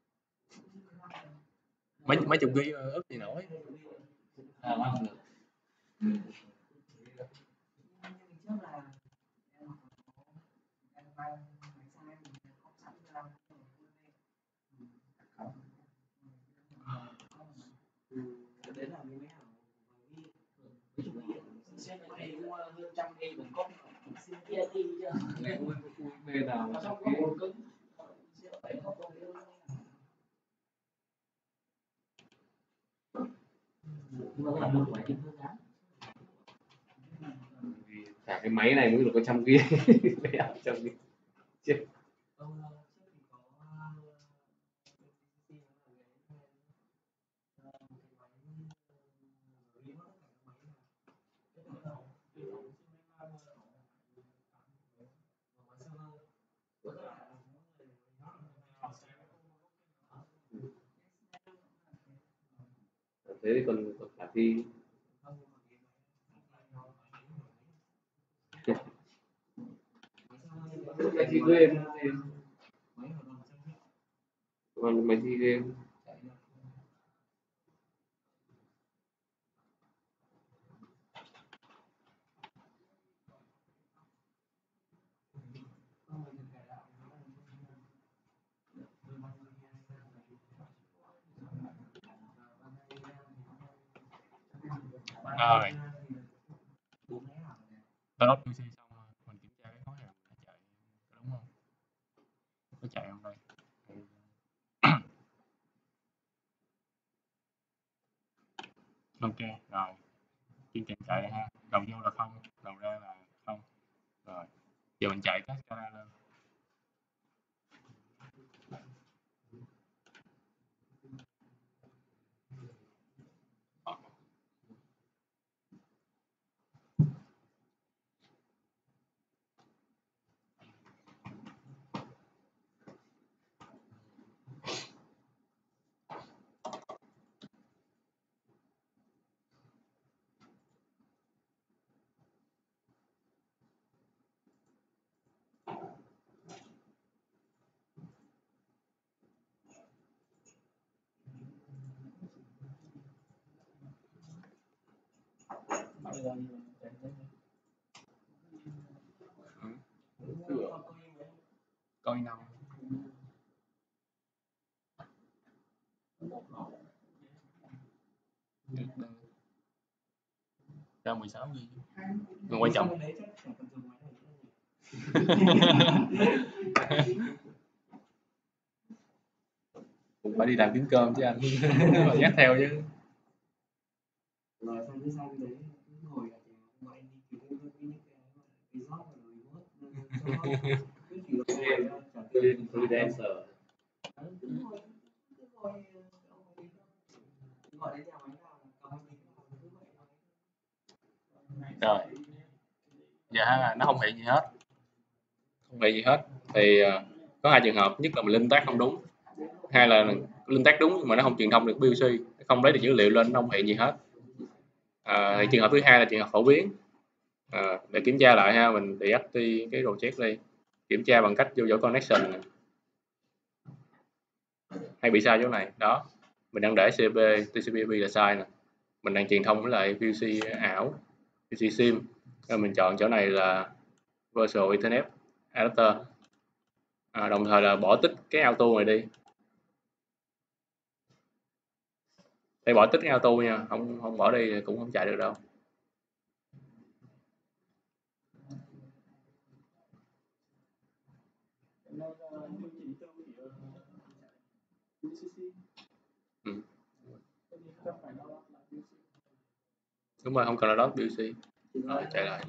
Mấy mấy chục ghi ức gì nổi. À, không được. Ừ. Đấy là mới hỏng. Xem này mua hơn trăm ghi mình có kia đi chưa? Ngày u ét bê nào trong có một cứng. Cả cái máy này mới được có trăm ghi trăm ghi chết. thế thì còn còn khả thi. Máy thi game còn máy thi game rồi download pê xê xong rồi mình kiểm tra cái khối hàm nó chạy đúng không, nó chạy không đây. Ok rồi, chương trình chạy ha, đầu vô là không, đầu ra là không. Rồi giờ mình chạy Cascada lên. Coi năm ra mười sáu ghi nhưng quan trọng cũng phải đi làm kiếm cơm chứ anh mà dắt theo chứ. Rồi xong cái xong đấy ngồi ở nhà gọi anh đi kiếm những cái job rồi cứ chỉ ngồi trả tiền freelancer. Đúng rồi, cứ ngồi gọi đến nhà máy nào cầm máy tính cứ vậy thôi. Rồi dạ nó không hiện gì hết, không hiện gì hết thì uh, có hai trường hợp, nhất là mình linh tác không đúng, hai là linh tác đúng nhưng mà nó không truyền thông được pê lờ xê, không lấy được dữ liệu lên, nó không hiện gì hết. À, thì trường hợp thứ hai là trường hợp phổ biến. À, để kiểm tra lại ha, mình deactivate cái project đi, kiểm tra bằng cách vô dõi connection này. Hay bị sai chỗ này đó, mình đang để xê pê tê xê pê i pê là sai nè, mình đang truyền thông với lại pê lờ xê ảo, pê lờ xê sim, rồi mình chọn chỗ này là virtual ethernet adapter. À, đồng thời là bỏ tích cái auto này đi, phải bỏ tích cái auto nha, không không bỏ đi thì cũng không chạy được đâu. Ừ. Đúng rồi, không cần download pê lờ xê. Rồi chạy lại.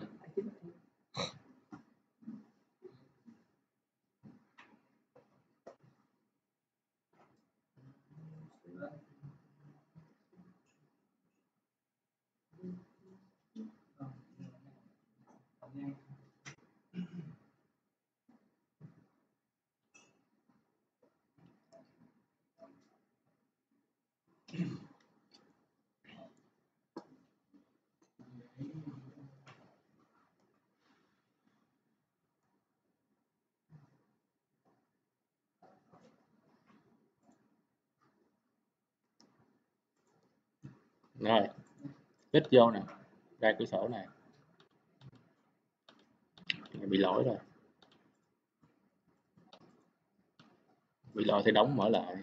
Rồi, tích vô nè, ra cửa sổ này, bị lỗi rồi, bị lỗi thì đóng mở lại.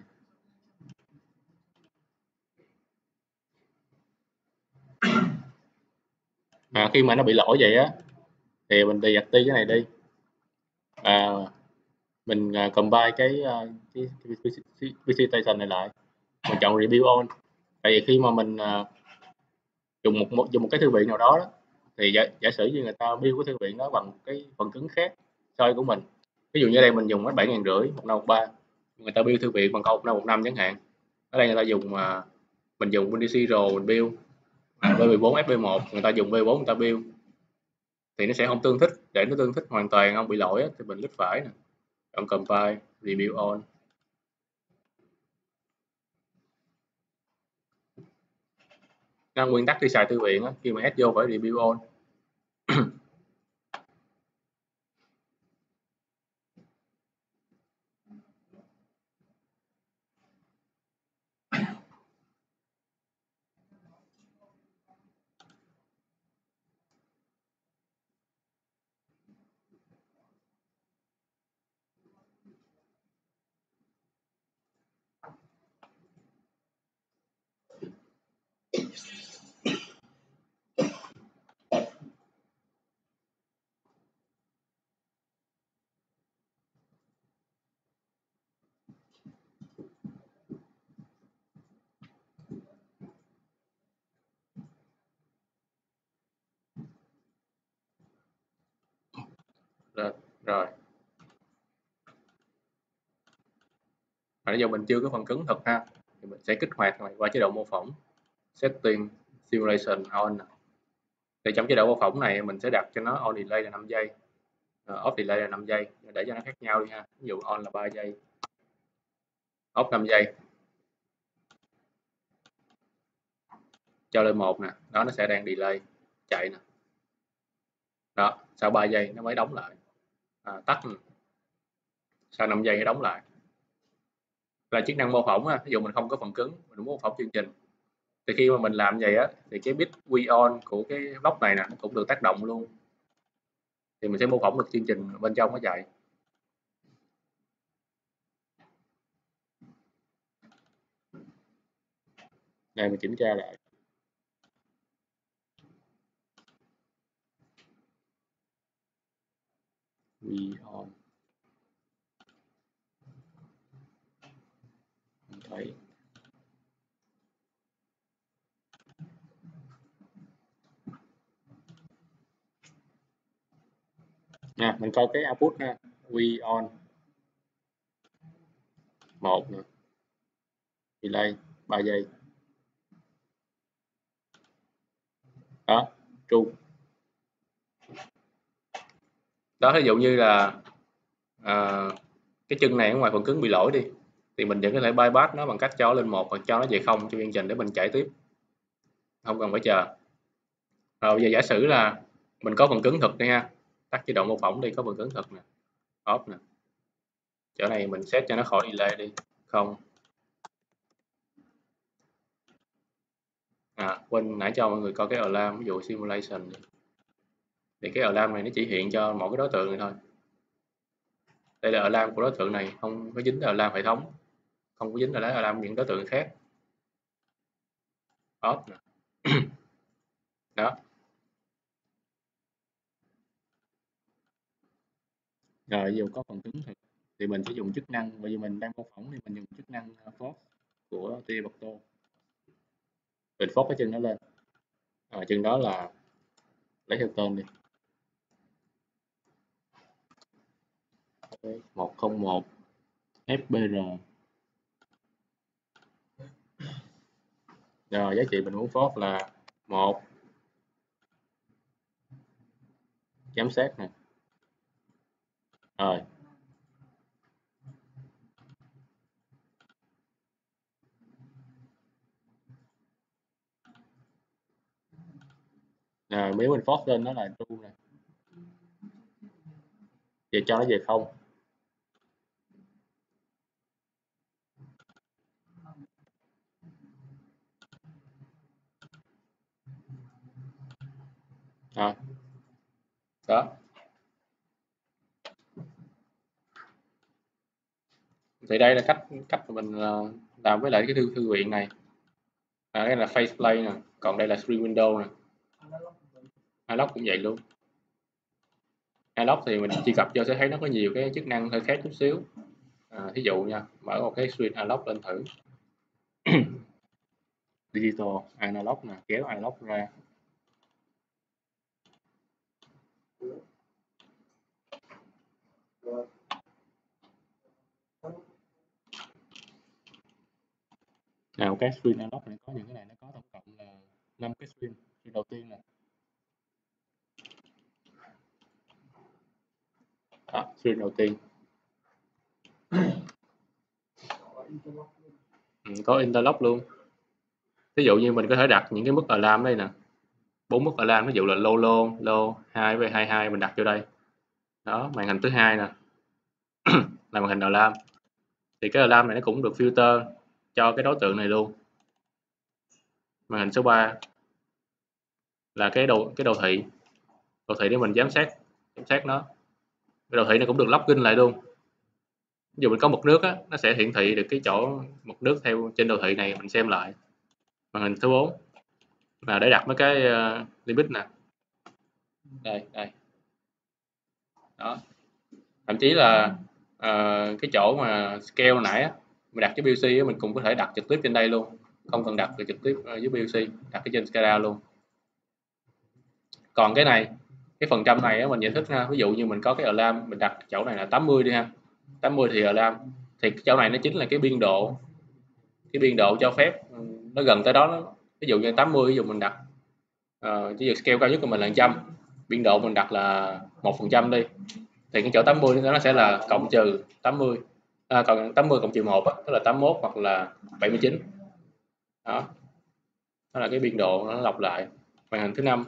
À, khi mà nó bị lỗi vậy á thì mình deactivate cái này đi. À, mình uh, combine cái, uh, cái, cái pê xê station này lại, mình chọn rebuild all. Tại vì khi mà mình uh, dùng một, một dùng một cái thư viện nào đó, đó thì giả, giả sử như người ta build cái thư viện đó bằng cái phần cứng khác so của mình, ví dụ như đây mình dùng bảy ngàn rưỡi một năm một ba, người ta build thư viện bằng code một năm một năm chẳng hạn, ở đây người ta dùng uh, mình dùng Windows Zero mình build à, vê mười bốn ép pê một, người ta dùng vê bốn người ta build thì nó sẽ không tương thích. Để nó tương thích hoàn toàn không bị lỗi á, thì mình click phải nè, chọn compile rebuild all. Nó nguyên tắc khi xài thư viện á, khi mà add vô phải review all. Rồi, rồi. Mà bây giờ mình chưa có phần cứng thật ha, thì mình sẽ kích hoạt này qua chế độ mô phỏng, setting simulation on. Thì trong chế độ mô phỏng này mình sẽ đặt cho nó on delay là năm giây, off delay là năm giây, để cho nó khác nhau đi ha. Ví dụ on là ba giây, off năm giây. Cho lên một nè, đó nó sẽ đang delay chạy nè. Đó, sau ba giây nó mới đóng lại. À, tắt nè. Sau năm giây nó đóng lại. Là chức năng mô phỏng á, ví dụ mình không có phần cứng, mình muốn mô phỏng chương trình. Thì khi mà mình làm vậy á, thì cái bit we on của cái block này nè nó cũng được tác động luôn. Thì mình sẽ mô phỏng được chương trình bên trong nó chạy. Đây mình kiểm tra lại. We on. Mình thấy. Nè, mình coi cái output ha. We on. một nè. Delay ba giây. Đó, true. Đó, ví dụ như là à, cái chân này ở ngoài phần cứng bị lỗi đi, thì mình vẫn có thể bypass nó bằng cách cho nó lên một hoặc cho nó về không cho chương trình để mình chạy tiếp, không cần phải chờ. Rồi bây giờ giả sử là mình có phần cứng thực đây ha, tắt chế độ mô phỏng đi, có phần cứng thực nè, off nè, chỗ này mình set cho nó khỏi delay đi, không. À, quên nãy cho mọi người coi cái alarm, ví dụ simulation đi. Thì cái alarm này nó chỉ hiện cho mỗi cái đối tượng này thôi. Đây là alarm của đối tượng này, không có dính alarm hệ thống, không có dính là lấy alarm những đối tượng khác. Off nè. Đó. Rồi dù có phần cứng thực thì mình sẽ dùng chức năng, bởi vì mình đang mô phỏng thì mình dùng chức năng force của Tibacto. Mình force cái chân nó lên. À, chân đó là lấy theo tên đi. một không một ép bê rờ. Rồi giá trị mình muốn force là một. Giám sát nè. Rồi. Rồi nếu mình force lên nó là true nè. Vậy cho nó về không. À. Đó. Thì đây là cách cách mà mình làm với lại cái thư thư viện này. À, đây là faceplay nè, còn đây là screen window nè. Unlock cũng vậy luôn. Unlock thì mình truy cập cho sẽ thấy nó có nhiều cái chức năng hơi khác chút xíu. À, thí dụ nha, mở một cái screen unlock lên thử. Digital unlock nè, kéo unlock ra. Nào cái screen unlock này có những cái này, nó có tổng cộng là năm cái screen. Screen đầu tiên nè. Đó, screen đầu tiên. Ừ, có interlock luôn. ví dụ như mình có thể đặt những cái mức alarm đây nè, bốn mức alarm, ví dụ là low low low hai với hai mươi hai mình đặt vô đây. Đó, màn hình thứ hai nè là màn hình alarm, thì cái alarm này nó cũng được filter cho cái đối tượng này luôn. Màn hình số ba là cái đồ cái đồ thị đồ thị để mình giám sát giám sát nó. Cái đồ thị này cũng được login lại luôn. Ví dụ mình có mực nước á, nó sẽ hiển thị được cái chỗ mực nước theo trên đồ thị này, mình xem lại. Màn hình số bốn là để đặt mấy cái uh, limit nè, đây đây đó, thậm chí là uh, cái chỗ mà scale hồi nãy á, mình đặt cái pê lờ xê á, mình cũng có thể đặt trực tiếp trên đây luôn, không cần đặt trực tiếp dưới pê lờ xê, đặt cái trên SCADA luôn. Còn cái này, cái phần trăm này á, mình giải thích ha, ví dụ như mình có cái alarm, mình đặt chỗ này là tám mươi đi ha, tám mươi thì alarm, thì cái chỗ này nó chính là cái biên độ cái biên độ cho phép, nó gần tới đó, đó. Ví dụ như tám mươi, ví dụ mình đặt uh, chỉ scale cao nhất của mình là một trăm, biên độ mình đặt là một phần trăm đi, thì cái chỗ tám mươi nó sẽ là cộng trừ tám mươi, à, còn tám mươi cộng trừ một á, tức là tám mươi mốt hoặc là bảy mươi chín. Đó, đó là cái biên độ nó lọc lại. Màn hình thứ năm,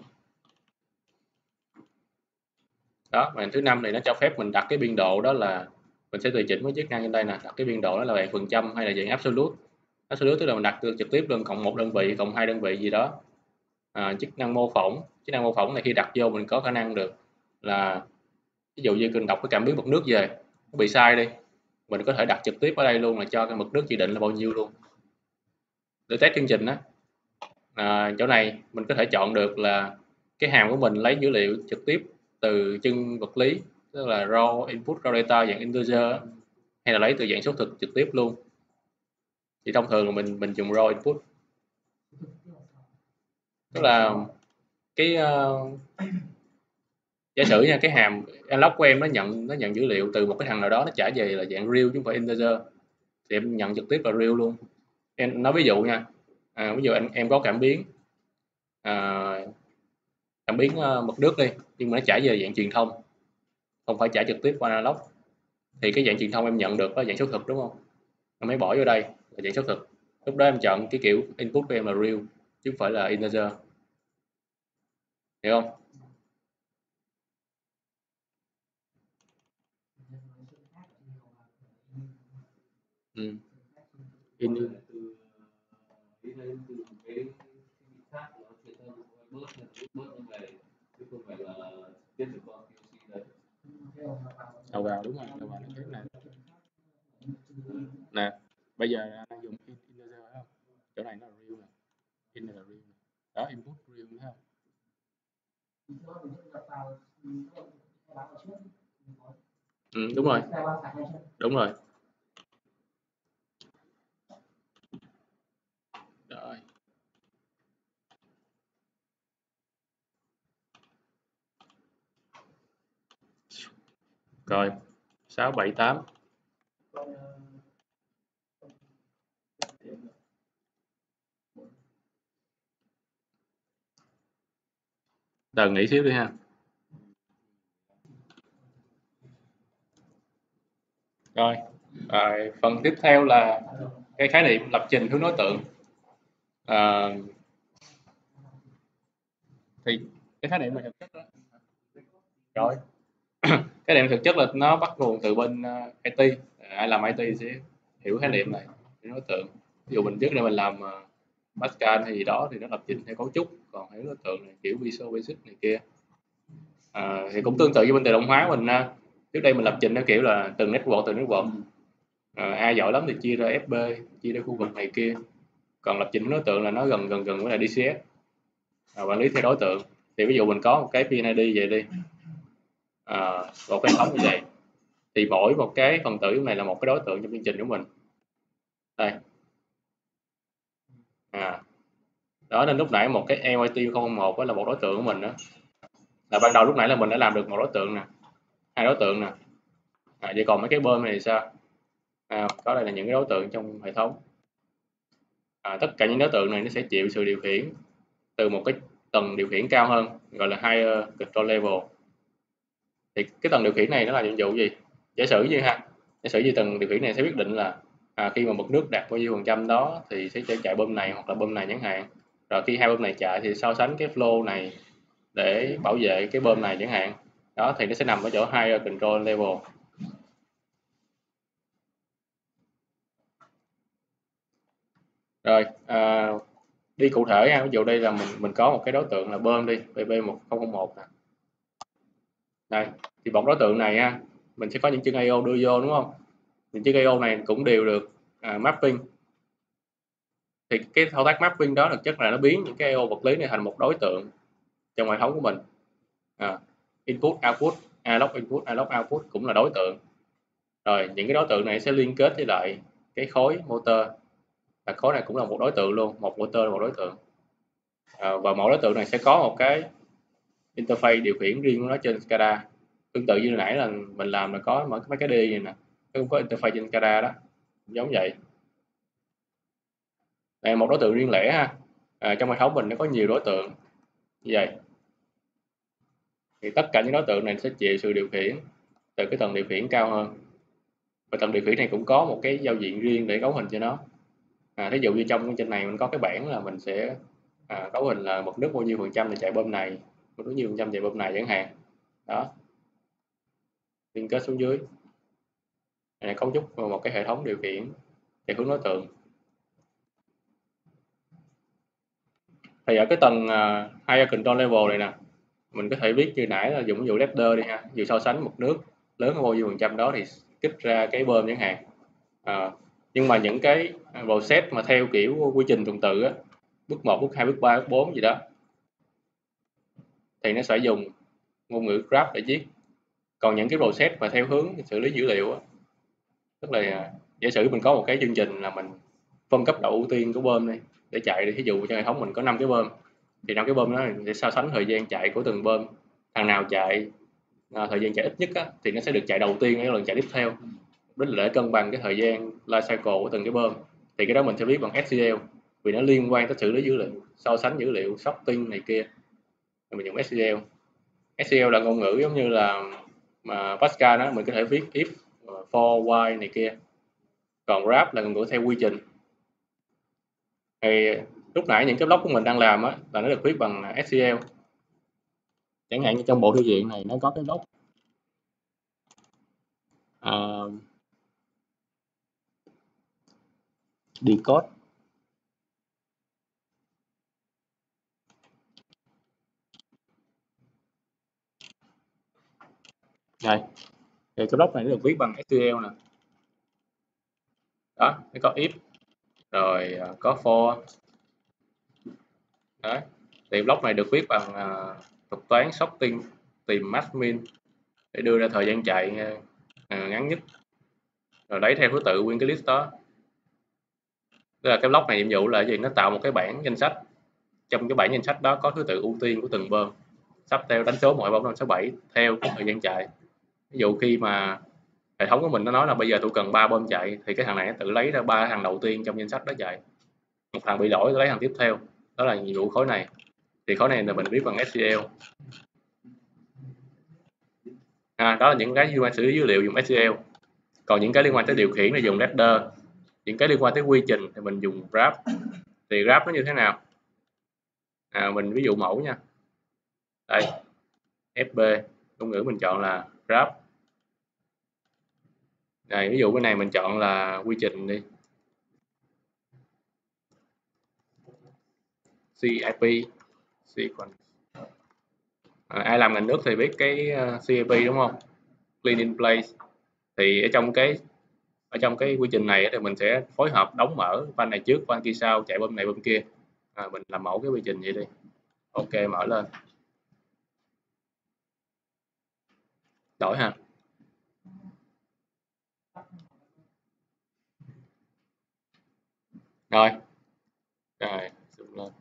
đó, màn hình thứ năm này nó cho phép mình đặt cái biên độ, đó là mình sẽ tùy chỉnh với chức năng trên đây nè, đặt cái biên độ đó là dạng phần trăm hay là dạng absolute. Absolute tức là mình đặt trực tiếp luôn, cộng một đơn vị, cộng hai đơn vị gì đó. À, chức năng mô phỏng, chức năng mô phỏng này khi đặt vô mình có khả năng được là ví dụ như cần đọc cái cảm biến mực nước về nó bị sai đi, mình có thể đặt trực tiếp ở đây luôn, là cho cái mực nước chỉ định là bao nhiêu luôn để test chương trình đó. À, chỗ này mình có thể chọn được là cái hàm của mình lấy dữ liệu trực tiếp từ chân vật lý, tức là raw input raw data dạng integer, hay là lấy từ dạng số thực trực tiếp luôn. Thì thông thường là mình mình dùng raw input, tức là cái uh, giả sử nha, cái hàm analog của em nó nhận nó nhận dữ liệu từ một cái thằng nào đó, nó trả về là dạng real chứ không phải integer, thì em nhận trực tiếp là real luôn. Em nói ví dụ nha, à, ví dụ em em có cảm biến à, cảm biến uh, mực nước đi, nhưng mà nó trả về dạng truyền thông, không phải trả trực tiếp qua analog, thì cái dạng truyền thông em nhận được là dạng số thực, đúng không? Em mới bỏ vô đây là dạng số thực, lúc đó em chọn cái kiểu input của em là real chứ không phải là integer, hiểu không? Ừ. In đầu vào, đúng rồi, đầu vào cái này nè, bây giờ anh đang dùng integer phải không? Chỗ này nó là real nè, in này là real nè. Đó, input real đúng không? Ừ, đúng rồi, đúng rồi. Rồi. Rồi, sáu bảy tám. Đợi nghỉ xíu đi ha. Rồi, à, phần tiếp theo là cái khái niệm lập trình hướng đối tượng. À, thì cái khái niệm này thực chất đó, rồi cái niệm thực chất là nó bắt nguồn từ bên uh, i tê. Ai làm i tê sẽ hiểu khái niệm này, đối tượng. Ví dụ mình trước đây mình làm uh, Pascal hay gì đó thì nó lập trình theo cấu trúc, còn hiểu đối tượng này kiểu Visual Basic này kia. À, thì cũng tương tự với bên tự động hóa mình, uh, trước đây mình lập trình theo kiểu là từng network từng network. À, ai giỏi lắm thì chia ra ép bê, chia ra khu vực này kia. Còn lập trình đối tượng là nó gần gần gần với là đê xê ét, à, quản lý theo đối tượng. Thì ví dụ mình có một cái pê en i đê vậy đi, à, một cái thống như vậy, thì mỗi một cái phần tử này là một cái đối tượng trong chương trình của mình đây. À, đó, nên lúc nãy một cái e i tê không không một là một đối tượng của mình đó, là ban đầu lúc nãy là mình đã làm được một đối tượng nè, hai đối tượng nè. À, vậy còn mấy cái bên này thì sao? À, có đây là những cái đối tượng trong hệ thống. À, tất cả những đối tượng này nó sẽ chịu sự điều khiển từ một cái tầng điều khiển cao hơn, gọi là higher control level. Thì cái tầng điều khiển này nó là nhiệm vụ gì? Giả sử như ha, giả sử như tầng điều khiển này sẽ quyết định là à, khi mà mực nước đạt bao nhiêu phần trăm đó thì sẽ chạy bơm này hoặc là bơm này chẳng hạn. Rồi khi hai bơm này chạy thì so sánh cái flow này để bảo vệ cái bơm này chẳng hạn. Đó thì nó sẽ nằm ở chỗ higher control level. Rồi à, đi cụ thể ha, ví dụ đây là mình mình có một cái đối tượng là bơm đi B B một không không một nè. Đây thì một đối tượng này ha, mình sẽ có những chân i o đưa vô đúng không? Những chân i o này cũng đều được à, mapping. Thì cái thao tác mapping đó thực chất là nó biến những cái i o vật lý này thành một đối tượng trong hệ thống của mình. À, input output analog input analog output cũng là đối tượng. Rồi những cái đối tượng này sẽ liên kết với lại cái khối motor, và khối này cũng là một đối tượng luôn, một motor là một đối tượng. À, và mỗi đối tượng này sẽ có một cái interface điều khiển riêng của nó trên SCADA. Tương tự như hồi nãy là mình làm là có mấy cái D này nè, cũng có interface trên SCADA đó, giống vậy. Đây là một đối tượng riêng lẻ ha. À, trong hệ thống mình nó có nhiều đối tượng như vậy. Thì tất cả những đối tượng này sẽ chịu sự điều khiển từ cái tầng điều khiển cao hơn. Và tầng điều khiển này cũng có một cái giao diện riêng để cấu hình cho nó. À, ví dụ như trong trên này mình có cái bảng là mình sẽ à, cấu hình là mực nước bao nhiêu phần trăm thì chạy bơm này, mực nước nhiêu phần trăm chạy bơm này chẳng hạn. Đó, liên kết xuống dưới này, cấu trúc một cái hệ thống điều khiển theo hướng đối tượng. Thì ở cái tầng uh, higher control level này nè, mình có thể viết như nãy là dùng ví dụ ladder đi ha, dù so sánh mực nước lớn hơn bao nhiêu phần trăm đó thì kích ra cái bơm chẳng hạn. À, nhưng mà những cái process mà theo kiểu quy trình tuần tự á, bước một, bước hai, bước ba, bước bốn gì đó, thì nó sẽ dùng ngôn ngữ graph để viết. Còn những cái process mà theo hướng xử lý dữ liệu á, tức là giả sử mình có một cái chương trình là mình phân cấp độ ưu tiên của bơm đi để chạy đi, ví dụ cho hệ thống mình có năm cái bơm, thì năm cái bơm đó sẽ so sánh thời gian chạy của từng bơm, thằng nào chạy à, thời gian chạy ít nhất á, thì nó sẽ được chạy đầu tiên ở lần chạy tiếp theo, đích là để cân bằng cái thời gian life cycle của từng cái bơm. Thì cái đó mình sẽ viết bằng ét xê lờ vì nó liên quan tới xử lý dữ liệu, so sánh dữ liệu, sorting này kia, thì mình dùng ét xê lờ. ét xê lờ là ngôn ngữ giống như là mà Pascal đó, mình có thể viết if, for, while này kia. Còn graph là ngôn ngữ theo quy trình. Thì lúc nãy những cái block của mình đang làm á là nó được viết bằng ét xê lờ. Chẳng hạn như trong bộ thư viện này nó có cái block uh, decode. Đây, thì cái block này nó được viết bằng ét xê lờ nè. Đó, nó có if, rồi uh, có for. Đấy, thì block này được viết bằng uh, thuật toán sorting, tìm max min để đưa ra thời gian chạy uh, ngắn nhất, rồi lấy theo thứ tự nguyên cái list đó. Tức là cái block này nhiệm vụ là gì? Nó tạo một cái bảng danh sách. Trong cái bảng danh sách đó có thứ tự ưu tiên của từng bơm, sắp theo đánh số một, hai, ba, năm, sáu, bảy theo cái thời gian chạy. Ví dụ khi mà hệ thống của mình nó nói là bây giờ tôi cần ba bơm chạy, thì cái thằng này nó tự lấy ra ba thằng đầu tiên trong danh sách đó chạy, một thằng bị lỗi lấy thằng tiếp theo. Đó là nhiệm vụ khối này. Thì khối này là mình viết bằng ét xê lờ. À, đó là những cái liên quan xử lý dữ liệu dùng ét xê lờ. Còn những cái liên quan tới điều khiển là dùng ladder. Những cái liên quan tới quy trình thì mình dùng graph. Thì graph nó như thế nào? À, mình ví dụ mẫu nha. Đây, ép bê, ngôn ngữ mình chọn là graph. Đây, ví dụ cái này mình chọn là quy trình đi, xê i pê, sequence. À, ai làm ngành nước thì biết cái uh, xê i pê đúng không? Clean in place. Thì ở trong cái ở trong cái quy trình này thì mình sẽ phối hợp đóng mở van này trước, van kia sau, chạy bơm này bơm kia. À, mình làm mẫu cái quy trình vậy đi. Ok, mở lên. Đổi ha. Rồi. Rồi, zoom lên.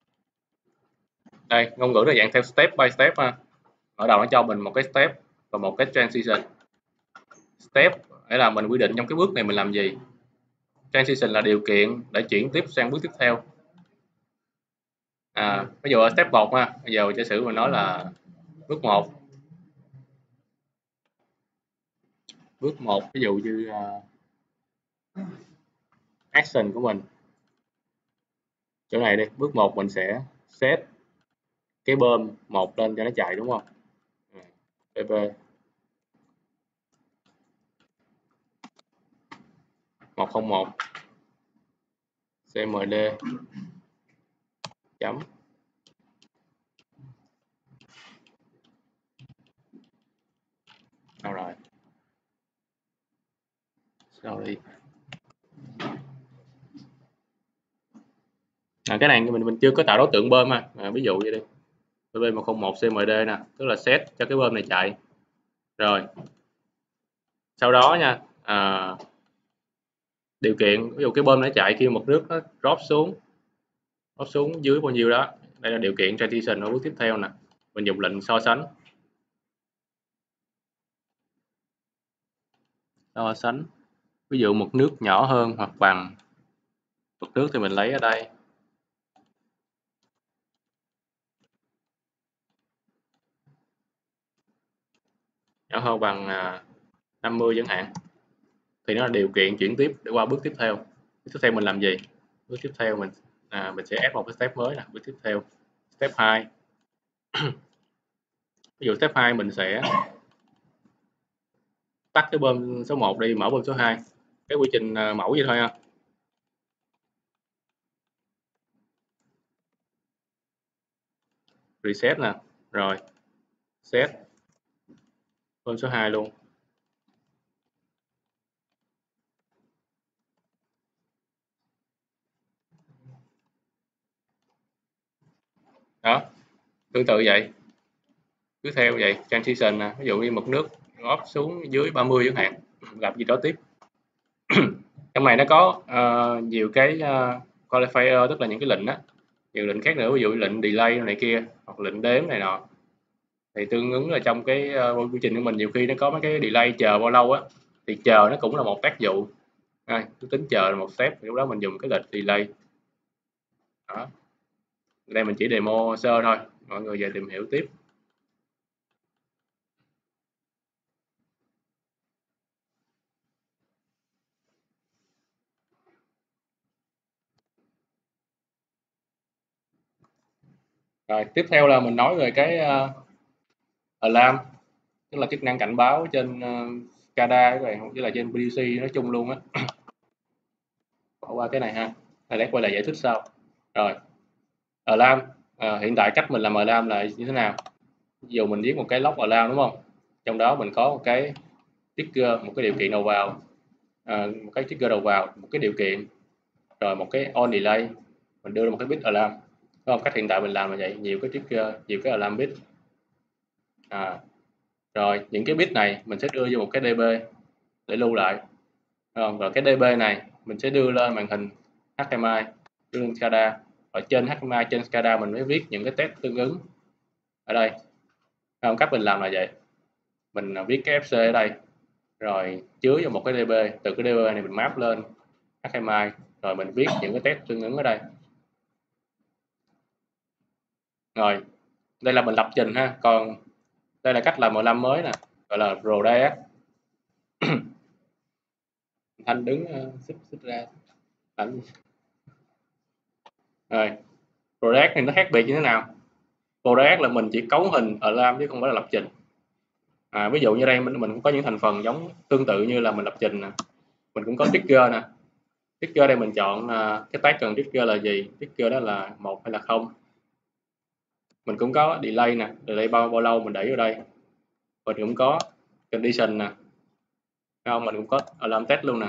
Đây, ngôn ngữ là dạng theo step by step ha. Ở đầu nó cho mình một cái step và một cái transition. Step để là mình quy định trong cái bước này mình làm gì. Transition là điều kiện để chuyển tiếp sang bước tiếp theo. À, ví dụ ở step một ha, bây giờ giả sử mình nói là bước một. Bước một ví dụ như uh, action của mình. Chỗ này đi, bước một mình sẽ set cái bơm một lên cho nó chạy, đúng không? pp một không một cmd chấm đâu rồi sorry à, cái này mình mình chưa có tạo đối tượng bơm ha. À, ví dụ như đi pp một không một cmd nè, tức là set cho cái bơm này chạy. Rồi sau đó nha, à, điều kiện ví dụ cái bơm nó chạy khi mực nước nó drop xuống drop xuống dưới bao nhiêu đó, đây là điều kiện transition ở bước tiếp theo nè. Mình dùng lệnh so sánh so sánh ví dụ mực nước nhỏ hơn hoặc bằng mực nước thì mình lấy ở đây nhỏ hơn bằng à, năm mươi chẳng hạn, thì nó là điều kiện chuyển tiếp để qua bước tiếp theo. Bước tiếp theo mình làm gì? Bước tiếp theo mình à, mình sẽ add một cái step mới nè. Bước tiếp theo step hai ví dụ step hai mình sẽ tắt cái bơm số một đi, mở bơm số hai. Cái quy trình à, mẫu vậy thôi ha. Reset nè, rồi set bơm số hai luôn. Đó, tương tự vậy. Cứ theo vậy, transition nè, ví dụ như mực nước drop xuống dưới ba mươi chẳng hạn, gặp gì đó tiếp. Trong này nó có uh, nhiều cái uh, qualifier, tức là những cái lệnh đó, nhiều lệnh khác nữa, ví dụ lệnh delay này kia hoặc lệnh đếm này nọ, thì tương ứng là trong cái uh, quy trình của mình nhiều khi nó có mấy cái delay chờ bao lâu á, thì chờ nó cũng là một tác vụ. À, tính chờ là một step, lúc đó mình dùng cái lệnh delay. Đó, đây mình chỉ demo sơ thôi, mọi người về tìm hiểu tiếp. Rồi tiếp theo là mình nói về cái uh, alarm, tức là chức năng cảnh báo trên uh, SCADA các bạn, với là trên pê đê xê nói chung luôn á. Bỏ qua cái này ha, hay lát quay lại giải thích sau. Rồi alarm, à, hiện tại cách mình làm alarm là như thế nào? Dù mình viết một cái log alarm đúng không, trong đó mình có một cái trigger, một cái điều kiện đầu vào, à, một cái trigger đầu vào, một cái điều kiện, rồi một cái on delay, mình đưa ra một cái bit alarm. Đúng không? Cách hiện tại mình làm là vậy, nhiều cái trigger, nhiều cái alarm bit. À, rồi những cái bit này mình sẽ đưa vô một cái đê bê để lưu lại. Rồi, rồi cái đê bê này mình sẽ đưa lên màn hình hát em i, đưa lên SCADA. Ở trên hát em i, trên SCADA mình mới viết những cái test tương ứng ở đây. Không, cách mình làm là vậy, mình viết cái ép xê ở đây, rồi chứa vào một cái đê bê, từ cái đê bê này mình map lên hát em i, rồi mình viết những cái test tương ứng ở đây. Rồi đây là mình lập trình ha, còn đây là cách làm alarm mới nè, gọi là product. Thanh đứng uh, xích xích ra làm gì? Rồi product thì nó khác biệt như thế nào? Product là mình chỉ cấu hình alarm chứ không phải là lập trình. À, ví dụ như đây mình mình cũng có những thành phần giống tương tự như là mình lập trình nè, mình cũng có trigger nè. Trigger đây mình chọn uh, cái tag cần trigger là gì, trigger đó là một hay là không. Mình cũng có delay nè, delay bao bao lâu mình để vào đây. Mình cũng có condition nè, không, mình cũng có alarm test luôn nè.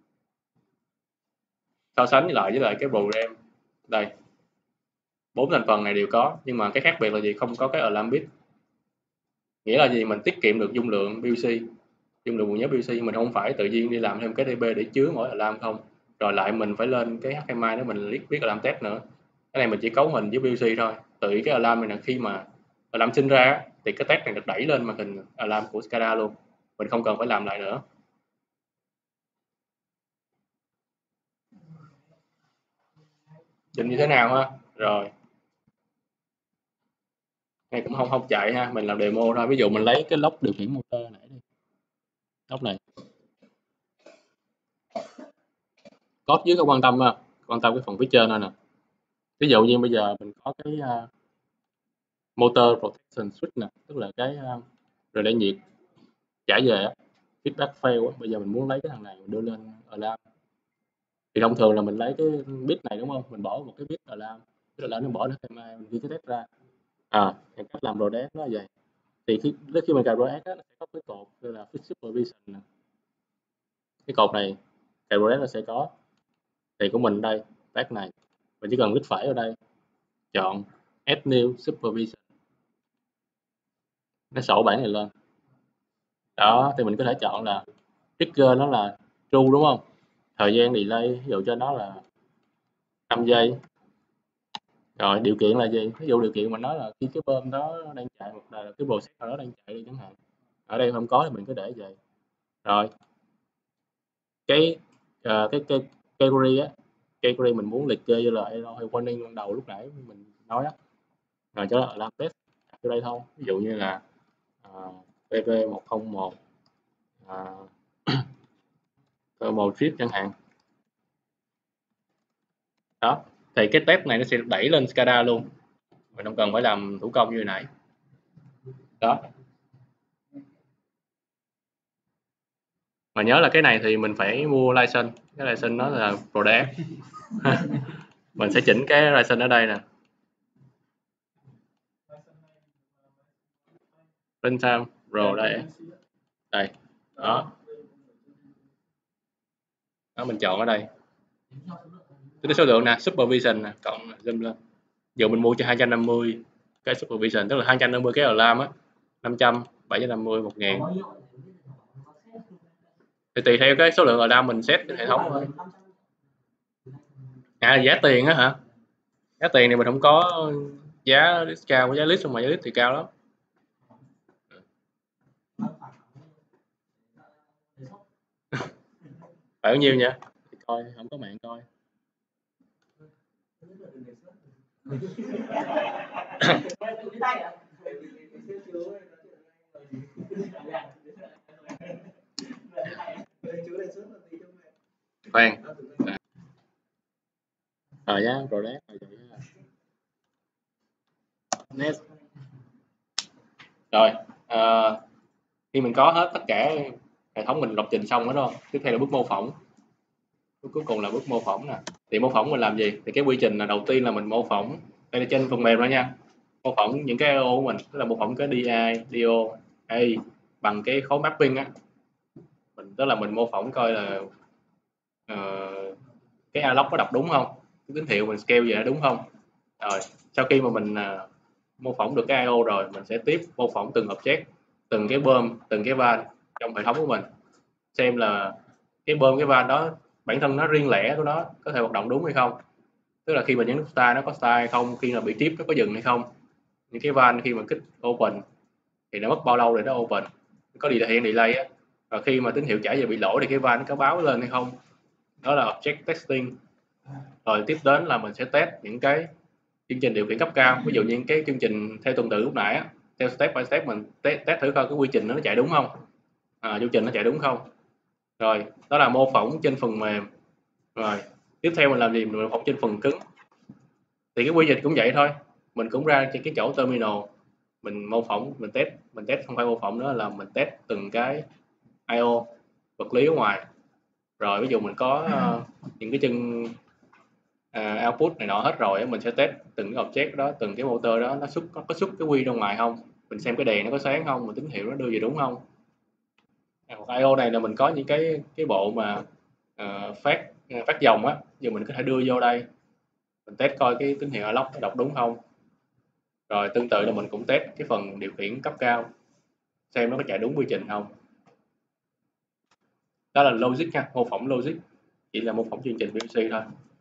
So sánh lại với lại cái program đây, bốn thành phần này đều có, nhưng mà cái khác biệt là gì? Không có cái alarm bit. Nghĩa là gì? Mình tiết kiệm được dung lượng pê xê, dung lượng bộ nhớ pê xê, mình không phải tự nhiên đi làm thêm cái đê bê để chứa mỗi alarm không, rồi lại mình phải lên cái hát em i đó mình viết alarm test nữa. Cái này mình chỉ cấu hình với pê xê thôi. Từ cái alarm này là khi mà alarm sinh ra thì cái test này được đẩy lên màn hình alarm của SCADA luôn, mình không cần phải làm lại nữa. Trình như thế nào ha? Rồi này cũng không không chạy ha, mình làm demo thôi. Ví dụ mình lấy cái lốc điều khiển motor này đi, lốc này code dưới không quan tâm ha, quan tâm cái phần phía trên thôi nè. Ví dụ như bây giờ mình có cái uh, motor protection switch nè, tức là cái uh, rồi để nhiệt trả về á, feedback fail á. Bây giờ mình muốn lấy cái thằng này mình đưa lên alarm thì thông thường là mình lấy cái bit này đúng không, mình bỏ một cái bit alarm, tức là nó bỏ nó thêm ai mình ghi cái test ra. À, thì cách làm React nó là vậy. Thì khi khi mình cài React á, nó sẽ có cái cột gọi là fix supervision nè. Cái cột này cài React nó sẽ có. Thì của mình đây, tag này mình chỉ cần click phải ở đây, chọn add new supervision, nó sổ bản này lên. Đó, thì mình có thể chọn là trigger nó là true đúng không, thời gian delay ví dụ cho nó là năm giây. Rồi điều kiện là gì, ví dụ điều kiện mình nói là khi cái bơm đó đang chạy hoặc là cái process nào đó đang chạy đi chẳng hạn, ở đây không có thì mình cứ để vậy. Rồi cái uh, cái cái category á, category mình muốn liệt kê như là error hay warning ban đầu lúc nãy mình nói á, rồi cho nó làm test ở đây thôi. Ví dụ như là uh, pê pê một không một uh, thermal trip chẳng hạn. Đó, thì cái test này nó sẽ đẩy lên SCADA luôn, mình không cần phải làm thủ công như thế này. Đó, mà nhớ là cái này thì mình phải mua license, cái license nó là product. Mình sẽ chỉnh cái license ở đây nè, runtime rồi đây, đây đó, đó mình chọn ở đây cái số lượng nè, supervision nè, cộng zoom lên. Giờ mình mua cho hai trăm năm mươi cái supervision, tức là hai trăm năm mươi cái alarm á, năm trăm, bảy trăm năm mươi, một ngàn. Thì tùy theo cái số lượng alarm mình set cái hệ thống thôi. À, giá tiền á hả? Giá tiền thì mình không có giá list cao, giá list mà giá list thì cao lắm. Phải bao nhiêu nha? Thì coi, không có mạng coi. Khoan. Rồi nhá, rồi đấy. Next. Rồi, à, khi mình có hết tất cả hệ thống mình lập trình xong đó rồi, tiếp theo là bước mô phỏng. Bước cuối cùng là bước mô phỏng nè. Thì mô phỏng mình làm gì? Thì cái quy trình là đầu tiên là mình mô phỏng, đây là trên phần mềm đó nha. Mô phỏng những cái i o của mình, tức là mô phỏng cái đê i, đê o, a bằng cái khối mapping á. Mình tức là mình mô phỏng coi là uh, cái alloc có đọc đúng không, cái tín hiệu mình scale về đúng không. Rồi sau khi mà mình uh, mô phỏng được cái i o rồi, mình sẽ tiếp mô phỏng từng object, từng cái bơm, từng cái van trong hệ thống của mình, xem là cái bơm cái van đó bản thân nó riêng lẻ của nó có thể hoạt động đúng hay không, tức là khi mà nhấn nút start nó có start hay không, khi nào bị tiếp nó có dừng hay không. Những cái van khi mà kích open thì nó mất bao lâu để nó open, có đi hiện delay á, và khi mà tín hiệu trả về bị lỗi thì cái van nó có báo lên hay không. Đó là object testing. Rồi tiếp đến là mình sẽ test những cái chương trình điều khiển cấp cao, ví dụ như cái chương trình theo tuần tự lúc nãy á, theo step by step mình test, test thử coi cái quy trình nó chạy đúng không, à, chương trình nó chạy đúng không. Rồi đó là mô phỏng trên phần mềm. Rồi tiếp theo mình làm gì, mình mô phỏng trên phần cứng. Thì cái quy trình cũng vậy thôi, mình cũng ra trên cái chỗ terminal, mình mô phỏng, mình test, mình test không phải mô phỏng nữa là mình test từng cái i o vật lý ở ngoài. Rồi ví dụ mình có uh, những cái chân uh, output này nọ hết rồi, mình sẽ test từng cái object đó, từng cái motor đó nó xuất có, có xuất cái quy ra ngoài không, mình xem cái đèn nó có sáng không, mình tín hiệu nó đưa về đúng không. i o này là mình có những cái cái bộ mà uh, phát phát dòng á, giờ mình có thể đưa vô đây, mình test coi cái tín hiệu lock nó đọc đúng không. Rồi tương tự là mình cũng test cái phần điều khiển cấp cao, xem nó có chạy đúng quy trình không. Đó là logic nha, mô phỏng logic, chỉ là mô phỏng chương trình pê lờ xê thôi.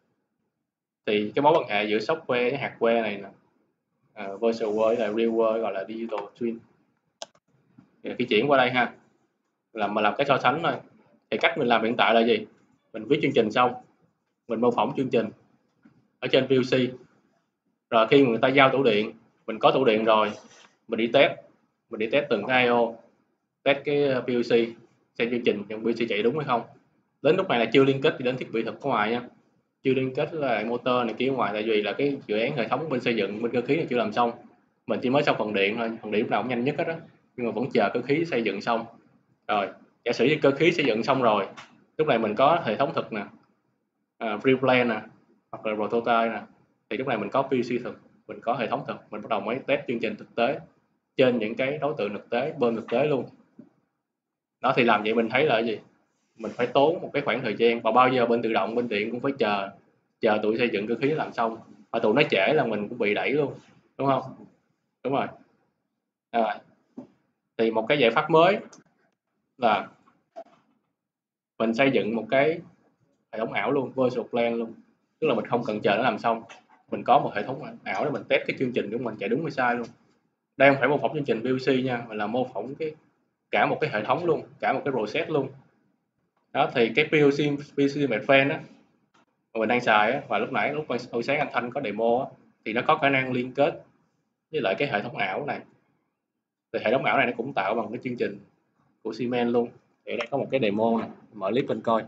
Thì cái mối quan hệ giữa software với hardware này nè, uh, virtual world là real world, gọi là digital twin. Thì khi chuyển qua đây ha, làm mà làm cái so sánh thôi. Thì cách mình làm hiện tại là gì? Mình viết chương trình xong, mình mô phỏng chương trình ở trên pê lờ xê. Rồi khi người ta giao tủ điện, mình có tủ điện rồi, mình đi test, mình đi test từng cái i o, test cái pê lờ xê, xem chương trình trong pê lờ xê chạy đúng hay không. Đến lúc này là chưa liên kết thì đến thiết bị thực ở ngoài nha, chưa liên kết lại motor này kia ở ngoài, tại vì là cái dự án hệ thống bên xây dựng bên cơ khí này chưa làm xong, mình chỉ mới xong phần điện thôi, phần điện lúc nào cũng nhanh nhất hết đó, nhưng mà vẫn chờ cơ khí xây dựng xong. Rồi giả sử như cơ khí xây dựng xong rồi, lúc này mình có hệ thống thực nè, uh, pre-plan nè, hoặc là prototype nè, thì lúc này mình có pê xê thực, mình có hệ thống thực, mình bắt đầu mới test chương trình thực tế trên những cái đối tượng thực tế, bên thực tế luôn. Đó thì làm vậy mình thấy là cái gì, mình phải tốn một cái khoảng thời gian, và bao giờ bên tự động bên điện cũng phải chờ chờ tụi xây dựng cơ khí làm xong, và tụi nó trễ là mình cũng bị đẩy luôn, đúng không? Đúng rồi. À, thì một cái giải pháp mới là mình xây dựng một cái hệ thống ảo luôn, virtual plan luôn, tức là mình không cần chờ nó làm xong, mình có một hệ thống ảo để mình test cái chương trình của mình chạy đúng hay sai luôn. Đây không phải mô phỏng chương trình pê lờ xê nha, mà là mô phỏng cái cả một cái hệ thống luôn, cả một cái process luôn. Đó thì cái pê lờ xê pê lờ xê Mainframe á mình đang xài á, và lúc nãy lúc hồi sáng anh Thanh có demo á, thì nó có khả năng liên kết với lại cái hệ thống ảo này. Thì hệ thống ảo này nó cũng tạo bằng cái chương trình của Siemens luôn. Thì ở đây có một cái demo này, mở clip lên coi.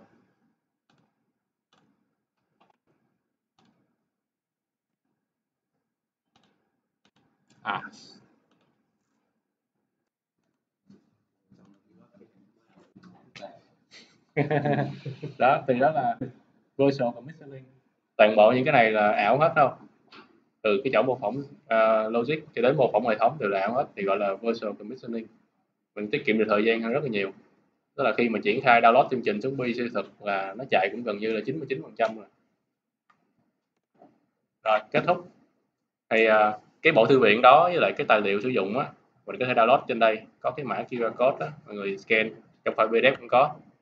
À. Đó thì đó là virtual commissioning, toàn bộ những cái này là ảo hết đâu, từ cái chỗ mô phỏng uh, logic cho đến mô phỏng hệ thống đều là ảo hết, thì gọi là virtual commissioning. Mình tiết kiệm được thời gian hơn rất là nhiều, tức là khi mà triển khai download chương trình xuống pê xê thực là nó chạy cũng gần như là chín mươi chín phần trăm rồi. Rồi kết thúc thì uh, cái bộ thư viện đó với lại cái tài liệu sử dụng á, mình có thể download trên đây, có cái mã quy rờ code đó, mọi người scan trong file pê đê ép cũng có.